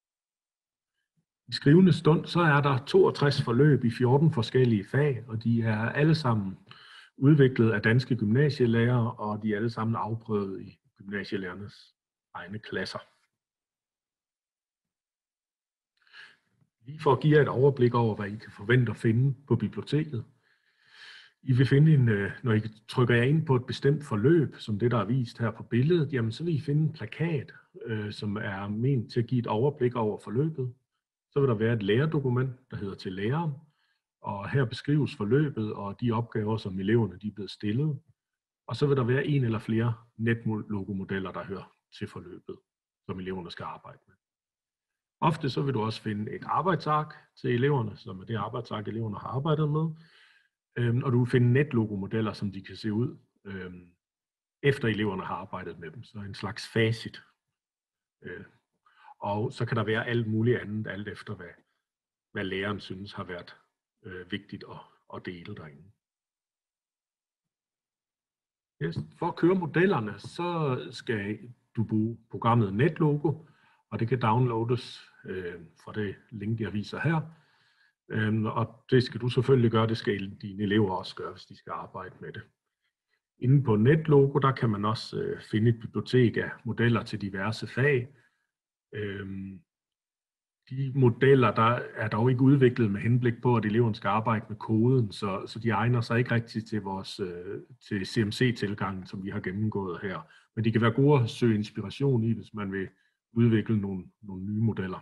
S9: I skrivende stund, så er der toogtres forløb i fjorten forskellige fag, og de er alle sammen udviklet af danske gymnasielærere, og de er alle sammen afprøvet i gymnasielærernes egne klasser. Lige for at give jer et overblik over, hvad I kan forvente at finde på biblioteket. I vil finde en, når I trykker jer ind på et bestemt forløb, som det der er vist her på billedet, jamen så vil I finde en plakat, øh, som er ment til at give et overblik over forløbet. Så vil der være et lærerdokument, der hedder til læreren, Og her beskrives forløbet og de opgaver, som eleverne de er blevet stillet. Og så vil der være en eller flere netlogomodeller, der hører til forløbet, som eleverne skal arbejde med. Ofte så vil du også finde et arbejdsark til eleverne, som er det arbejdsark, eleverne har arbejdet med. Og du vil finde netlogomodeller, som de kan se ud, efter eleverne har arbejdet med dem. Så en slags facit. Og så kan der være alt muligt andet, alt efter hvad, hvad læreren synes har været øh, vigtigt at, at dele derinde. Yes. For at køre modellerne, så skal du bruge programmet Netlogo, og det kan downloades øh, fra det link, jeg viser her. Øh, og det skal du selvfølgelig gøre, det skal dine elever også gøre, hvis de skal arbejde med det. Inde på Netlogo, der kan man også øh, finde et bibliotek af modeller til diverse fag. Øhm, de modeller, der er dog ikke udviklet med henblik på, at eleverne skal arbejde med koden, så, så de egner sig ikke rigtig til vores øh, til C M C-tilgangen, som vi har gennemgået her. Men de kan være gode at søge inspiration i, hvis man vil udvikle nogle, nogle nye modeller.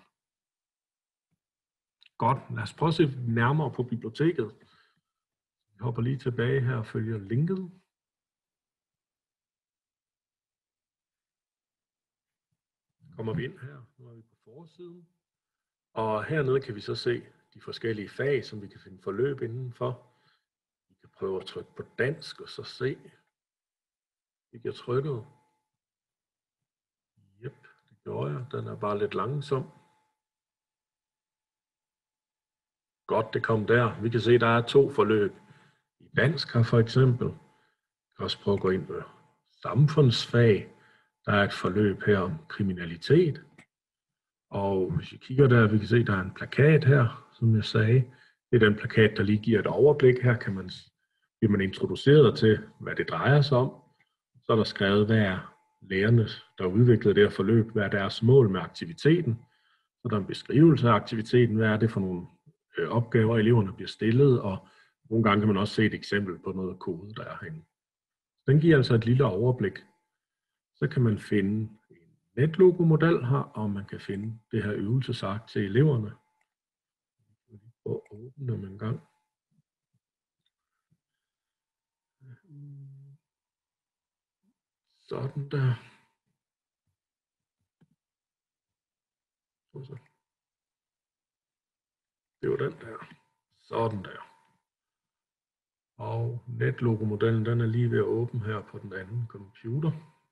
S9: Godt, lad os prøve at se nærmere på biblioteket. Vi hopper lige tilbage her og følger linket. Kommer vi ind her, nu er vi på forsiden. Og hernede kan vi så se de forskellige fag, som vi kan finde forløb indenfor. Vi kan prøve at trykke på dansk og så se. Fik jeg trykket? Jep, det gjorde jeg. Den er bare lidt langsom. Godt, det kom der. Vi kan se, der er to forløb. I dansk her for eksempel. Vi kan også prøve at gå ind på samfundsfag. Der er et forløb her om kriminalitet. Og hvis vi kigger der, vi kan se, der er en plakat her, som jeg sagde. Det er den plakat, der lige giver et overblik. Her kan man, bliver man introduceret til, hvad det drejer sig om. Så er der skrevet, hvad er lærerne, der udviklede det her forløb, hvad er deres mål med aktiviteten. Så der er en beskrivelse af aktiviteten, hvad er det for nogle øh, opgaver, eleverne bliver stillet, og nogle gange kan man også se et eksempel på noget kode, der er herinde. Den giver altså et lille overblik. Så kan man finde en netlogo-model her, og man kan finde det her øvelsesark til eleverne. Jeg vil prøve at åbne dem en gang. Sådan der. Det var den der. Sådan der. Og netlogo-modellen, den er lige ved at åbne her på den anden computer.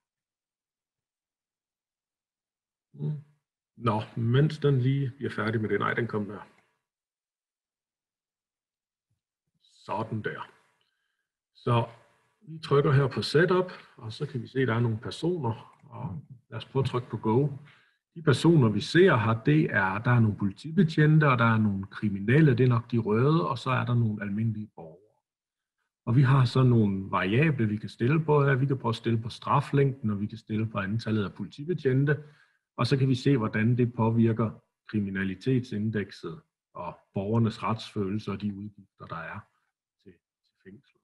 S9: Mm. Nå, mens den lige bliver færdig med det. Nej, den kom der. Sådan der. Så vi trykker her på Setup, og så kan vi se, at der er nogle personer. Og lad os prøve at trykke på Go. De personer, vi ser her, det er, der er nogle politibetjente, og der er nogle kriminelle, det er nok de røde, og så er der nogle almindelige borgere. Og vi har så nogle variable, vi kan stille på her. Vi kan prøve at stille på straflængden, og vi kan stille på antallet af politibetjente. Og så kan vi se, hvordan det påvirker kriminalitetsindekset og borgernes retsfølelse og de udgifter, der er til, til fængsel.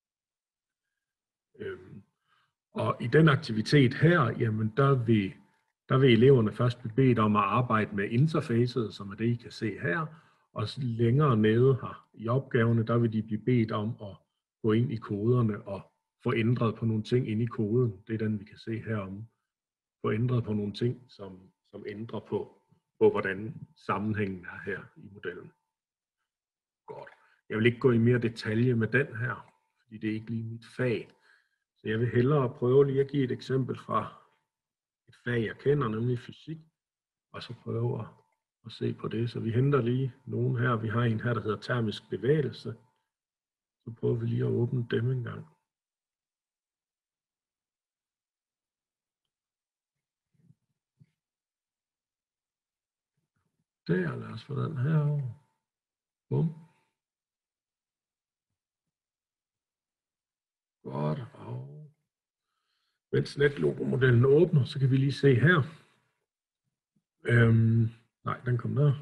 S9: Øhm, og i den aktivitet her, jamen der vil, der vil eleverne først blive bedt om at arbejde med interfacet, som er det, I kan se her. Og længere nede her i opgaverne, der vil de blive bedt om at gå ind i koderne og få ændret på nogle ting inde i koden. Det er den, vi kan se herom. Få ændret på nogle ting, som, som ændrer på, på, hvordan sammenhængen er her i modellen. Godt. Jeg vil ikke gå i mere detalje med den her, fordi det er ikke lige mit fag. Så jeg vil hellere prøve lige at give et eksempel fra et fag, jeg kender, nemlig fysik, og så prøve at, at se på det. Så vi henter lige nogen her. Vi har en her, der hedder termisk bevægelse. Så prøver vi lige at åbne dem en gang. Der, lad os få den her over. Bum. Godt, og mens netlogo-modellen åbner, så kan vi lige se her. Øhm, nej, den kom der.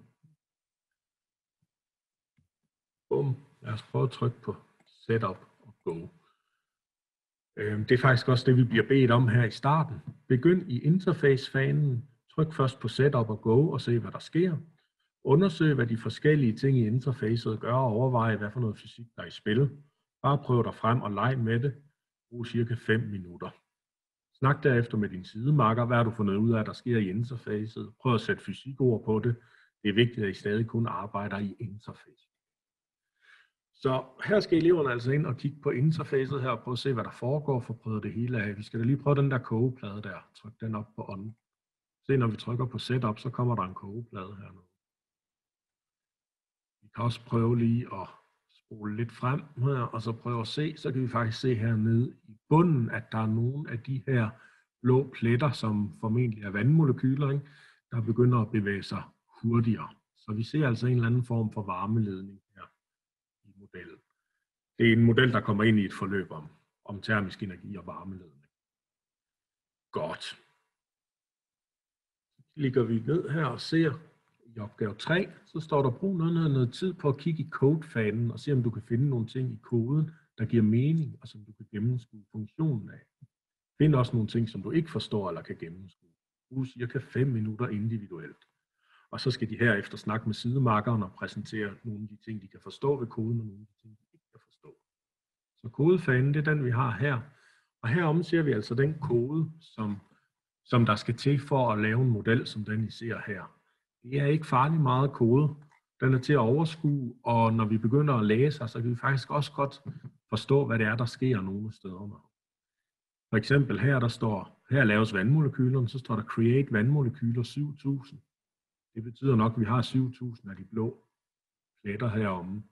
S9: Bum. Lad os prøve at trykke på Setup og Go. Øhm, det er faktisk også det, vi bliver bedt om her i starten. Begynd i interface-fanen. Tryk først på Setup og Go og se, hvad der sker. Undersøg, hvad de forskellige ting i interfacet gør, og overveje, hvad for noget fysik der er i spil. Bare prøv dig frem og leg med det. Brug cirka fem minutter. Snak derefter med din sidemarker. Hvad har du fundet ud af, der sker i interfacet? Prøv at sætte fysikord på det. Det er vigtigt, at I stadig kun arbejder i interface. Så her skal eleverne altså ind og kigge på interfacet her og prøve at se, hvad der foregår, for at prøve det hele af. Vi skal da lige prøve den der kogeplade der. Tryk den op på on. Se, når vi trykker på setup, så kommer der en kogeplade hernede. Vi kan også prøve lige at spole lidt frem her, og så prøve at se, så kan vi faktisk se hernede i bunden, at der er nogle af de her blå pletter, som formentlig er vandmolekyler, ikke? Der begynder at bevæge sig hurtigere. Så vi ser altså en eller anden form for varmeledning her i modellen. Det er en model, der kommer ind i et forløb om, om termisk energi og varmeledning. Godt. Så ligger vi ned her og ser i opgave tre, så står der brug noget, noget tid på at kigge i codefanen og se, om du kan finde nogle ting i koden, der giver mening, og som du kan gennemskue funktionen af. Find også nogle ting, som du ikke forstår eller kan gennemskue. Brug cirka fem minutter individuelt. Og så skal de herefter snakke med sidemarkeren og præsentere nogle af de ting, de kan forstå ved koden, og nogle af de ting, de ikke kan forstå. Så kodefanen, det er den, vi har her. Og herom ser vi altså den kode, som, som der skal til for at lave en model, som den I ser her. Det er ikke farligt meget kode. Den er til at overskue, og når vi begynder at læse, så kan vi faktisk også godt forstå, hvad det er, der sker nogle steder. For eksempel her, der står, her laves vandmolekylerne, så står der create vandmolekyler syv tusind. Det betyder nok, at vi har syv tusind af de blå pletter heromme.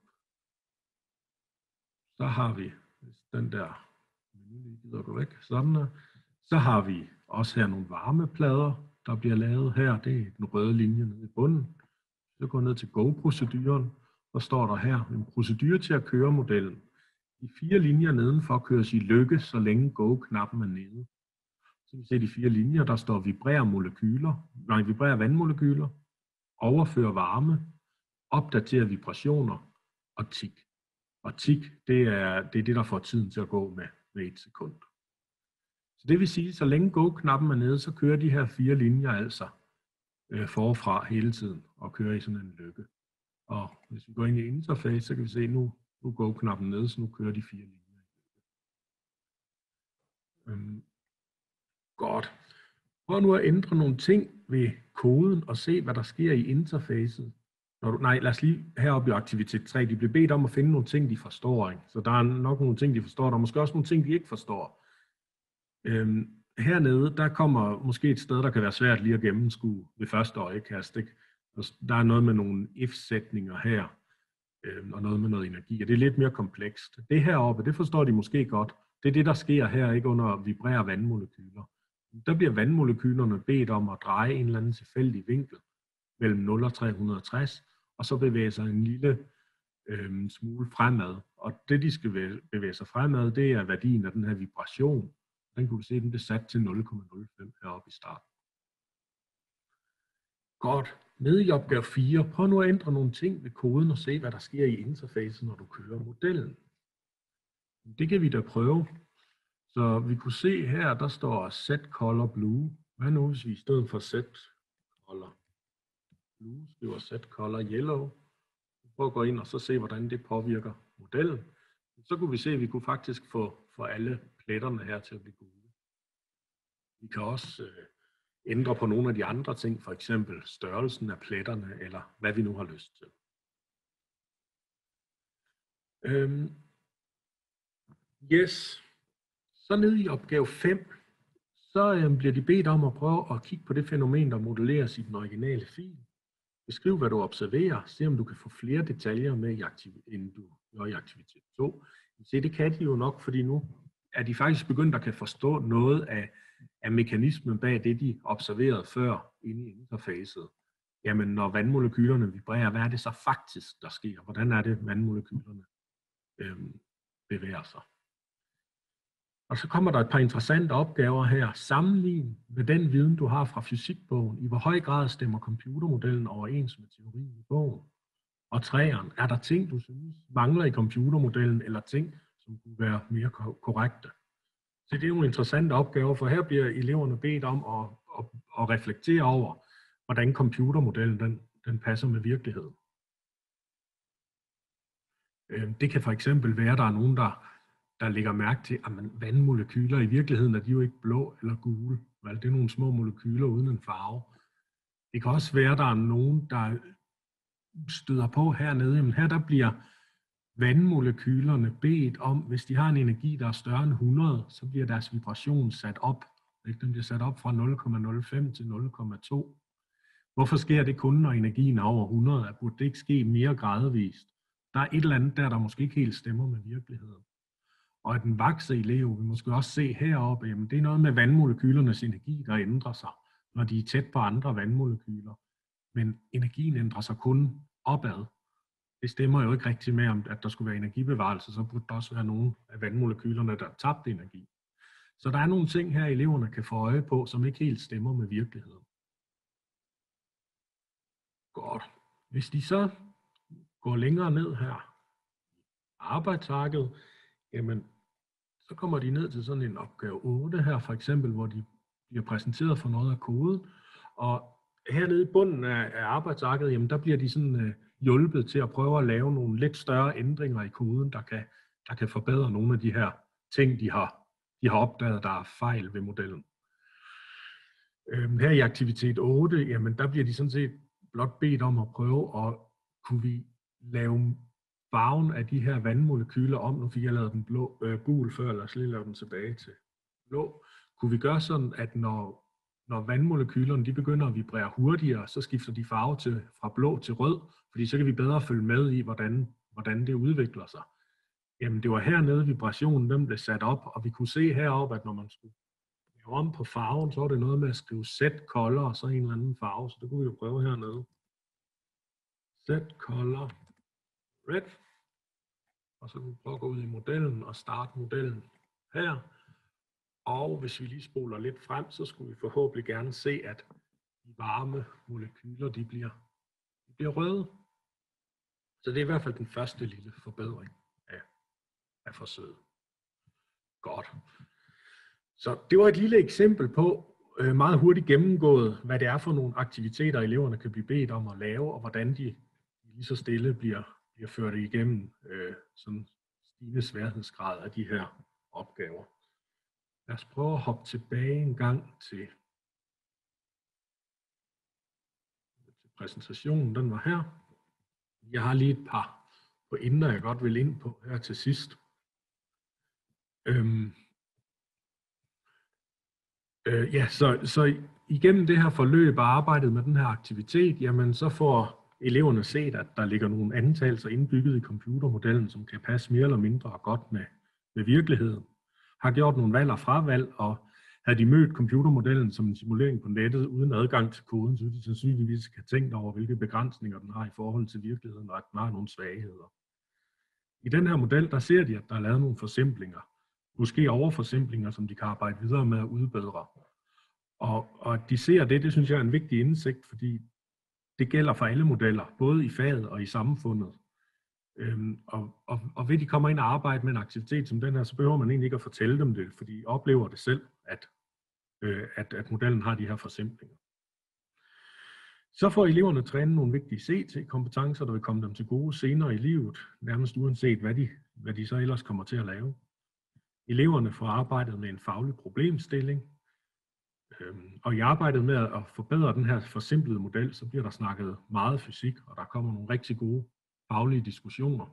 S9: Så har vi, hvis den der menu gider gå væk, sådan der, så har vi også her nogle varmeplader, der bliver lavet her. Det er den røde linje nede i bunden. Så går ned til go-proceduren, så står der her en procedure til at køre modellen. De fire linjer nedenfor køres i lykke, så længe go-knappen er nede. Så vi ser de fire linjer, der står vibrerer molekyler, nej, vibrerer vandmolekyler, overfører varme, opdaterer vibrationer og tik. Og tik, det er, det er det, der får tiden til at gå med, med et sekund. Så det vil sige, så længe go-knappen er nede, så kører de her fire linjer altså øh, forfra hele tiden og kører i sådan en lykke. Og hvis vi går ind i interface, så kan vi se, nu, nu går go-knappen nede, så nu kører de fire linjer. Øhm, godt. Prøv nu at ændre nogle ting ved koden og se, hvad der sker i interfacet. Når du, nej, lad os lige heroppe i aktivitet tre. De bliver bedt om at finde nogle ting, de forstår. Ikke? Så der er nok nogle ting, de forstår. Der er måske også nogle ting, de ikke forstår. Øhm, hernede, der kommer måske et sted, der kan være svært lige at gennemskue ved første øjekast. Ikke? Der er noget med nogle if-sætninger her, øhm, og noget med noget energi, og det er lidt mere komplekst. Det heroppe, det forstår de måske godt. Det er det, der sker her, ikke under vibrerer vandmolekyler. Der bliver vandmolekylerne bedt om at dreje en eller anden tilfældig vinkel mellem nul og tre hundrede og tres, og så bevæge sig en lille øh, smule fremad. Og det, de skal bevæge sig fremad, det er værdien af den her vibration. Den kunne vi se, den blev sat til nul komma nul fem heroppe i starten. Godt. Nede i opgave fire, prøv nu at ændre nogle ting ved koden og se, hvad der sker i interfacet, når du kører modellen. Det kan vi da prøve. Så vi kunne se her, der står set color blue. Hvad nu, hvis vi i stedet for set color blue skriver set color yellow? Prøv at gå ind og så se, hvordan det påvirker modellen. Så kunne vi se, at vi kunne faktisk få, få alle pletterne her til at blive gule. Vi kan også øh, ændre på nogle af de andre ting, for eksempel størrelsen af pletterne, eller hvad vi nu har lyst til. Øhm, yes. Så nede i opgave fem, så øh, bliver de bedt om at prøve at kigge på det fænomen, der modelleres i den originale fil. Beskriv, hvad du observerer. Se, om du kan få flere detaljer med, i aktiv- end du gør i aktivitet to. Se, det kan de jo nok, fordi nu er de faktisk begyndt at kan forstå noget af, af mekanismen bag det, de observerede før inde i interfacet. Jamen, når vandmolekylerne vibrerer, hvad er det så faktisk, der sker? Hvordan er det, vandmolekylerne øhm, bevæger sig? Og så kommer der et par interessante opgaver her. Sammenlign med den viden, du har fra fysikbogen. I hvor høj grad stemmer computermodellen overens med teorien i bogen? Og træeren, er der ting, du synes mangler i computermodellen, eller ting, som kunne være mere korrekte? Så det er jo interessante opgaver, for her bliver eleverne bedt om at, at, at reflektere over, hvordan computermodellen den, den passer med virkeligheden. Det kan for eksempel være, at der er nogen, der, der lægger mærke til, at vandmolekyler i virkeligheden er de jo ikke blå eller gule. Vel, det er nogle små molekyler uden en farve. Det kan også være, at der er nogen, der støder på hernede. Jamen her der bliver vandmolekylerne bedt om, hvis de har en energi, der er større end hundrede, så bliver deres vibration sat op. Den bliver sat op fra nul komma nul fem til nul komma to. Hvorfor sker det kun, når energien er over hundrede? Burde det ikke ske mere gradvist? Der er et eller andet der, der måske ikke helt stemmer med virkeligheden. Og at den vakse elev, vi måske også se heroppe, jamen det er noget med vandmolekylernes energi, der ændrer sig, når de er tæt på andre vandmolekyler. Men energien ændrer sig kun opad. Det stemmer jo ikke rigtig med, om at der skulle være energibevarelse, så burde der også være nogle af vandmolekylerne, der tabte energi. Så der er nogle ting her, eleverne kan få øje på, som ikke helt stemmer med virkeligheden. Godt. Hvis de så går længere ned her, arbejdsarket, jamen, så kommer de ned til sådan en opgave otte her, for eksempel, hvor de bliver præsenteret for noget af koden. Og hernede i bunden af, af arbejdsarket, jamen, der bliver de sådan uh, hjulpet til at prøve at lave nogle lidt større ændringer i koden, der kan, der kan forbedre nogle af de her ting, de har, de har opdaget, der er fejl ved modellen. Øhm, her i aktivitet otte, jamen, der bliver de sådan set blot bedt om at prøve at kunne vi lave farven af de her vandmolekyler om. Nu fik jeg lavet den blå, øh, gul før, lad os lige lave den tilbage til blå. Kunne vi gøre sådan, at når, når vandmolekylerne de begynder at vibrere hurtigere, så skifter de farve til, fra blå til rød, fordi så kan vi bedre følge med i, hvordan, hvordan det udvikler sig. Jamen det var hernede vibrationen, den blev sat op, og vi kunne se heroppe, at når man skulle lave om på farven, så var det noget med at skrive set color og så en eller anden farve, så det kunne vi jo prøve hernede. Set color red, og så kan vi prøve at gå ud i modellen og starte modellen her. Og hvis vi lige spoler lidt frem, så skulle vi forhåbentlig gerne se, at de varme molekyler, de bliver, de bliver røde. Så det er i hvert fald den første lille forbedring af, af forsøget. Godt. Så det var et lille eksempel på, øh, meget hurtigt gennemgået, hvad det er for nogle aktiviteter, eleverne kan blive bedt om at lave, og hvordan de lige så stille bliver, bliver ført igennem øh, sådan stigende sværhedsgrad af de her opgaver. Lad os prøve at hoppe tilbage en gang til, til præsentationen. Den var her. Jeg har lige et par pointer, jeg godt vil ind på her til sidst. Øhm, øh, ja, så, så igennem det her forløb og arbejdet med den her aktivitet, jamen så får eleverne set, at der ligger nogle antagelser indbygget i computermodellen, som kan passe mere eller mindre godt med, med virkeligheden. Har gjort nogle valg og fravalg, og havde de mødt computermodellen som en simulering på nettet uden adgang til koden, så ville de sandsynligvis have tænkt over, hvilke begrænsninger den har i forhold til virkeligheden, og at den har nogle svagheder. I den her model, der ser de, at der er lavet nogle forsimplinger, måske overforsimplinger, som de kan arbejde videre med at udbedre. Og, og at de ser det, det synes jeg er en vigtig indsigt, fordi det gælder for alle modeller, både i faget og i samfundet. Øhm, og, og, og ved de kommer ind og arbejder med en aktivitet som den her, så behøver man egentlig ikke at fortælle dem det, fordi de oplever det selv, at, øh, at, at modellen har de her forsimplinger. Så får eleverne træne nogle vigtige C T-kompetencer, der vil komme dem til gode senere i livet, nærmest uanset hvad de, hvad de så ellers kommer til at lave. Eleverne får arbejdet med en faglig problemstilling, øhm, og i arbejdet med at forbedre den her forsimplede model, så bliver der snakket meget fysik, og der kommer nogle rigtig gode faglige diskussioner.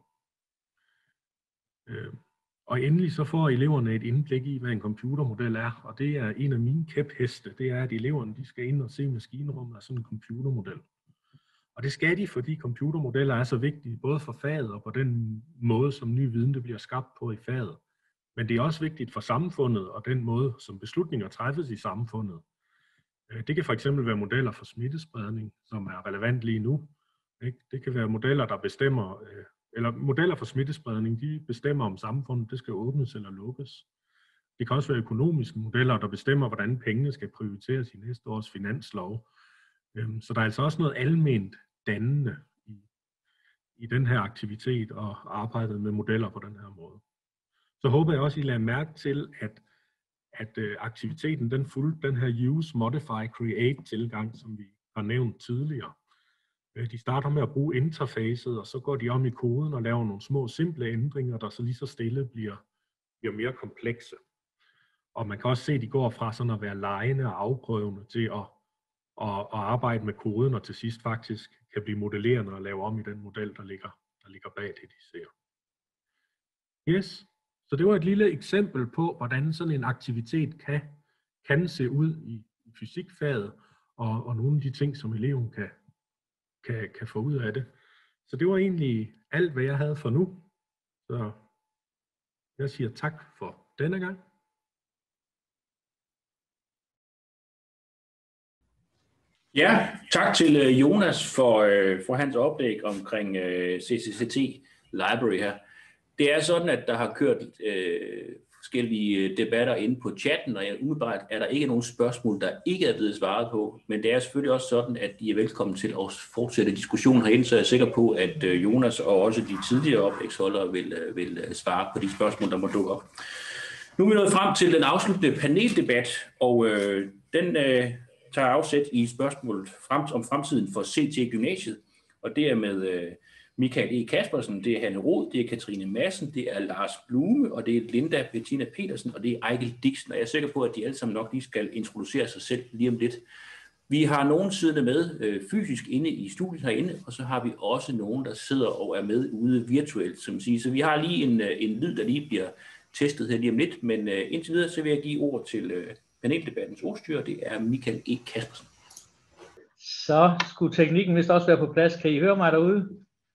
S9: Øh, og endelig så får eleverne et indblik i, hvad en computermodel er, og det er en af mine kæpheste, det er, at eleverne de skal ind og se maskinrummet af sådan en computermodel. Og det skal de, fordi computermodeller er så vigtige, både for faget og på den måde, som ny viden det bliver skabt på i faget. Men det er også vigtigt for samfundet og den måde, som beslutninger træffes i samfundet. Det kan for eksempel være modeller for smittespredning, som er relevant lige nu. Det kan være modeller, der bestemmer, eller modeller for smittespredning, de bestemmer om samfundet, det skal åbnes eller lukkes. Det kan også være økonomiske modeller, der bestemmer, hvordan pengene skal prioriteres i næste års finanslov. Så der er altså også noget alment dannende i, i den her aktivitet og arbejdet med modeller på den her måde. Så håber jeg også, I lader mærke til, at, at aktiviteten den fulgte den her use, modify, create tilgang, som vi har nævnt tidligere. De starter med at bruge interfacet, og så går de om i koden og laver nogle små simple ændringer, der så lige så stille bliver, bliver mere komplekse. Og man kan også se, at de går fra sådan at være legende og afprøvende til at, at, at arbejde med koden, og til sidst faktisk kan blive modellerende og lave om i den model, der ligger, der ligger bag det, de ser. Yes, så det var et lille eksempel på, hvordan sådan en aktivitet kan, kan se ud i fysikfaget, og, og nogle af de ting, som eleven kan, kan, kan få ud af det. Så det var egentlig alt, hvad jeg havde for nu. Så jeg siger tak for denne gang.
S1: Ja, tak til Jonas for, for hans oplæg omkring C C T D Library her. Det er sådan, at der har kørt øh, forskellige debatter inde på chatten, og umiddelbart er der ikke nogen spørgsmål, der ikke er blevet svaret på, men det er selvfølgelig også sådan, at de er velkommen til at fortsætte diskussionen herinde, så jeg er sikker på, at Jonas og også de tidligere oplægsholdere vil, vil svare på de spørgsmål, der må dukke op. Nu er vi nået frem til den afsluttende paneldebat, og øh, den øh, tager afsæt i spørgsmålet frem, om fremtiden for C T Gymnasiet, og det er med øh, Michael E. Caspersen, det er Hanne Rod, det er Katrine Madsen, det er Lars Blume, og det er Linda Bettina Petersen, og det er Ejgil Dixen, og jeg er sikker på, at de alle sammen nok lige skal introducere sig selv lige om lidt. Vi har nogen siddende med øh, fysisk inde i studiet herinde, og så har vi også nogen, der sidder og er med ude virtuelt, som siger. Så vi har lige en, en lyd, der lige bliver testet her lige om lidt, men øh, indtil videre så vil jeg give ord til øh, paneldebattens ordstyrer, det er Michael E. Caspersen.
S11: Så skulle teknikken vist også være på plads. Kan I høre mig derude?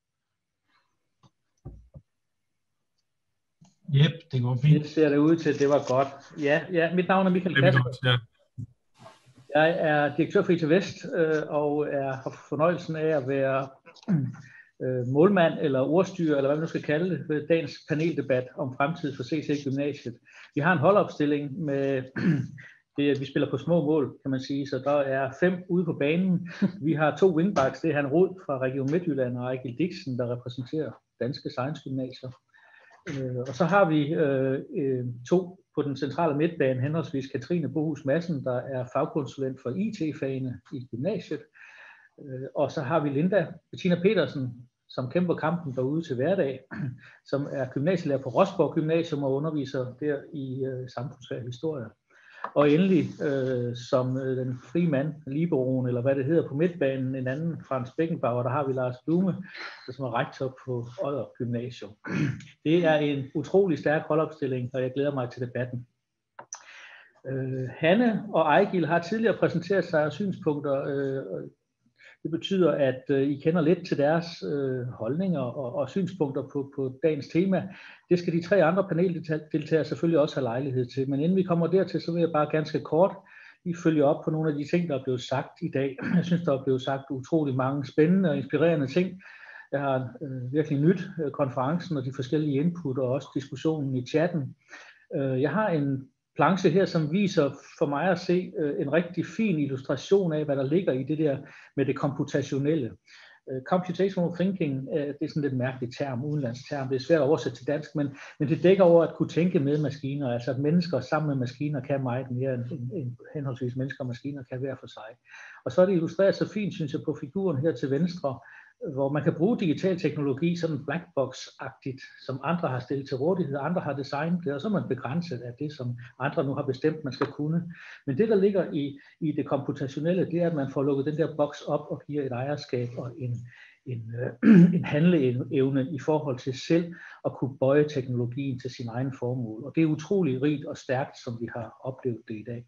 S12: Jep, det går fint.
S11: Det ser det ud til, det var godt. Ja, ja, mit navn er Michael Caspersen. Ja. Jeg er direktør for I T Vest øh, og er, har fornøjelsen af at være øh, målmand eller ordstyrer, eller hvad man nu skal kalde det, ved dagens paneldebat om fremtid for C C Gymnasiet. Vi har en holdopstilling med det, at vi spiller på små mål, kan man sige, så der er fem ude på banen. Vi har to wingbacks, det er Han Rod fra Region Midtjylland og Michael Dixen, der repræsenterer Danske Science Gymnasier. Øh, og så har vi øh, øh, to på den centrale midtbane, henholdsvis Katrine Bohus Madsen, der er fagkonsulent for I T-fagene i gymnasiet. Øh, og så har vi Linda Bettina Petersen, som kæmper kampen derude til hverdag, som er gymnasielærer på Rosborg Gymnasium og underviser der i øh, samfundsfag og historie. Og endelig, øh, som øh, den frie mand, liberoen, eller hvad det hedder på midtbanen, en anden, Frans Beckenbauer, der har vi Lars Blume, som er rektor på Odder Gymnasium. Det er en utrolig stærk holdopstilling, og jeg glæder mig til debatten. Øh, Hanne og Ejgil har tidligere præsenteret sig af synspunkter. Øh, det betyder, at øh, I kender lidt til deres øh, holdninger og, og synspunkter på, på dagens tema. Det skal de tre andre paneldeltagere selvfølgelig også have lejlighed til. Men inden vi kommer dertil, så vil jeg bare ganske kort lige følge op på nogle af de ting, der er blevet sagt i dag. Jeg synes, der er blevet sagt utrolig mange spændende og inspirerende ting. Jeg har øh, virkelig nyt øh, konferencen og de forskellige input og også diskussionen i chatten. Øh, jeg har en planche her, som viser for mig at se øh, en rigtig fin illustration af, hvad der ligger i det der med det komputationelle. Uh, Computational Thinking, uh, det er sådan lidt mærkeligt term, udenlandsk term, det er svært at oversætte til dansk, men, men det dækker over at kunne tænke med maskiner, altså at mennesker sammen med maskiner kan meget mere end, end, end henholdsvis mennesker og maskiner kan hver for sig. Og så er det illustreret så fint, synes jeg, på figuren her til venstre, hvor man kan bruge digital teknologi sådan blackbox-agtigt, som andre har stillet til rådighed, andre har designet det, og så er man begrænset af det, som andre nu har bestemt, man skal kunne. Men det, der ligger i, i det komputationelle, det er, at man får lukket den der boks op og giver et ejerskab og en, en, øh, en handleevne i forhold til selv at kunne bøje teknologien til sin egen formål. Og det er utrolig rigt og stærkt, som vi har oplevet det i dag.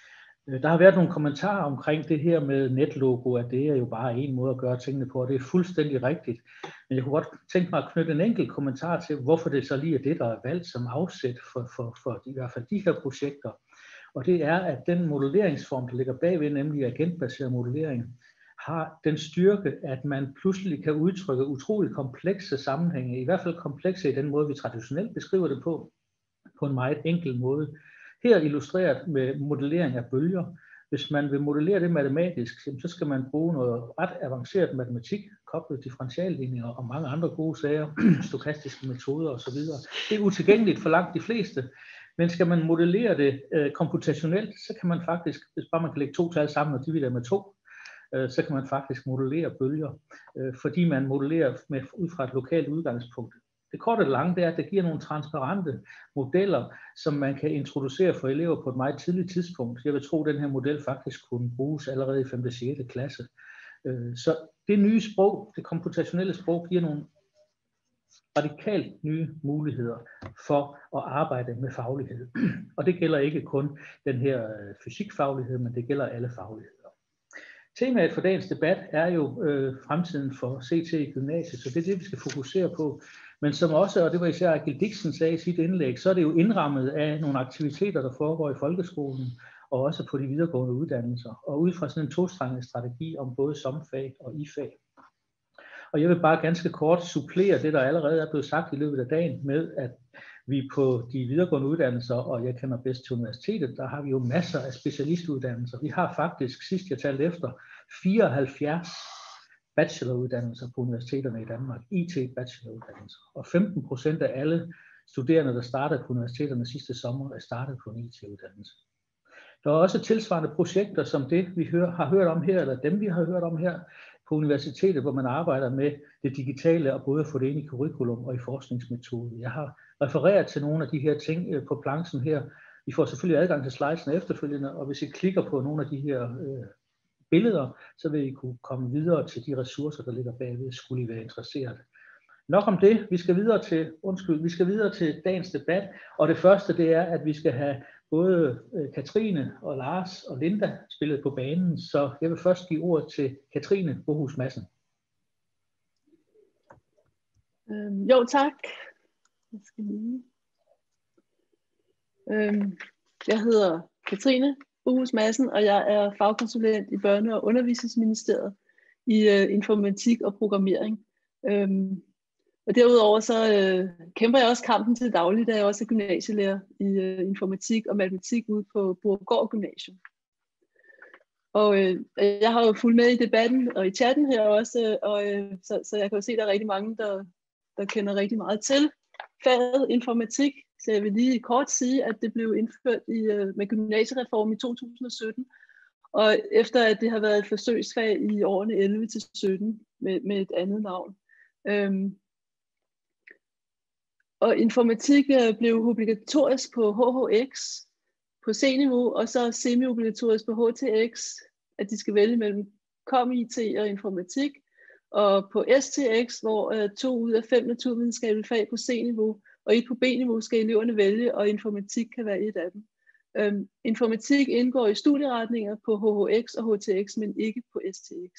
S11: Der har været nogle kommentarer omkring det her med netlogo, at det er jo bare en måde at gøre tingene på, og det er fuldstændig rigtigt. Men jeg kunne godt tænke mig at knytte en enkelt kommentar til, hvorfor det så lige er det, der er valgt som afsæt for, for, for i hvert fald de her projekter. Og det er, at den modelleringsform, der ligger bagved, nemlig agentbaseret modellering, har den styrke, at man pludselig kan udtrykke utroligt komplekse sammenhænge, i hvert fald komplekse i den måde, vi traditionelt beskriver det på, på en meget enkel måde. Her illustreret med modellering af bølger. Hvis man vil modellere det matematisk, så skal man bruge noget ret avanceret matematik, koblet differentialligninger og mange andre gode sager, stokastiske metoder osv. Det er utilgængeligt for langt de fleste, men skal man modellere det øh, komputationelt, så kan man faktisk, hvis bare man kan lægge to tal sammen og dividere med to, øh, så kan man faktisk modellere bølger, øh, fordi man modellerer med, ud fra et lokalt udgangspunkt. Det korte og lange, det er, at det giver nogle transparente modeller, som man kan introducere for elever på et meget tidligt tidspunkt. Jeg vil tro, at den her model faktisk kunne bruges allerede i femte og sjette klasse. Så det nye sprog, det komputationelle sprog, giver nogle radikalt nye muligheder for at arbejde med faglighed. Og det gælder ikke kun den her fysikfaglighed, men det gælder alle fagligheder. Temaet for dagens debat er jo øh, fremtiden for C T i gymnasiet, så det er det, vi skal fokusere på. Men som også, og det var især Agil Dixon sagde i sit indlæg, så er det jo indrammet af nogle aktiviteter, der foregår i folkeskolen, og også på de videregående uddannelser, og ud fra sådan en tostrenget strategi om både somfag og i-fag. Og jeg vil bare ganske kort supplere det, der allerede er blevet sagt i løbet af dagen, med at vi på de videregående uddannelser, og jeg kender bedst til universitetet, der har vi jo masser af specialistuddannelser. Vi har faktisk, sidst jeg talte efter, fireoghalvfjerds bacheloruddannelser på universiteterne i Danmark, I T-bacheloruddannelser. Og femten procent af alle studerende, der startede på universiteterne sidste sommer, er startet på en I T-uddannelse. Der er også tilsvarende projekter, som det, vi hør, har hørt om her, eller dem, vi har hørt om her på universitetet, hvor man arbejder med det digitale og både få det ind i curriculum og i forskningsmetode. Jeg har refereret til nogle af de her ting på planchen her. I får selvfølgelig adgang til slidesene efterfølgende, og hvis I klikker på nogle af de her øh, billeder, så vil I kunne komme videre til de ressourcer, der ligger bagved, skulle I være interesseret. Nok om det. Vi skal videre til, undskyld, vi skal videre til dagens debat, og det første, det er, at vi skal have både Katrine og Lars og Linda spillet på banen, så jeg vil først give ordet til Katrine Bohus Madsen.
S12: Øhm, jo, tak. Jeg, skal lige. Øhm, jeg hedder Katrine Bohus Madsen, og jeg er fagkonsulent i Børne- og Undervisningsministeriet i øh, informatik og programmering. Øhm, Og derudover så øh, kæmper jeg også kampen til daglig, da jeg også er gymnasielærer i øh, informatik og matematik ude på Borupgård Gymnasium. Og øh, jeg har jo fulgt med i debatten og i chatten her også, og, øh, så, så jeg kan jo se, at der er rigtig mange, der, der kender rigtig meget til faget informatik. Så jeg vil lige kort sige, at det blev indført i, øh, med gymnasiereformen i to tusind og sytten, og efter at det har været et forsøgsfag i årene elleve til sytten med, med et andet navn. Øhm, Og informatik blev obligatorisk på H H X på C-niveau, og så semi-obligatorisk på H T X, at de skal vælge mellem Com I T og informatik. Og på S T X, hvor uh, to ud af fem naturvidenskabelige fag på C-niveau, og et på B-niveau skal eleverne vælge, og informatik kan være et af dem. Um, informatik indgår i studieretninger på H H X og H T X, men ikke på S T X.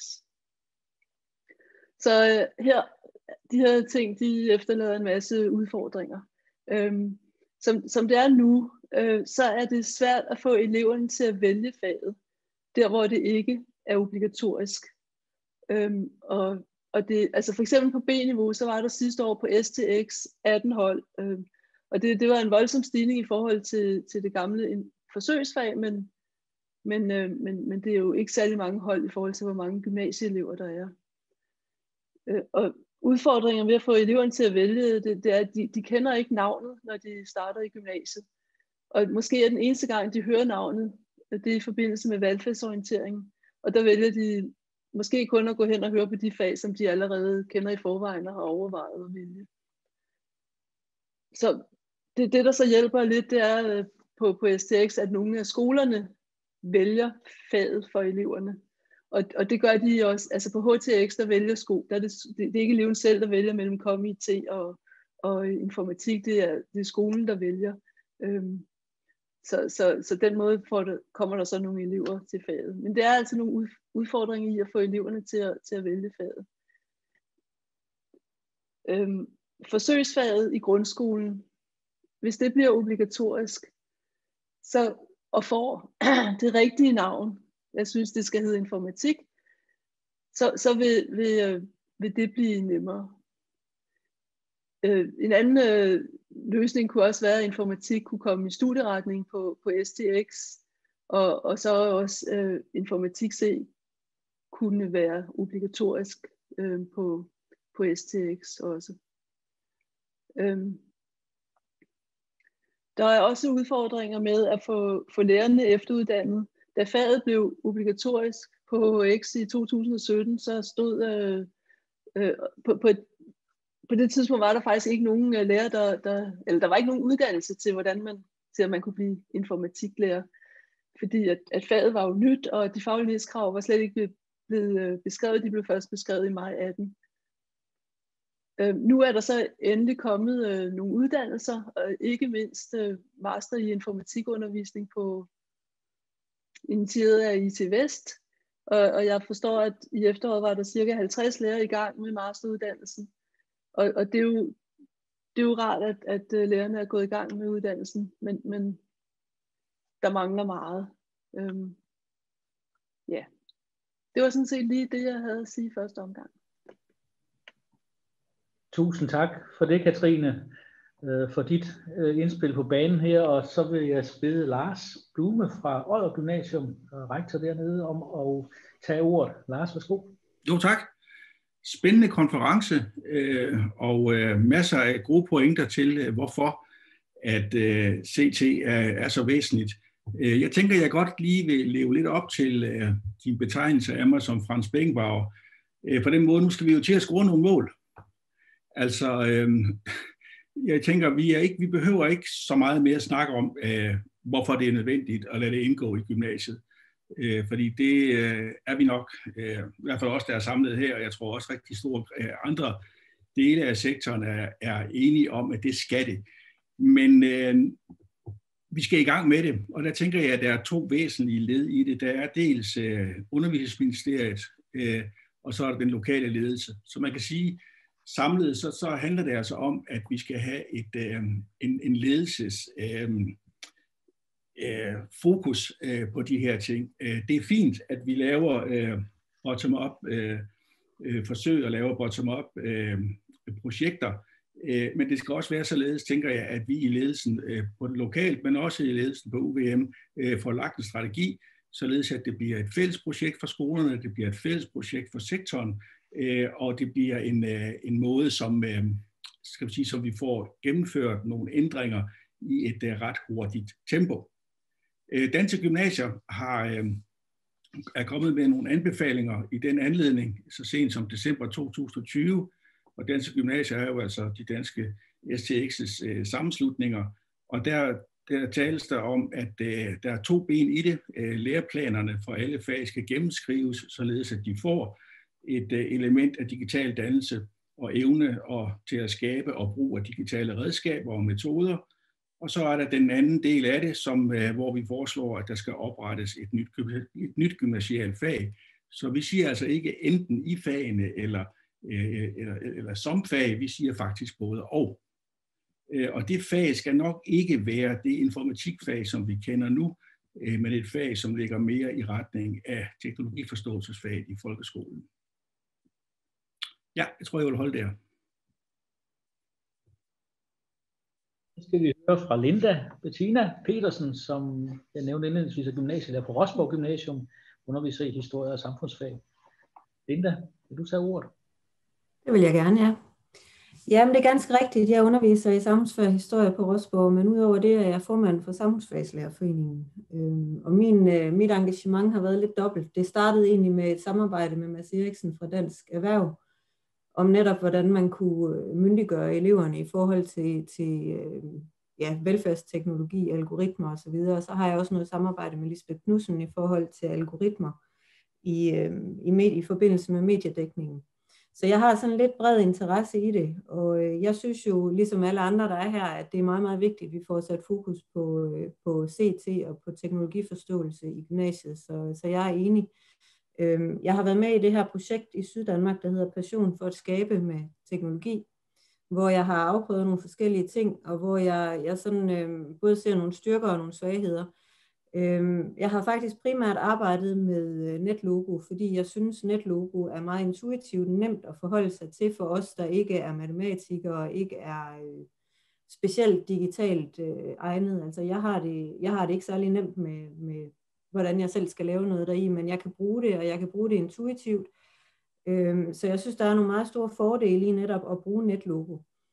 S12: Så uh, her de her ting, de efterlader en masse udfordringer. Øhm, som, som det er nu, øh, så er det svært at få eleverne til at vælge faget, der hvor det ikke er obligatorisk. Øhm, og, og det, altså for eksempel på B-niveau, så var der sidste år på S T X atten hold, øh, og det, det var en voldsom stigning i forhold til, til det gamle forsøgsfag, men, men, øh, men, men det er jo ikke særlig mange hold i forhold til, hvor mange gymnasieelever der er. Øh, og udfordringer ved at få eleverne til at vælge, det, det er, at de, de kender ikke navnet, når de starter i gymnasiet. Og måske er den eneste gang, de hører navnet, det er i forbindelse med valgfagsorientering. Og der vælger de måske kun at gå hen og høre på de fag, som de allerede kender i forvejen og har overvejet at vælge. Så det, det der så hjælper lidt, det er på, på S T X, at nogle af skolerne vælger faget for eleverne. Og, og det gør de også, altså på H T X, der vælger sko, der er det, det, det er ikke eleven selv, der vælger mellem Com I T og, og informatik, det er, det er skolen, der vælger. Øhm, så, så, så den måde får det, kommer der så nogle elever til faget. Men det er altså nogle udfordringer i at få eleverne til at, til at vælge faget. Øhm, forsøgsfaget i grundskolen, hvis det bliver obligatorisk, så, og får det rigtige navn, jeg synes, det skal hedde informatik, så, så vil, vil, vil det blive nemmere. Øh, en anden øh, løsning kunne også være, at informatik kunne komme i studieretning på, på S T X, og, og så også øh, informatik C kunne være obligatorisk øh, på, på S T X også. Øh, der er også udfordringer med at få, få lærerne efteruddannet. Da faget blev obligatorisk på H X i to tusind og sytten, så stod øh, øh, på, på, et, på det tidspunkt var der faktisk ikke nogen øh, lærer, der, der, eller der var ikke nogen uddannelse til, hvordan man, til at man kunne blive informatiklærer. Fordi at, at faget var jo nyt, og de faglighedskrav var slet ikke blevet beskrevet. De blev først beskrevet i maj atten. Øh, nu er der så endelig kommet øh, nogle uddannelser, og ikke mindst øh, master i informatikundervisning på initieret af I T Vest. Og, og jeg forstår, at i efteråret var der cirka halvtreds lærere i gang med masteruddannelsen. Og, og det, er jo, det er jo rart, at, at lærerne er gået i gang med uddannelsen, men, men der mangler meget. Øhm, ja, det var sådan set lige det, jeg havde at sige første omgang.
S11: Tusind tak for det, Katrine, for dit indspil på banen her, og så vil jeg bede Lars Blume fra Odder Gymnasium, rektor dernede, om at tage ordet. Lars, værsgo.
S13: Jo, tak. Spændende konference, øh, og øh, masser af gode pointer til, øh, hvorfor at øh, C T er, er så væsentligt. Øh, jeg tænker, jeg godt lige vil leve lidt op til øh, din betegnelse af mig som Frans Beckenbauer. Øh, på den måde, nu skal vi jo til at score nogle mål. Altså, øh, jeg tænker, vi, er ikke, vi behøver ikke så meget mere at snakke om, øh, hvorfor det er nødvendigt at lade det indgå i gymnasiet. Øh, fordi det øh, er vi nok, øh, i hvert fald også der er samlet her, og jeg tror også rigtig store øh, andre dele af sektoren er, er enige om, at det skal det. Men øh, vi skal i gang med det, og der tænker jeg, at der er to væsentlige led i det. Der er dels øh, undervisningsministeriet, øh, og så er der den lokale ledelse. Så man kan sige, samlet så, så handler det altså om, at vi skal have et, øh, en, en ledelses øh, øh, fokus øh, på de her ting. Øh, det er fint, at vi laver øh, bottom-up øh, øh, forsøg og laver bottom-up øh, projekter, øh, men det skal også være således, tænker jeg, at vi i ledelsen øh, på det lokalt, men også i ledelsen på U V M øh, får lagt en strategi, således at det bliver et fælles projekt for skolerne, det bliver et fælles projekt for sektoren, øh, og det bliver en, øh, en måde, som, øh, skal vi sige, som vi får gennemført nogle ændringer i et øh, ret hurtigt tempo. Øh, Danske Gymnasier har, øh, er kommet med nogle anbefalinger i den anledning, så sent som december to tusind og tyve, og Danske Gymnasier er jo altså de danske S T X's øh, sammenslutninger, og der Der tales der om, at øh, der er to ben i det. Øh, læreplanerne for alle fag skal gennemskrives, således at de får et øh, element af digital dannelse og evne og til at skabe og bruge af digitale redskaber og metoder. Og så er der den anden del af det, som, øh, hvor vi foreslår, at der skal oprettes et nyt, et nyt gymnasialt fag. Så vi siger altså ikke enten i fagene eller, øh, eller, eller som fag, vi siger faktisk både og. Og det fag skal nok ikke være det informatikfag, som vi kender nu, men et fag, som ligger mere i retning af teknologiforståelsesfaget i folkeskolen. Ja, jeg tror, jeg vil holde der.
S11: Så skal vi høre fra Linda Bettina Petersen, som jeg nævnte indledningsvis af gymnasiet, der på Rosborg Gymnasium, underviser i historie og samfundsfag. Linda, vil du tage ordet?
S14: Det vil jeg gerne, ja. Jamen, det er ganske rigtigt. Jeg underviser i samfundsfag og historie på Rosborg, men udover det er jeg formand for Samfundsfagslærerforeningen. Og min, mit engagement har været lidt dobbelt. Det startede egentlig med et samarbejde med Mads Eriksen fra Dansk Erhverv, om netop hvordan man kunne myndiggøre eleverne i forhold til, til ja, velfærdsteknologi, algoritmer osv. Og så har jeg også noget samarbejde med Lisbeth Knudsen i forhold til algoritmer i, i, med, i forbindelse med mediedækningen. Så jeg har sådan lidt bred interesse i det, og jeg synes jo, ligesom alle andre, der er her, at det er meget, meget vigtigt, at vi får sat fokus på, på C T og på teknologiforståelse i gymnasiet, så, så jeg er enig. Jeg har været med i det her projekt i Syddanmark, der hedder Passion for at skabe med teknologi, hvor jeg har afprøvet nogle forskellige ting, og hvor jeg, jeg sådan, både ser nogle styrker og nogle svagheder. Jeg har faktisk primært arbejdet med netlogo, fordi jeg synes, netlogo er meget intuitivt nemt at forholde sig til for os, der ikke er matematikere og ikke er specielt digitalt egnet. Altså jeg har det, jeg har det ikke særlig nemt med, med, hvordan jeg selv skal lave noget deri, men jeg kan bruge det, og jeg kan bruge det intuitivt. Så jeg synes, der er nogle meget store fordele i netop at bruge netlogo.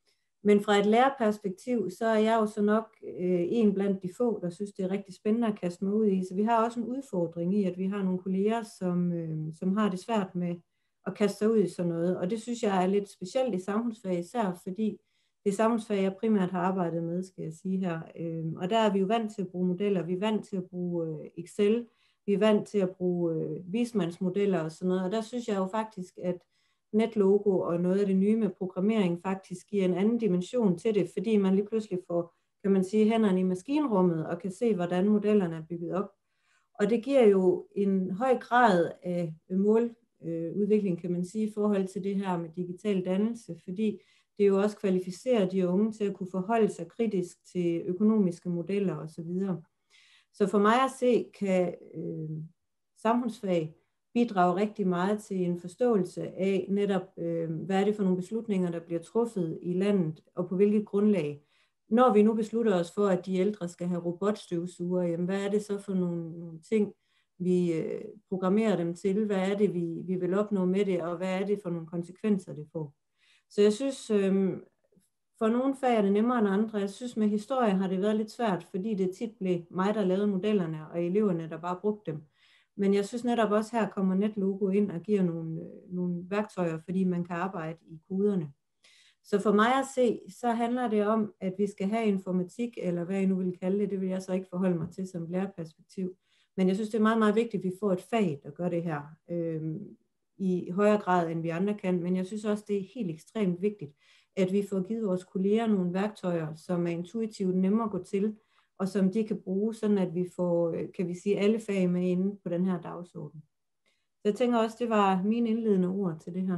S14: Men fra et lærerperspektiv, så er jeg jo så nok øh, en blandt de få, der synes, det er rigtig spændende at kaste mig ud i. Så vi har også en udfordring i, at vi har nogle kolleger, som, øh, som har det svært med at kaste sig ud i sådan noget. Og det synes jeg er lidt specielt i samfundsfag, især fordi det er samfundsfag, jeg primært har arbejdet med, skal jeg sige her. Øh, og der er vi jo vant til at bruge modeller, vi er vant til at bruge øh, Excel, vi er vant til at bruge øh, vismandsmodeller og sådan noget. Og der synes jeg jo faktisk, at netlogo og noget af det nye med programmering faktisk giver en anden dimension til det, fordi man lige pludselig får, kan man sige, hænderne i maskinrummet og kan se, hvordan modellerne er bygget op. Og det giver jo en høj grad af måludvikling, kan man sige, i forhold til det her med digital dannelse, fordi det jo også kvalificerer de unge til at kunne forholde sig kritisk til økonomiske modeller osv. Så for mig at se, kan øh, samfundsfag bidrager rigtig meget til en forståelse af netop, øh, hvad er det for nogle beslutninger, der bliver truffet i landet, og på hvilket grundlag. Når vi nu beslutter os for, at de ældre skal have robotstøvsuger, jamen, hvad er det så for nogle, nogle ting, vi øh, programmerer dem til? Hvad er det, vi, vi vil opnå med det, og hvad er det for nogle konsekvenser, det får? Så jeg synes, øh, for nogle fag er det nemmere end andre. Jeg synes, med historie har det været lidt svært, fordi det tit blev mig, der lavede modellerne, og eleverne, der bare brugte dem. Men jeg synes netop også, her kommer netlogo ind og giver nogle, nogle værktøjer, fordi man kan arbejde i koderne. Så for mig at se, så handler det om, at vi skal have informatik, eller hvad I nu vil kalde det, det vil jeg så ikke forholde mig til som lærerperspektiv. Men jeg synes, det er meget, meget vigtigt, at vi får et fag, der gør det her øh, i højere grad, end vi andre kan. Men jeg synes også, det er helt ekstremt vigtigt, at vi får givet vores kolleger nogle værktøjer, som er intuitivt nemmere at gå til, og som de kan bruge, sådan at vi får, kan vi sige, alle fag med inde på den her dagsorden. Så jeg tænker også, det var mine indledende ord til det her.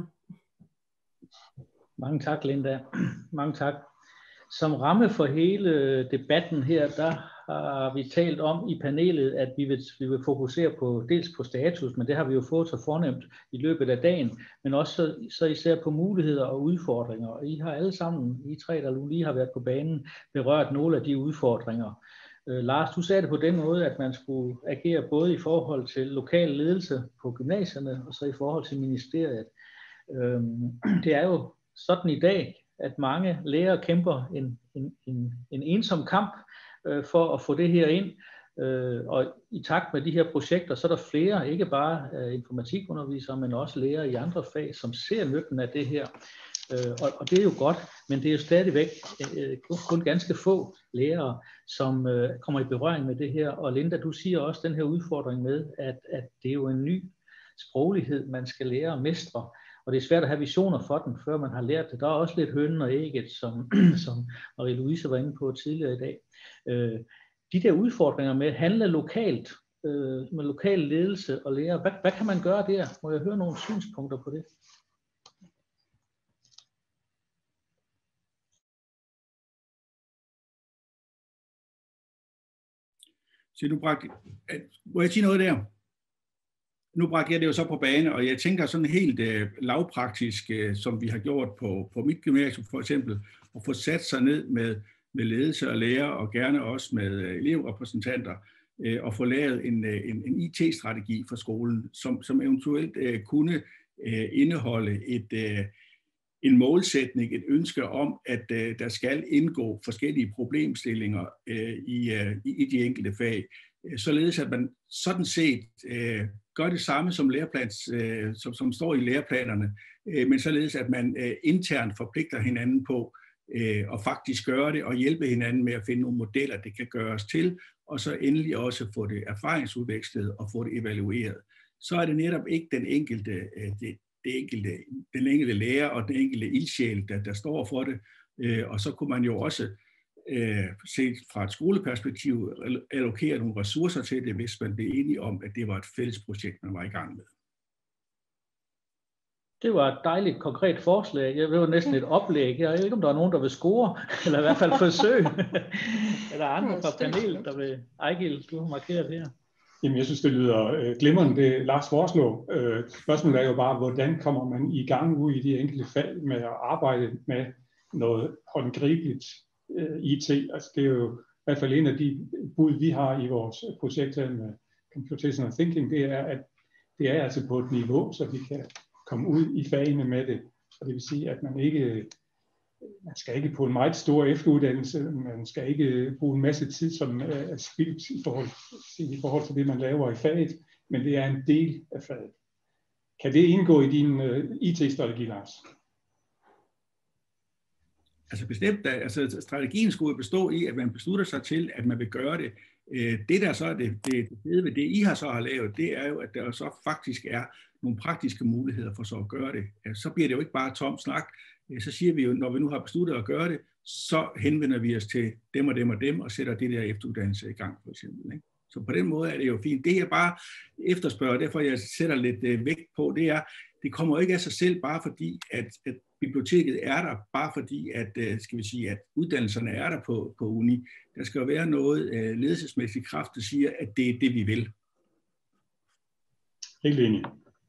S11: Mange tak, Linda. Mange tak. Som ramme for hele debatten her, der har vi talt om i panelet, at vi vil, vi vil fokusere på dels på status, men det har vi jo fået så fornemt i løbet af dagen, men også så, så især på muligheder og udfordringer. Og I har alle sammen, I tre, der nu lige har været på banen, berørt nogle af de udfordringer. Øh, Lars, du sagde det på den måde, at man skulle agere både i forhold til lokal ledelse på gymnasierne, og så i forhold til ministeriet. Øh, det er jo sådan i dag, at mange lærere kæmper en, en, en, en ensom kamp øh, for at få det her ind. Øh, og i takt med de her projekter, så er der flere, ikke bare øh, informatikundervisere, men også lærere i andre fag, som ser nytten af det her. Øh, og, og det er jo godt, men det er jo stadigvæk øh, kun ganske få lærere, som øh, kommer i berøring med det her. Og Linda, du siger også den her udfordring med, at, at det er jo en ny sproglighed, man skal lære at mestre. Og det er svært at have visioner for den, før man har lært det. Der er også lidt hønnen og ægget, som, som Marie-Louise var inde på tidligere i dag. Øh, de der udfordringer med at handle lokalt, øh, med lokal ledelse og lære, hvad, hvad kan man gøre der? Må jeg høre nogle synspunkter på det?
S13: Så du bragte, må jeg sige noget der? Nu bragte jeg det jo så på bane, og jeg tænker sådan helt øh, lavpraktisk, øh, som vi har gjort på, på mit gymnasium for eksempel, at få sat sig ned med, med ledelse og lærer, og gerne også med øh, elevrepræsentanter, øh, og få lavet en, øh, en, en I T-strategi for skolen, som, som eventuelt øh, kunne øh, indeholde et, øh, en målsætning, et ønske om, at øh, der skal indgå forskellige problemstillinger øh, i, øh, i de enkelte fag, således at man sådan set øh, gør det samme som læreplans, øh, som, som står i læreplanerne, øh, men således at man øh, internt forpligter hinanden på øh, at faktisk gøre det og hjælpe hinanden med at finde nogle modeller, det kan gøres til, og så endelig også få det erfaringsudvekslet og få det evalueret. Så er det netop ikke den enkelte, øh, det, det enkelte, den enkelte lærer og den enkelte ildsjæl, der, der står for det, øh, og så kunne man jo også set fra et skoleperspektiv allokere nogle ressourcer til det, hvis man blev enige om, at det var et fælles projekt, man var i gang med.
S11: Det var et dejligt konkret forslag. Det var næsten et oplæg. Jeg ved ikke, om der er nogen, der vil score, eller i hvert fald forsøge. Er der andre fra panelet, der vil... Ejgil, du har markeret her.
S4: Jamen, jeg synes, det lyder glimrende, det Lars foreslår. Spørgsmålet er jo bare, hvordan kommer man i gang ud i de enkelte fag med at arbejde med noget håndgribeligt I T. Altså, det er jo i hvert fald en af de bud, vi har i vores projekt her med Computational Thinking, det er, at det er altså på et niveau, så vi kan komme ud i fagene med det. Og det vil sige, at man ikke man skal ikke på en meget stor efteruddannelse, man skal ikke bruge en masse tid, som er spildt i forhold, i forhold til det, man laver i faget, men det er en del af faget. Kan det indgå i din uh, I T-strategi, Lars?
S13: Altså bestemt, altså strategien skulle bestå i, at man beslutter sig til, at man vil gøre det. Det der så er det, det, det fede ved det, I har så har lavet, det er jo, at der så faktisk er nogle praktiske muligheder for så at gøre det. Så bliver det jo ikke bare tom snak. Så siger vi jo, når vi nu har besluttet at gøre det, så henvender vi os til dem og dem og dem, og sætter det der efteruddannelse i gang, for eksempel. Ikke? Så på den måde er det jo fint. Det jeg bare efterspørger, derfor jeg sætter lidt vægt på, det er, det kommer ikke af sig selv, bare fordi, at, at biblioteket er der, bare fordi, at, skal vi sige, at uddannelserne er der på, på uni. Der skal jo være noget ledelsesmæssig kraft, der siger, at det er det, vi vil.
S4: Helt enig.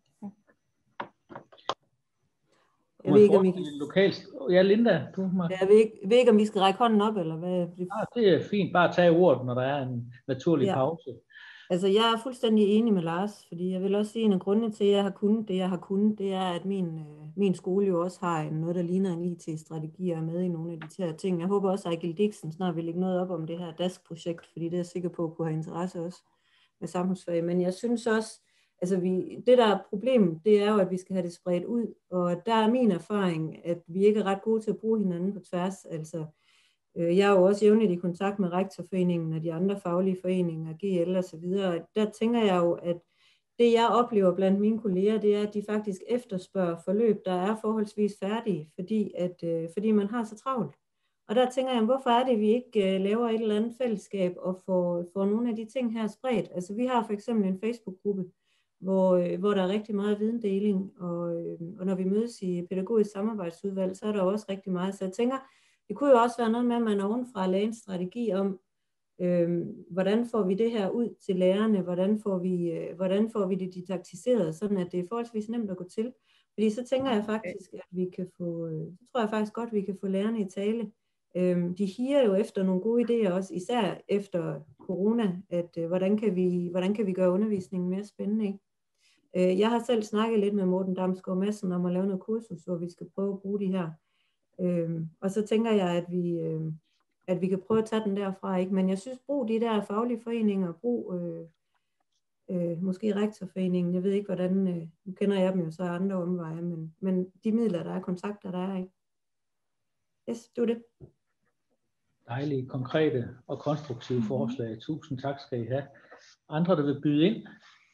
S14: Jeg ved, ikke, om I kan...
S11: lokalt. Ja, Linda, du må...
S14: Jeg ved ikke, ved ikke, om I skal række hånden op, eller hvad?
S11: Ah, det er fint. Bare tage ordet, når der er en naturlig ja. pause.
S14: Altså, jeg er fuldstændig enig med Lars, fordi jeg vil også sige, at en af grundene til, at jeg har kunnet det, jeg har kunnet, det er, at min, min skole jo også har noget, der ligner en I T-strategi, og er med i nogle af de her ting. Jeg håber også, at Ejgil Dixen snart vil lægge noget op om det her D A S K-projekt, fordi det er jeg sikker på, at kunne have interesse også med samfundsfag. Men jeg synes også, altså vi, det der er problemet, det er jo, at vi skal have det spredt ud, og der er min erfaring, at vi ikke er ret gode til at bruge hinanden på tværs. Altså, jeg er jo også jævnligt i kontakt med Rektorforeningen og de andre faglige foreninger, G L og så videre. Der tænker jeg jo, at det jeg oplever blandt mine kolleger, det er, at de faktisk efterspørger forløb, der er forholdsvis færdige, fordi, at, fordi man har så travlt. Og der tænker jeg, hvorfor er det, at vi ikke laver et eller andet fællesskab og får, får nogle af de ting her spredt? Altså vi har for eksempel en Facebook-gruppe, hvor, hvor der er rigtig meget videndeling, og, og når vi mødes i pædagogisk samarbejdsudvalg, så er der også rigtig meget. Så jeg tænker, det kunne jo også være noget med, at man ovenfra lagde en strategi om, øh, hvordan får vi det her ud til lærerne, hvordan får vi, øh, hvordan får vi det didaktiseret, sådan at det er forholdsvis nemt at gå til. Fordi så tænker jeg faktisk, at vi kan få, øh, så tror jeg faktisk godt, at vi kan få lærerne i tale. Øh, de higer jo efter nogle gode idéer også, især efter corona, at øh, hvordan, kan vi, hvordan kan vi gøre undervisningen mere spændende, ikke? Øh, jeg har selv snakket lidt med Morten Damsgaard Madsen om at lave noget kursus, hvor vi skal prøve at bruge de her. Øhm, og så tænker jeg, at vi, øh, at vi kan prøve at tage den derfra, ikke? Men jeg synes, brug de der faglige foreninger, brug øh, øh, måske Rektorforeningen, jeg ved ikke, hvordan, øh, nu kender jeg dem jo så andre omveje, men, men de midler, der er, kontakter, der er, ikke? Yes, det var det.
S11: Dejlige, konkrete og konstruktive mm-hmm. forslag. Tusind tak skal I have. Andre, der vil byde ind?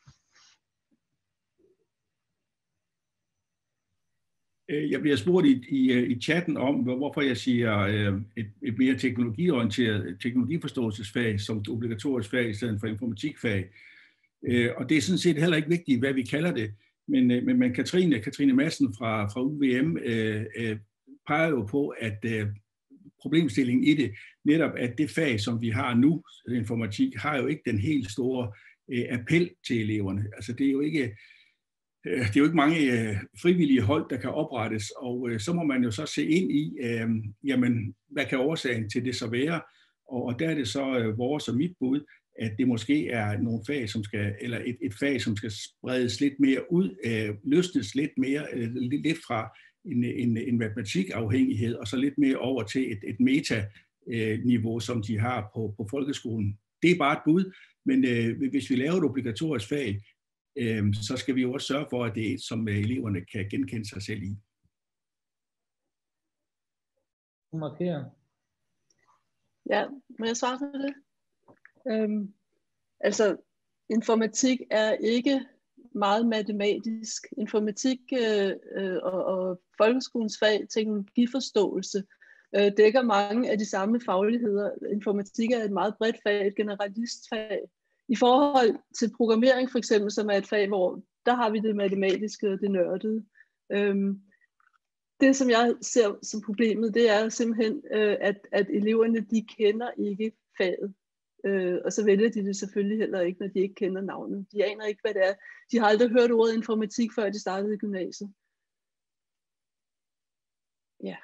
S13: Jeg bliver spurgt i, i, i chatten om, hvorfor jeg siger et, et mere teknologiorienteret teknologiforståelsesfag som et obligatorisk fag i stedet for informatikfag. Og det er sådan set heller ikke vigtigt, hvad vi kalder det. Men, men, men Katrine, Katrine Madsen fra, fra U V M øh, øh, peger jo på, at øh, problemstillingen i det, netop at det fag, som vi har nu, informatik, har jo ikke den helt store øh, appel til eleverne. Altså det er jo ikke... Det er jo ikke mange øh, frivillige hold, der kan oprettes, og øh, så må man jo så se ind i, øh, jamen, hvad kan årsagen til det så være? Og, og der er det så øh, vores og mit bud, at det måske er nogle fag, som skal, eller et, et fag, som skal spredes lidt mere ud, øh, løsnes lidt mere, øh, lidt fra en, en, en matematikafhængighed, og så lidt mere over til et, et meta-niveau, som de har på, på folkeskolen. Det er bare et bud, men øh, hvis vi laver et obligatorisk fag, så skal vi jo også sørge for, at det er et, som eleverne kan genkende sig selv i.
S11: Markere.
S12: Ja, må jeg svare på det? Øhm, altså, informatik er ikke meget matematisk. Informatik øh, og, og folkeskolens fag, teknologiforståelse, øh, dækker mange af de samme fagligheder. Informatik er et meget bredt fag, et generalistfag. I forhold til programmering for eksempel, som er et fag, hvor der har vi det matematiske og det nørdede. Øhm, det, som jeg ser som problemet, det er simpelthen, øh, at, at eleverne, de kender ikke faget. Øh, og så vælger de det selvfølgelig heller ikke, når de ikke kender navnet. De aner ikke, hvad det er. De har aldrig hørt ordet informatik, før de startede i gymnasiet. Ja.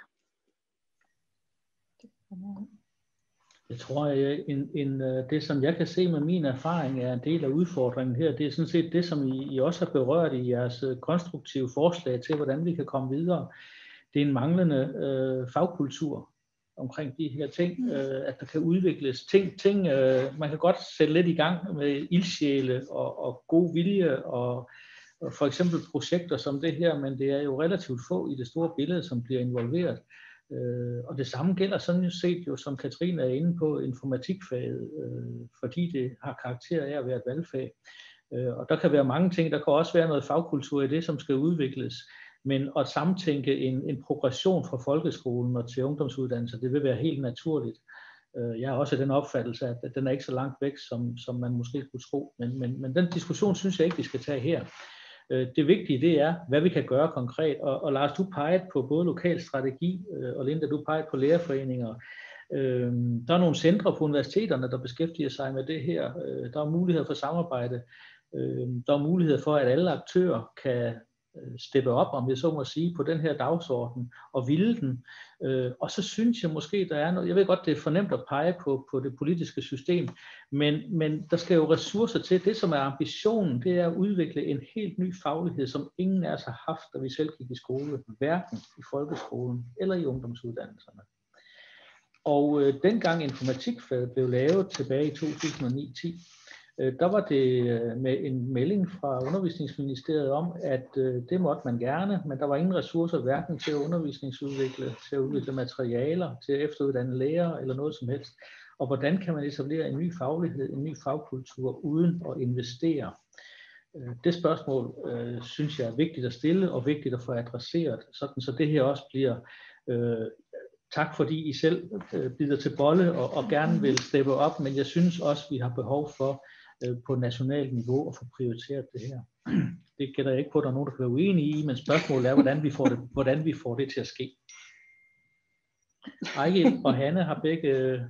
S11: Jeg tror, at en, en, det, som jeg kan se med min erfaring, er en del af udfordringen her. Det er sådan set det, som I, I også har berørt i jeres konstruktive forslag til, hvordan vi kan komme videre. det er en manglende øh, fagkultur omkring de her ting, øh, at der kan udvikles ting. ting øh, man kan godt sætte lidt i gang med ildsjæle og, og god vilje og, og for eksempel projekter som det her, men det er jo relativt få i det store billede, som bliver involveret. Øh, og det samme gælder sådan set jo, som Katrine er inde på, informatikfaget, øh, fordi det har karakter af at være et valgfag. Øh, og der kan være mange ting, der kan også være noget fagkultur i det, som skal udvikles, men at samtænke en, en progression fra folkeskolen og til ungdomsuddannelser, det vil være helt naturligt. Øh, jeg har også den opfattelse, at den er ikke så langt væk, som, som man måske kunne tro, men, men, men den diskussion synes jeg ikke, vi skal tage her. Det vigtige, det er, hvad vi kan gøre konkret, og, og Lars, du pegede på både lokal strategi, øh, og Linda, du pegede på lærerforeninger. Øh, der er nogle centre på universiteterne, der beskæftiger sig med det her. Øh, der er muligheder for samarbejde. Øh, der er muligheder for, at alle aktører kan steppe op, om jeg så må sige, på den her dagsorden og ville den. Øh, og så synes jeg måske, der er noget, jeg ved godt, det er fornemt at pege på, på det politiske system, men, men der skal jo ressourcer til. Det, som er ambitionen, det er at udvikle en helt ny faglighed, som ingen af os har haft, da vi selv gik i skole, hverken i folkeskolen eller i ungdomsuddannelserne. Og øh, dengang informatikfaget blev lavet tilbage i to tusind og ni til ti, der var det med en melding fra Undervisningsministeriet om, at det måtte man gerne, men der var ingen ressourcer hverken til at undervisningsudvikle, til at udvikle materialer, til at efteruddanne lærere eller noget som helst. Og hvordan kan man etablere en ny faglighed, en ny fagkultur uden at investere? Det spørgsmål øh, synes jeg er vigtigt at stille og vigtigt at få adresseret, sådan så det her også bliver øh, tak fordi I selv øh, bider til bolle og, og gerne vil steppe op, men jeg synes også, vi har behov for på nationalt niveau og få prioriteret det her. Det gætter jeg ikke på, at der er nogen, der kan være uenige i, men spørgsmålet er, hvordan vi får det, hvordan vi får det til at ske. Ejgil og Hanne har begge...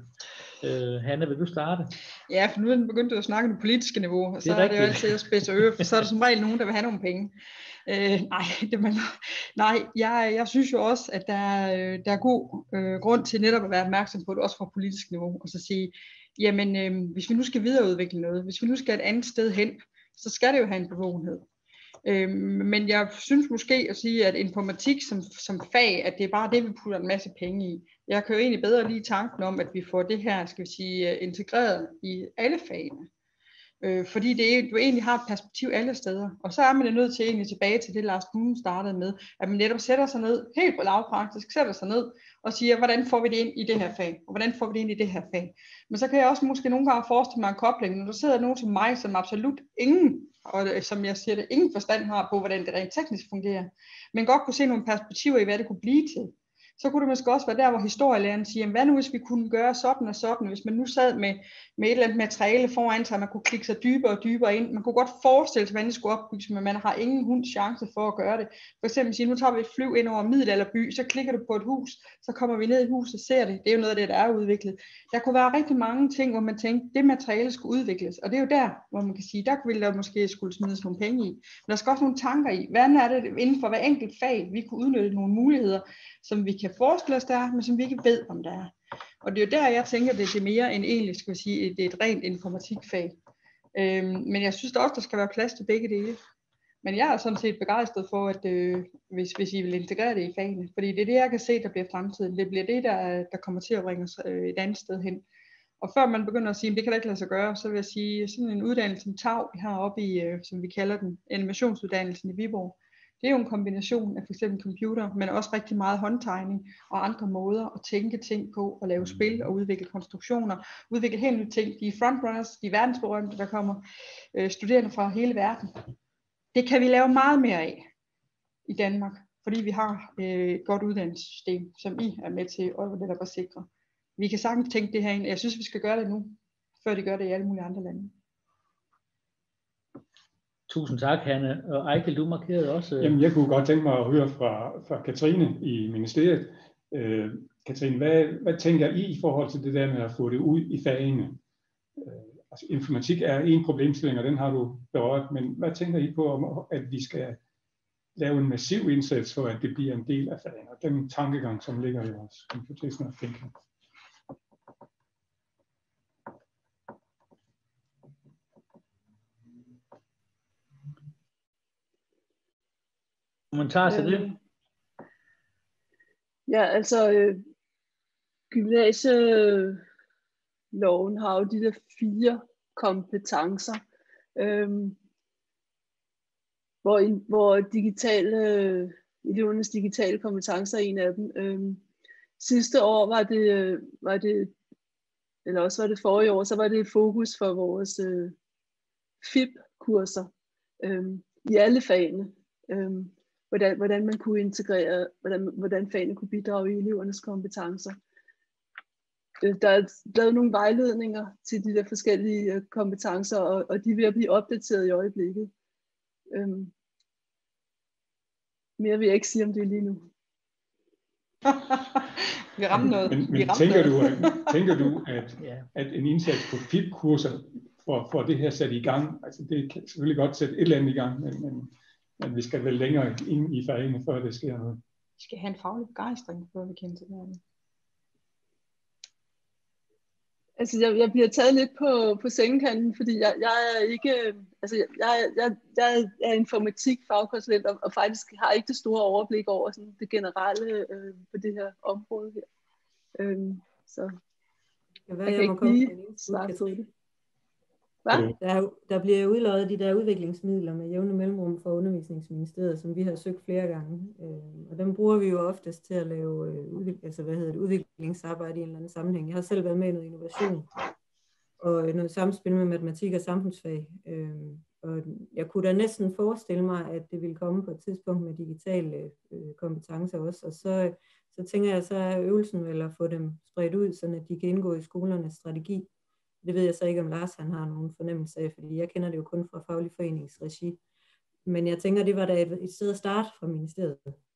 S11: Øh, Hanne, vil du starte?
S2: Ja, for nu er den begyndt at snakke om det politiske niveau, og så er, er det jo altid at spidse øre, for så er der som regel nogen, der vil have nogle penge. Øh, nej, det man, nej jeg, jeg synes jo også, at der er, der er god øh, grund til netop at være opmærksom på det, også fra politisk niveau, og så sige, jamen øh, hvis vi nu skal videreudvikle noget, hvis vi nu skal et andet sted hen, så skal det jo have en bevågenhed. Øh, men jeg synes måske at sige, at informatik som, som fag, at det er bare det, vi putter en masse penge i. Jeg kan jo egentlig bedre lide tanken om, at vi får det her, skal vi sige, integreret i alle fagene. Øh, fordi det er, du egentlig har et perspektiv alle steder. Og så er man nødt til egentlig tilbage til det, Lars Kuhn startede med, at man netop sætter sig ned, helt på lavpraktisk, sætter sig ned og siger, hvordan får vi det ind i det her fag, og hvordan får vi det ind i det her fag. Men så kan jeg også måske nogle gange forestille mig en kobling, når der sidder nogen som mig, som absolut ingen, og som jeg siger det, ingen forstand har på, hvordan det rent teknisk fungerer, men godt kunne se nogle perspektiver i, hvad det kunne blive til. Så kunne det måske også være der, hvor historielæreren siger, hvad nu hvis vi kunne gøre sådan og sådan, hvis man nu sad med, med et eller andet materiale foran sig, man kunne klikke sig dybere og dybere ind. Man kunne godt forestille sig, hvordan det skulle opbygges, men man har ingen hunds chance for at gøre det. For eksempel sige, nu tager vi et flyv ind over middelalderby, så klikker du på et hus, så kommer vi ned i huset og ser det. Det er jo noget af det, der er udviklet. Der kunne være rigtig mange ting, hvor man tænkte, det materiale skulle udvikles. Og det er jo der, hvor man kan sige, der ville der måske skulle smides nogle penge i. Men der skal også nogle tanker i. Hvordan er det inden for hver enkelt fag, vi kunne udnytte nogle muligheder, som vi kan forestille os, der er, men som vi ikke ved, om der er. Og det er jo der, jeg tænker, det er mere end egentlig, skal vi sige, det er et rent informatikfag. Øhm, men jeg synes også, der skal være plads til begge dele. Men jeg er sådan set begejstret for, at øh, hvis, hvis I vil integrere det i fagene, fordi det er det, jeg kan se, der bliver fremtiden. Det bliver det, der, der kommer til at bringe os øh, et andet sted hen. Og før man begynder at sige, at det kan da ikke lade sig gøre, så vil jeg sige, sådan en uddannelse som T A U, vi har oppe i, øh, som vi kalder den, animationsuddannelsen i Viborg. Det er jo en kombination af f.eks. computer, men også rigtig meget håndtegning og andre måder at tænke ting på, og lave spil og udvikle konstruktioner, udvikle helt nye ting. De er frontrunners, de er verdensberømte, der kommer øh, studerende fra hele verden. Det kan vi lave meget mere af i Danmark, fordi vi har øh, et godt uddannelsessystem, som I er med til at netop at sikre. Vi kan sagtens tænke det her ind. Jeg synes, vi skal gøre det nu, før de gør det i alle mulige andre lande.
S11: Tusind tak, Hanne. Og Ejgil, du markerede også...
S4: Jamen, jeg kunne godt tænke mig at høre fra, fra Katrine i ministeriet. Øh, Katrine, hvad, hvad tænker I i forhold til det der med at få det ud i fagene? Øh, altså, informatik er en problemstilling, og den har du berørt, men hvad tænker I på, om, at vi skal lave en massiv indsats for, at det bliver en del af fagene? Og den tankegang, som ligger i vores Computational Thinking.
S11: Kommentar til det?
S12: Ja, altså øh, gymnasieloven har jo de der fire kompetencer, øhm, hvor, hvor digitale, elevernes digitale kompetencer er en af dem. Øhm, sidste år var det, var det, eller også var det forrige år, så var det fokus for vores øh, F I B-kurser øhm, i alle fagene. Øhm, hvordan, hvordan man kunne integrere, hvordan, hvordan fagene kunne bidrage i elevernes kompetencer. Der er lavet nogle vejledninger til de der forskellige kompetencer, og, og de er ved at blive opdateret i øjeblikket. Øhm, mere vil jeg ikke sige om det lige nu.
S15: Vi rammer noget.
S4: Men, men
S15: Vi
S4: tænker,
S15: noget.
S4: du, at, tænker du, at, at en indsats på F I B-kurser for, for det her sat i gang, altså det kan selvfølgelig godt sætte et eller andet i gang, men, men, men vi skal vel længere ind i fagene, før det sker noget.
S15: Vi skal have en faglig begejstring, før vi kan integrere det.
S12: Altså, jeg, jeg bliver taget lidt på, på sengekanten, fordi jeg, jeg er ikke, altså, jeg, jeg, jeg er informatik-fagkonsulent, og, og faktisk har ikke det store overblik over sådan, det generelle øh, på det her område her. Øhm, så
S14: jeg,
S12: jeg kan ikke lige svare på det. Hvad?
S14: Der, der bliver udløjet de der udviklingsmidler med jævne mellemrum fra Undervisningsministeriet, som vi har søgt flere gange. Øh, og dem bruger vi jo oftest til at lave øh, udvik- altså, hvad hedder det, udviklingsarbejde i en eller anden sammenhæng. Jeg har selv været med i noget innovation og noget samspil med matematik og samfundsfag. Øh, og jeg kunne da næsten forestille mig, at det ville komme på et tidspunkt med digitale øh, kompetencer også. Og så, så tænker jeg, så er øvelsen vel at få dem spredt ud, så at de kan indgå i skolernes strategi. Det ved jeg så ikke, om Lars han har nogen fornemmelse af, fordi jeg kender det jo kun fra faglig foreningsregi. Men jeg tænker, det var da et, et sted at starte fra ministeriet.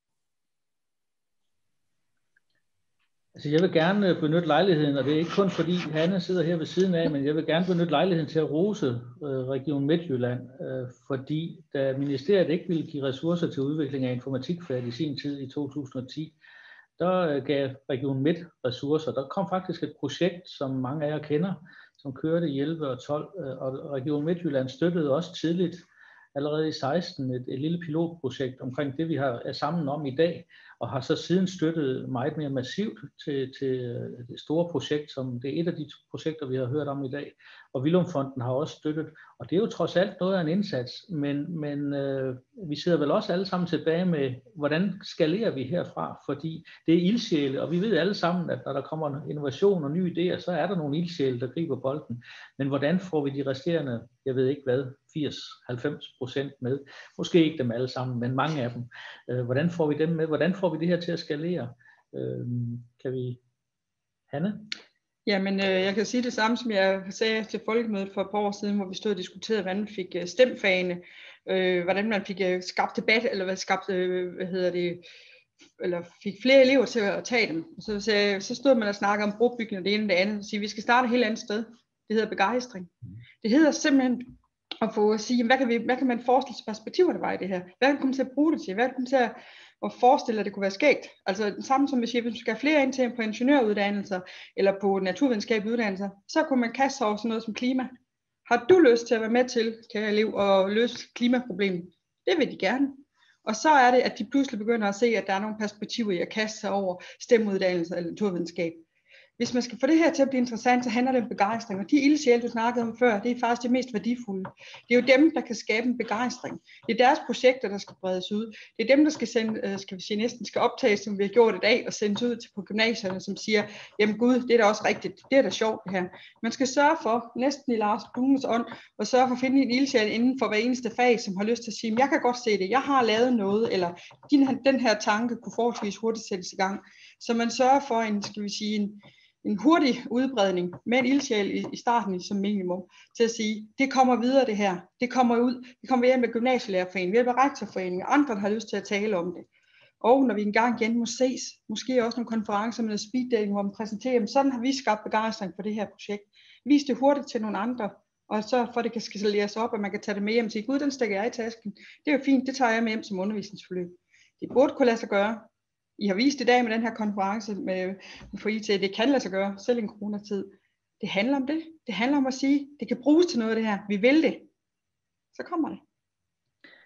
S11: Altså jeg vil gerne benytte lejligheden, og det er ikke kun fordi Hanne sidder her ved siden af, men jeg vil gerne benytte lejligheden til at rose øh, Region Midtjylland, øh, fordi da ministeriet ikke ville give ressourcer til udvikling af informatikfag i sin tid i to tusind og ti, der øh, gav Region Midt ressourcer. Der kom faktisk et projekt, som mange af jer kender, som kørte i elleve og tolv, og Region Midtjylland støttede også tidligt, allerede i seksten, et, et lille pilotprojekt omkring det, vi har, er sammen om i dag, og har så siden støttet meget mere massivt til, til det store projekt, som det er et af de projekter, vi har hørt om i dag. Og Willumfonden har også støttet, og det er jo trods alt noget af en indsats, men, men øh, vi sidder vel også alle sammen tilbage med, hvordan skalerer vi herfra, fordi det er ildsjæle, og vi ved alle sammen, at når der kommer innovation og nye idéer, så er der nogle ildsjæle, der griber bolden. Men hvordan får vi de resterende, jeg ved ikke hvad, firs til halvfems procent med? Måske ikke dem alle sammen, men mange af dem. Øh, hvordan får vi dem med? Hvordan får vi det her til at skalere? Øh, kan vi... Hanne?
S15: Jamen, øh, jeg kan sige det samme, som jeg sagde til folkemødet for et par år siden, hvor vi stod og diskuterede, hvordan man fik øh, stemfagene, øh, hvordan man fik øh, skabt debat, eller hvad skabt, øh, hvad hedder det, eller fik flere elever til at tage dem. Så, så, så stod man og snakkede om brobygning og det ene og det andet, og sige, vi skal starte et helt andet sted. Det hedder begejstring. Det hedder simpelthen at få at sige, hvad kan, vi, hvad kan man forestille sig perspektiver, der var i det her? Hvad kan man komme til at bruge det til? Hvad kan man komme til at, at forestille, at det kunne være skægt? Altså det samme som vi siger, hvis man skal have flere ind til på ingeniøruddannelser, eller på naturvidenskabelige uddannelser, så kunne man kaste sig over sådan noget som klima. Har du lyst til at være med til, kære elev, at løse klimaproblemet? Det vil de gerne. Og så er det, at de pludselig begynder at se, at der er nogle perspektiver i at kaste sig over stemuddannelser eller naturvidenskab. Hvis man skal få det her til at blive interessant, så handler det om begejstring. Og de ildsjæle, du snakkede om før, det er faktisk det mest værdifulde. Det er jo dem, der kan skabe en begejstring. Det er deres projekter, der skal bredes ud. Det er dem, der skal, sende, skal, vi sige, næsten skal optages, som vi har gjort i dag, og sendes ud til på gymnasierne, som siger, jamen gud, det er da også rigtigt. Det er da sjovt det her. Man skal sørge for, næsten i Lars Blumes ånd, og sørge for at finde en ildsjæl inden for hver eneste fag, som har lyst til at sige, jeg kan godt se det, jeg har lavet noget, eller den her tanke kunne forholdsvis hurtigt sættes i gang. Så man sørger for en, skal vi sige, en en hurtig udbredning med en ildsjæl i, i starten som minimum, til at sige, det kommer videre det her, det kommer ud, det kommer ved hjælp af gymnasielærerforeningen, ved hjælp af rektorforeningen, andre der har lyst til at tale om det. Og når vi engang igen må ses, måske også nogle konferencer med noget speeddating, hvor man præsenterer dem, sådan har vi skabt begejstring for det her projekt. Vis det hurtigt til nogle andre, og så for at det kan skaleres op, og man kan tage det med hjem og sige, gud, den stikker jeg i tasken. Det er jo fint, det tager jeg med hjem som undervisningsforløb. Det burde kunne lade sig gøre. I har vist i dag med den her konference med, for I T, det kan lade sig gøre, selv en coronatid. Det handler om det. Det handler om at sige, det kan bruges til noget af det her. Vi vil det. Så kommer det.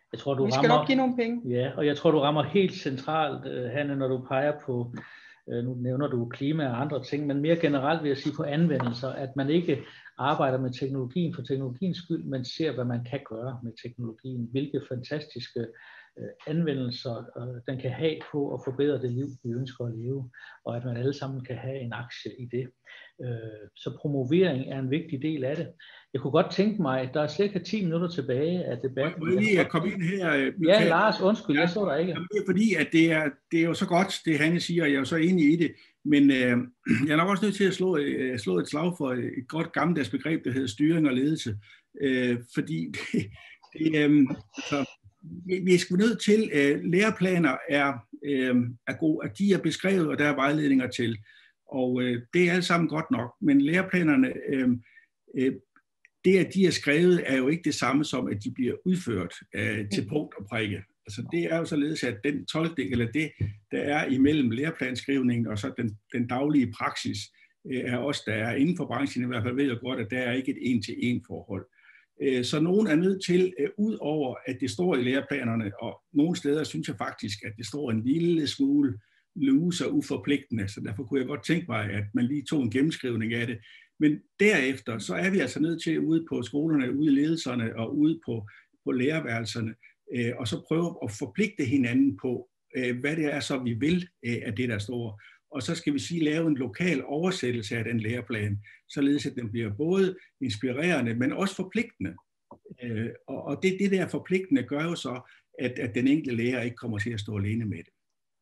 S11: Jeg tror, du
S15: vi skal
S11: rammer,
S15: nok give nogle penge.
S11: Ja, og jeg tror, du rammer helt centralt, uh, Hanne, når du peger på, uh, nu nævner du klima og andre ting, men mere generelt vil jeg sige på anvendelser, at man ikke arbejder med teknologien for teknologiens skyld, men ser, hvad man kan gøre med teknologien, hvilke fantastiske uh, anvendelser uh, den kan have på at forbedre det liv, vi ønsker at leve, og at man alle sammen kan have en aktie i det. Uh, så promovering er en vigtig del af det. Jeg kunne godt tænke mig, der er cirka ti minutter tilbage af debatten.
S13: Må jeg lige komme ind her, Michael?
S11: Ja, Lars, undskyld, jeg så dig ikke.
S13: Jamen, det er fordi, at det er, det er jo så godt, det Hanne siger, og jeg er jo så enig i det, men øh, jeg er nok også nødt til at slå, øh, slå et slag for et godt gammeldags begreb, der hedder styring og ledelse, øh, fordi det, det, øh, altså, vi er sgu nødt til, øh, læreplaner er, øh, er gode, at de er beskrevet, og der er vejledninger til, og øh, det er alt sammen godt nok, men læreplanerne, øh, øh, det at de er skrevet, er jo ikke det samme som, at de bliver udført øh, til punkt og prikke. Altså det er jo således, at den tolkning, eller det, der er imellem læreplanskrivningen og så den, den daglige praksis, øh, er også, der er inden for branchen i hvert fald, ved jeg godt, at der er ikke et en-til-en forhold. Øh, så nogen er nødt til, øh, ud over at det står i læreplanerne, og nogle steder synes jeg faktisk, at det står en lille smule loose og uforpligtende, så derfor kunne jeg godt tænke mig, at man lige tog en gennemskrivning af det. Men derefter, så er vi altså nødt til ude på skolerne, ude i ledelserne og ude på, på lærerværelserne, øh, og så prøve at forpligte hinanden på, øh, hvad det er, så vi vil øh, af det, der står. Og så skal vi sige, lave en lokal oversættelse af den læreplan, således at den bliver både inspirerende, men også forpligtende. Øh, og og det, det der forpligtende gør jo så, at, at den enkelte lærer ikke kommer til at stå alene med det.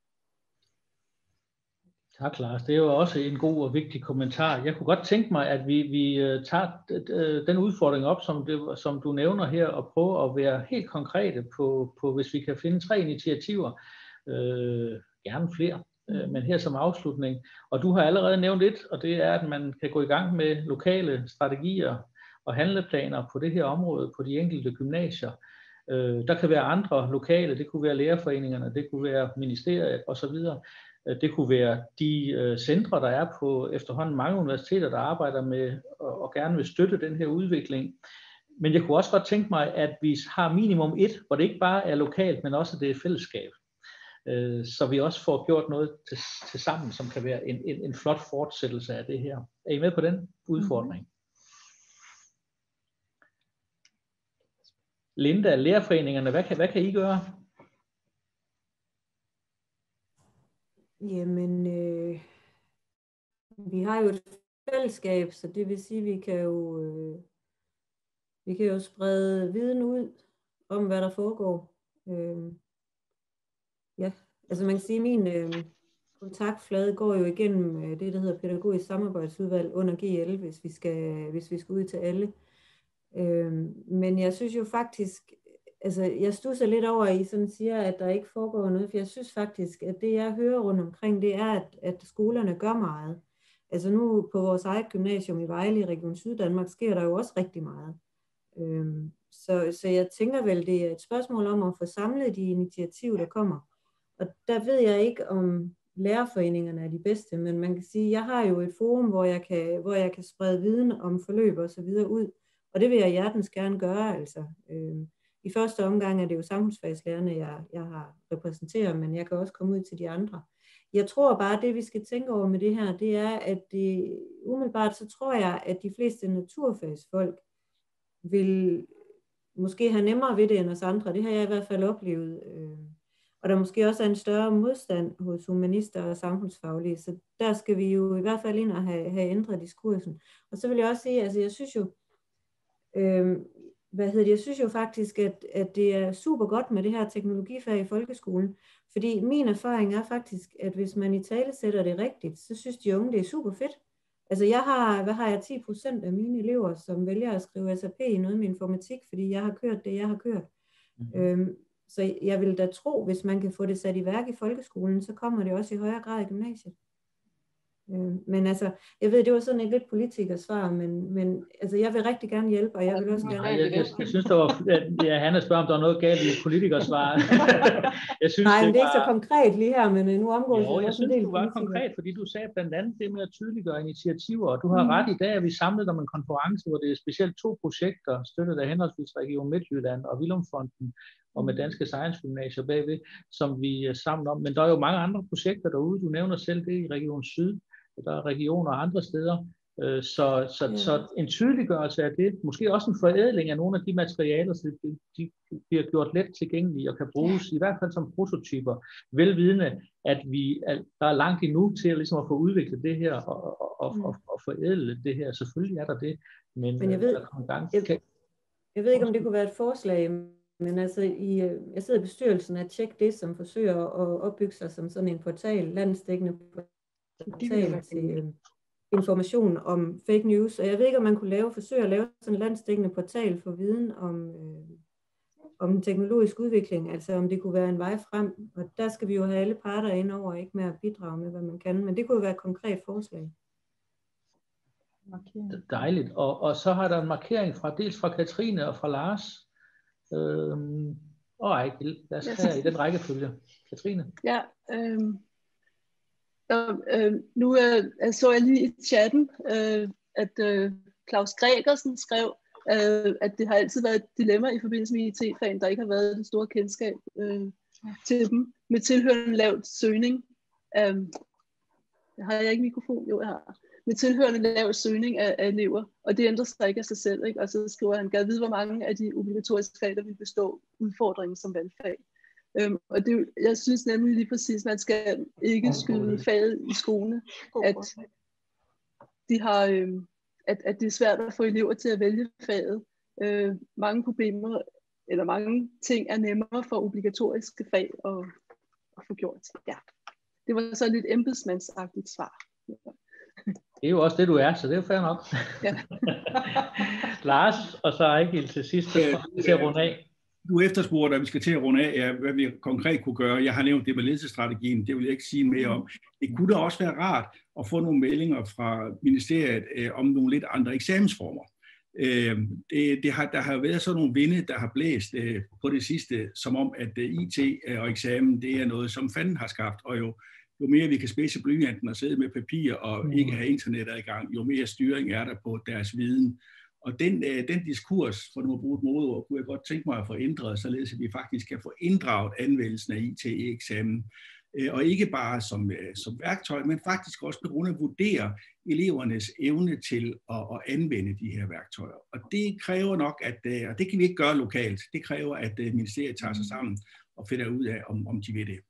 S11: Tak, Lars. Det er jo også en god og vigtig kommentar. Jeg kunne godt tænke mig, at vi, vi tager den udfordring op, som, det, som du nævner her, og prøver at være helt konkrete på, på hvis vi kan finde tre initiativer, øh, gerne flere, øh, men her som afslutning. Og du har allerede nævnt et, og det er, at man kan gå i gang med lokale strategier og handleplaner på det her område, på de enkelte gymnasier. Øh, der kan være andre lokale, det kunne være lærerforeningerne, det kunne være ministeriet osv. Det kunne være de øh, centre, der er på efterhånden mange universiteter, der arbejder med og, og gerne vil støtte den her udvikling. Men jeg kunne også godt tænke mig, at vi har minimum et, hvor det ikke bare er lokalt, men også det er fællesskab. Øh, så vi også får gjort noget til, til sammen, som kan være en, en, en flot fortsættelse af det her. Er I med på den udfordring? Linda, lærerforeningerne, hvad kan, hvad kan I gøre?
S14: Jamen, øh, vi har jo et fællesskab, så det vil sige, at vi kan jo, øh, vi kan jo sprede viden ud om, hvad der foregår. Øh, ja, altså man kan sige, at min øh, kontaktflade går jo igennem øh, det, der hedder pædagogisk samarbejdsudvalg under G L, hvis vi skal, hvis vi skal ud til alle. Øh, men jeg synes jo faktisk, altså, jeg studser lidt over, at I sådan siger, at der ikke foregår noget, for jeg synes faktisk, at det, jeg hører rundt omkring, det er, at, at skolerne gør meget. Altså nu på vores eget gymnasium i Vejle i Region Syddanmark sker der jo også rigtig meget. Øhm, så, så jeg tænker vel, det er et spørgsmål om at få samlet de initiativer, der kommer. Og der ved jeg ikke, om lærerforeningerne er de bedste, men man kan sige, at jeg har jo et forum, hvor jeg kan, hvor jeg kan sprede viden om forløb og så videre ud, og det vil jeg hjertens gerne gøre, altså. Øhm, I første omgang er det jo samfundsfagslærerne, jeg, jeg har repræsenteret, men jeg kan også komme ud til de andre. Jeg tror bare, at det vi skal tænke over med det her, det er, at det, umiddelbart så tror jeg, at de fleste naturfagsfolk vil måske have nemmere ved det end os andre. Det har jeg i hvert fald oplevet. Og der måske også er en større modstand hos humanister og samfundsfaglige, så der skal vi jo i hvert fald ind og have, have ændret diskursen. Og så vil jeg også sige, altså jeg synes jo, øh, Hvad hedder det? Jeg synes jo faktisk, at, at det er super godt med det her teknologifag i folkeskolen, fordi min erfaring er faktisk, at hvis man i tale sætter det rigtigt, så synes de unge, det er super fedt. Altså jeg har, hvad har jeg, ti procent af mine elever, som vælger at skrive S A P i noget med informatik, fordi jeg har kørt det, jeg har kørt. Mm-hmm. Øhm, så jeg vil da tro, hvis man kan få det sat i værk i folkeskolen, så kommer det også i højere grad i gymnasiet. Men altså, jeg ved, det var sådan et lidt politikersvar, men, men altså, jeg vil rigtig gerne hjælpe, og jeg vil også gerne...
S11: Nej, jeg, jeg, jeg synes, der var, ja, Hanne spørger, om der var noget galt i et politikersvar. jeg synes,
S14: Nej, men det, det er
S11: var...
S14: ikke så konkret lige her, men nu omgår
S11: jo, jeg synes, du var konkret, fordi du sagde blandt andet det med at tydeliggøre initiativer, og du har mm. ret. I dag er vi samlet om en konference, hvor det er specielt to projekter, støttet af henholdsvis Region Midtjylland og Villumfonden, og med Danske Science Gymnasier bagved, som vi er sammen om. Men der er jo mange andre projekter derude. Du nævner selv det i Region Syd, og der er regioner og andre steder. Så, så,
S14: Ja.
S11: så en tydeliggørelse af det, måske også en forædling af nogle af de materialer, så de, de bliver gjort let tilgængelige og kan bruges i hvert fald som prototyper, velvidende, at vi er, der er langt endnu til at, ligesom at få udviklet det her og, og, og, og, og forædle det her. Selvfølgelig er der det, men,
S14: men jeg, ved,
S11: der gang,
S14: jeg,
S11: kan...
S14: jeg ved ikke, om det kunne være et forslag, men altså i, jeg sidder i bestyrelsen af Tjek det, som forsøger at opbygge sig som sådan en portal, landsdækkende portal til information om fake news, og jeg ved ikke, om man kunne lave, forsøge at lave sådan en landsdækkende portal for viden om, øh, om den teknologiske udvikling, altså om det kunne være en vej frem, og der skal vi jo have alle parter ind over, ikke med at bidrage med, hvad man kan, men det kunne jo være et konkret forslag.
S11: Dejligt, og, og så har der en markering fra, dels fra Katrine og fra Lars, øhm, og Ejgil, lad os have i den rækkefølge. Katrine?
S12: Ja, øhm. Og, øh, nu øh, så jeg lige i chatten, øh, at øh, Claus Gregersen skrev, øh, at det har altid været et dilemma i forbindelse med I T-fagene, der ikke har været det store kendskab øh, til dem, med tilhørende lavt søgning. Øh, har jeg ikke mikrofon? Jo, jeg har. Med tilhørende lavt søgning af, af elever, og det ændrer sig ikke af sig selv. Ikke? Og så skriver han, gad vide, hvor mange af de obligatoriske fag, der vil bestå udfordringen som valgfag. Um, og det, jeg synes nemlig lige præcis, man skal ikke skyde faget i skoene, at de har, øhm, at, at det er svært at få elever til at vælge faget. Øh, mange problemer, eller mange ting er nemmere for obligatoriske fag at, at få gjort. Ja. Det var så lidt embedsmandsagtigt svar. Ja.
S11: Det er jo også det, du er, så det er jo fair nok.
S12: Ja.
S11: Lars, og så Ejgil til sidst, til at runde af.
S13: Du efterspurgte, at vi skal til at runde af, hvad vi konkret kunne gøre. Jeg har nævnt det med ledelsesstrategien, det vil jeg ikke sige mere om. Det kunne da også være rart at få nogle meldinger fra ministeriet øh, om nogle lidt andre eksamensformer. Øh, det, det har, der har været sådan nogle vinde, der har blæst øh, på det sidste, som om at øh, I T og eksamen, det er noget, som fanden har skabt, og jo, jo mere vi kan spidse blyanten og sidde med papir og ikke have internetadgang, jo mere styring er der på deres viden. Og den, den diskurs, for nu at bruge et modeord, kunne jeg godt tænke mig at få ændret, således at vi faktisk kan få inddraget anvendelsen af I T i eksamen. Og ikke bare som, som værktøj, men faktisk også begynde at vurdere elevernes evne til at, at anvende de her værktøjer. Og det kræver nok, at, og det kan vi ikke gøre lokalt, det kræver, at ministeriet tager sig sammen og finder ud af, om, om de vil det.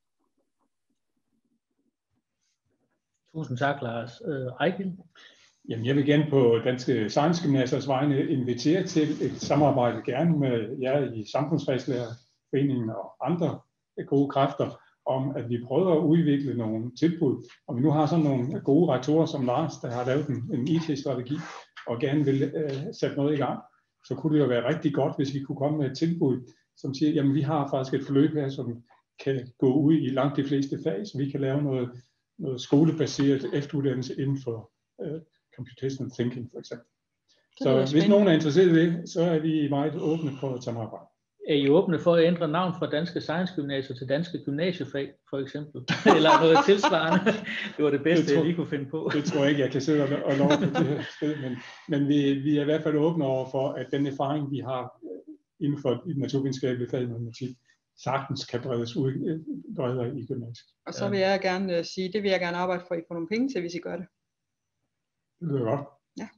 S11: Tusind tak, Lars. Ejgil?
S4: Jamen, jeg vil gerne på Danske Science Gymnasiers vegne invitere til et samarbejde gerne med jer i Samfundsfagslærerforeningen og andre gode kræfter, om at vi prøver at udvikle nogle tilbud. Og vi nu har sådan nogle gode rektorer som Lars, der har lavet en, en I T-strategi og gerne vil øh, sætte noget i gang, så kunne det jo være rigtig godt, hvis vi kunne komme med et tilbud, som siger, jamen vi har faktisk et forløb her, som kan gå ud i langt de fleste fag, så vi kan lave noget, noget skolebaseret efteruddannelse inden for øh, Computational Thinking for eksempel. Så hvis nogen er interesseret i det, så er vi meget åbne for at samarbejde.
S11: Er I åbne for at ændre navn fra Danske Science Gymnasier til Danske Gymnasiefag, for eksempel? Eller noget tilsvarende? Det var det bedste, det tror, jeg lige kunne finde på.
S4: Det tror jeg ikke, jeg kan sidde og love på det her sted, men, men vi, vi er i hvert fald åbne over for, at den erfaring, vi har inden for naturvidenskabelige fag i matematik, sagtens kan bredes ud bredere i gymnasiet.
S15: Og så vil jeg gerne sige, det vil jeg gerne arbejde for, at I får nogle penge til, hvis I gør det.
S4: Det lyder godt.
S15: Ja.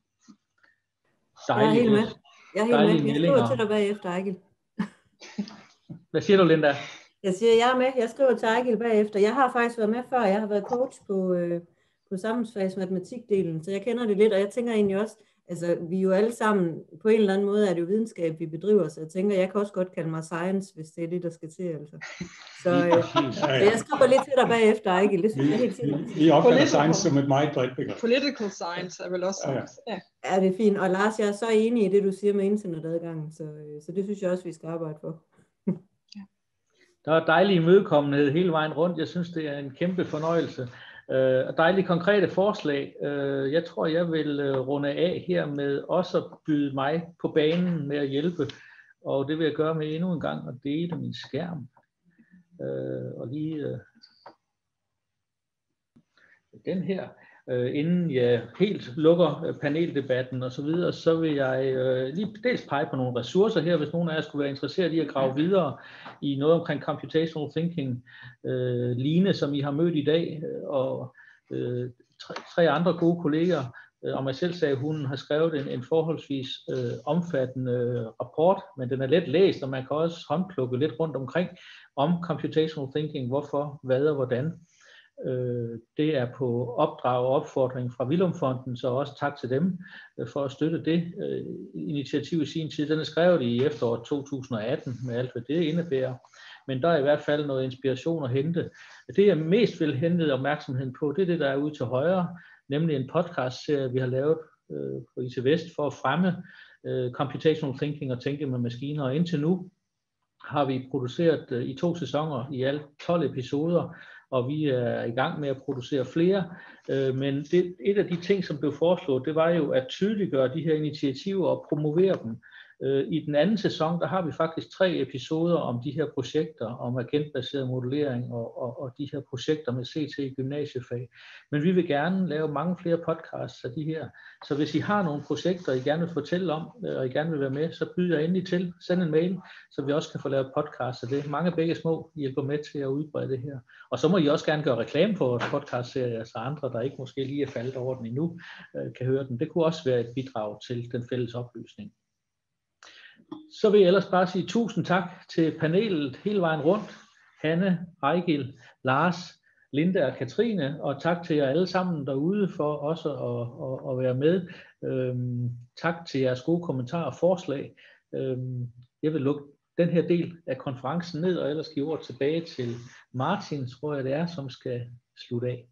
S14: Jeg er helt med. Jeg er helt med. Jeg skriver til dig bagefter, Ejgil.
S11: Hvad siger du, Linda?
S14: Jeg siger, jeg er med. Jeg skriver til Ejgil bagefter. Jeg har faktisk været med før. Jeg har været coach på, øh, på samfundsfags matematikdelen, så jeg kender det lidt, og jeg tænker egentlig også, altså vi er jo alle sammen, på en eller anden måde er det jo videnskab, vi bedriver, så jeg tænker, jeg kan også godt kalde mig science, hvis det er det, der skal til, altså. Så, øh, så jeg skriver lidt til dig bagefter, Ejgil. Det synes jeg helt sikkert.
S4: Vi opfatter science som et meget bredt begreb.
S15: Political science er vel også science.
S14: Ja, ja. Ja, det er fint. Og Lars, jeg er så enig i det, du siger med internetadgangen, så, øh, så det synes jeg også, vi skal arbejde for.
S11: Der er dejlig imødekommenhed hele vejen rundt. Jeg synes, det er en kæmpe fornøjelse. Og dejlige konkrete forslag. Jeg tror, jeg vil runde af her med også at byde mig på banen med at hjælpe. Og det vil jeg gøre med endnu en gang at dele min skærm. Og lige den her. Øh, inden jeg helt lukker paneldebatten og så videre, så vil jeg øh, lige dels pege på nogle ressourcer her, hvis nogen af jer skulle være interesseret i at grave videre i noget omkring Computational Thinking. Øh, Line, som I har mødt i dag, og øh, tre, tre andre gode kolleger, øh, og mig selv sagde, at hun har skrevet en, en forholdsvis øh, omfattende øh, rapport, men den er let læst, og man kan også håndplukke lidt rundt omkring om Computational Thinking, hvorfor, hvad og hvordan. Det er på opdrag og opfordring fra Willum-fonden, så også tak til dem for at støtte det initiativ i sin tid. Den er skrevet i efteråret to tusind og atten med alt, hvad det indebærer. Men der er i hvert fald noget inspiration at hente. Det, jeg mest vil hente opmærksomheden på, det er det, der er ude til højre, nemlig en podcast-serie, vi har lavet på I T Vest for at fremme Computational Thinking og tænke med maskiner. Og indtil nu har vi produceret i to sæsoner i alt tolv episoder, og vi er i gang med at producere flere. Men det, et af de ting, som blev foreslået, det var jo at tydeliggøre de her initiativer og promovere dem. I den anden sæson, der har vi faktisk tre episoder om de her projekter, om agentbaseret modellering og, og, og de her projekter med C T gymnasiefag. Men vi vil gerne lave mange flere podcasts af de her. Så hvis I har nogle projekter, I gerne vil fortælle om, og I gerne vil være med, så byder jeg endelig til. Send en mail, så vi også kan få lavet podcasts af det. Mange begge små hjælper med til at udbrede det her. Og så må I også gerne gøre reklame på vores podcastserie, så andre, der ikke måske lige er faldet over den endnu, kan høre den. Det kunne også være et bidrag til den fælles oplysning. Så vil jeg ellers bare sige tusind tak til panelet hele vejen rundt. Hanne, Ejgil, Lars, Linda og Katrine, og tak til jer alle sammen derude for også at, at, at være med. Øhm, tak til jeres gode kommentarer og forslag. Øhm, jeg vil lukke den her del af konferencen ned, og ellers give ordet tilbage til Martin, tror jeg det er, som skal slutte af.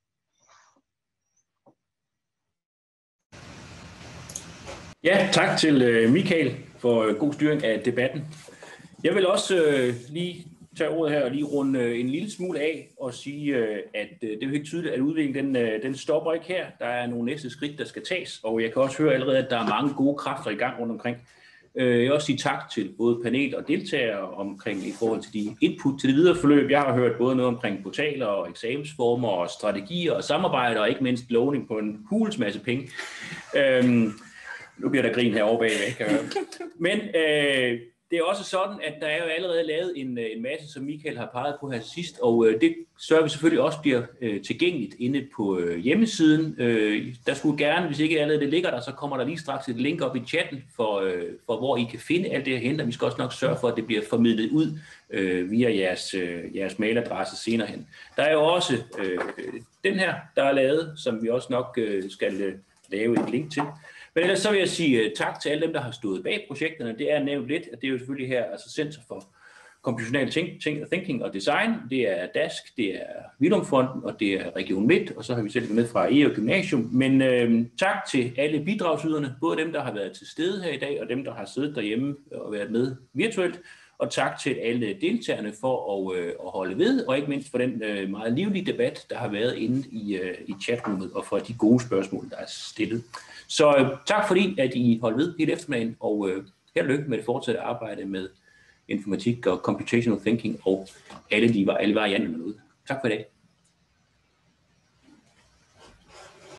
S1: Ja, tak til Michael for god styring af debatten. Jeg vil også øh, lige tage ordet her og lige runde en lille smule af og sige, øh, at øh, det er jo helt tydeligt, at udviklingen den, øh, den stopper ikke her. Der er nogle næste skridt, der skal tages, og jeg kan også høre allerede, at der er mange gode kræfter i gang rundt omkring. Jeg vil også sige tak til både panel og deltagere omkring i forhold til de input til det videre forløb. Jeg har hørt både noget omkring portaler og eksamensformer og strategier og samarbejde og ikke mindst lovning på en hulens masse penge. Øhm, Nu bliver der grin herovre bagved, kan jeg høre. Men øh, det er også sådan, at der er jo allerede lavet en, en masse, som Michael har peget på her sidst, og øh, det sørger vi selvfølgelig også bliver øh, tilgængeligt inde på øh, hjemmesiden. Øh, der skulle gerne, hvis ikke allerede det ligger der, så kommer der lige straks et link op i chatten, for, øh, for hvor I kan finde alt det her hen, og vi skal også nok sørge for, at det bliver formidlet ud øh, via jeres, øh, jeres mailadresse senere hen. Der er jo også øh, den her, der er lavet, som vi også nok øh, skal øh, lave et link til. Men ellers så vil jeg sige uh, tak til alle dem, der har stået bag projekterne. Det er nævnt lidt, at det er jo selvfølgelig her, altså Center for Computational Thinking og Design. Det er Dansk, det er Willum-fonden, og det er Region Midtjylland, og så har vi selv med fra E O Gymnasium. Men øh, tak til alle bidragsyderne, både dem, der har været til stede her i dag, og dem, der har siddet derhjemme og været med virtuelt. Og tak til alle deltagerne for at, øh, at holde ved, og ikke mindst for den øh, meget livlige debat, der har været inde i, øh, i chatrummet, og for de gode spørgsmål, der er stillet. Så øh, tak fordi, at I holdt ved hele eftermiddagen, og øh, held og lykke med det fortsatte arbejde med informatik og computational thinking, og alle de alle varianterne derude. Tak for i dag.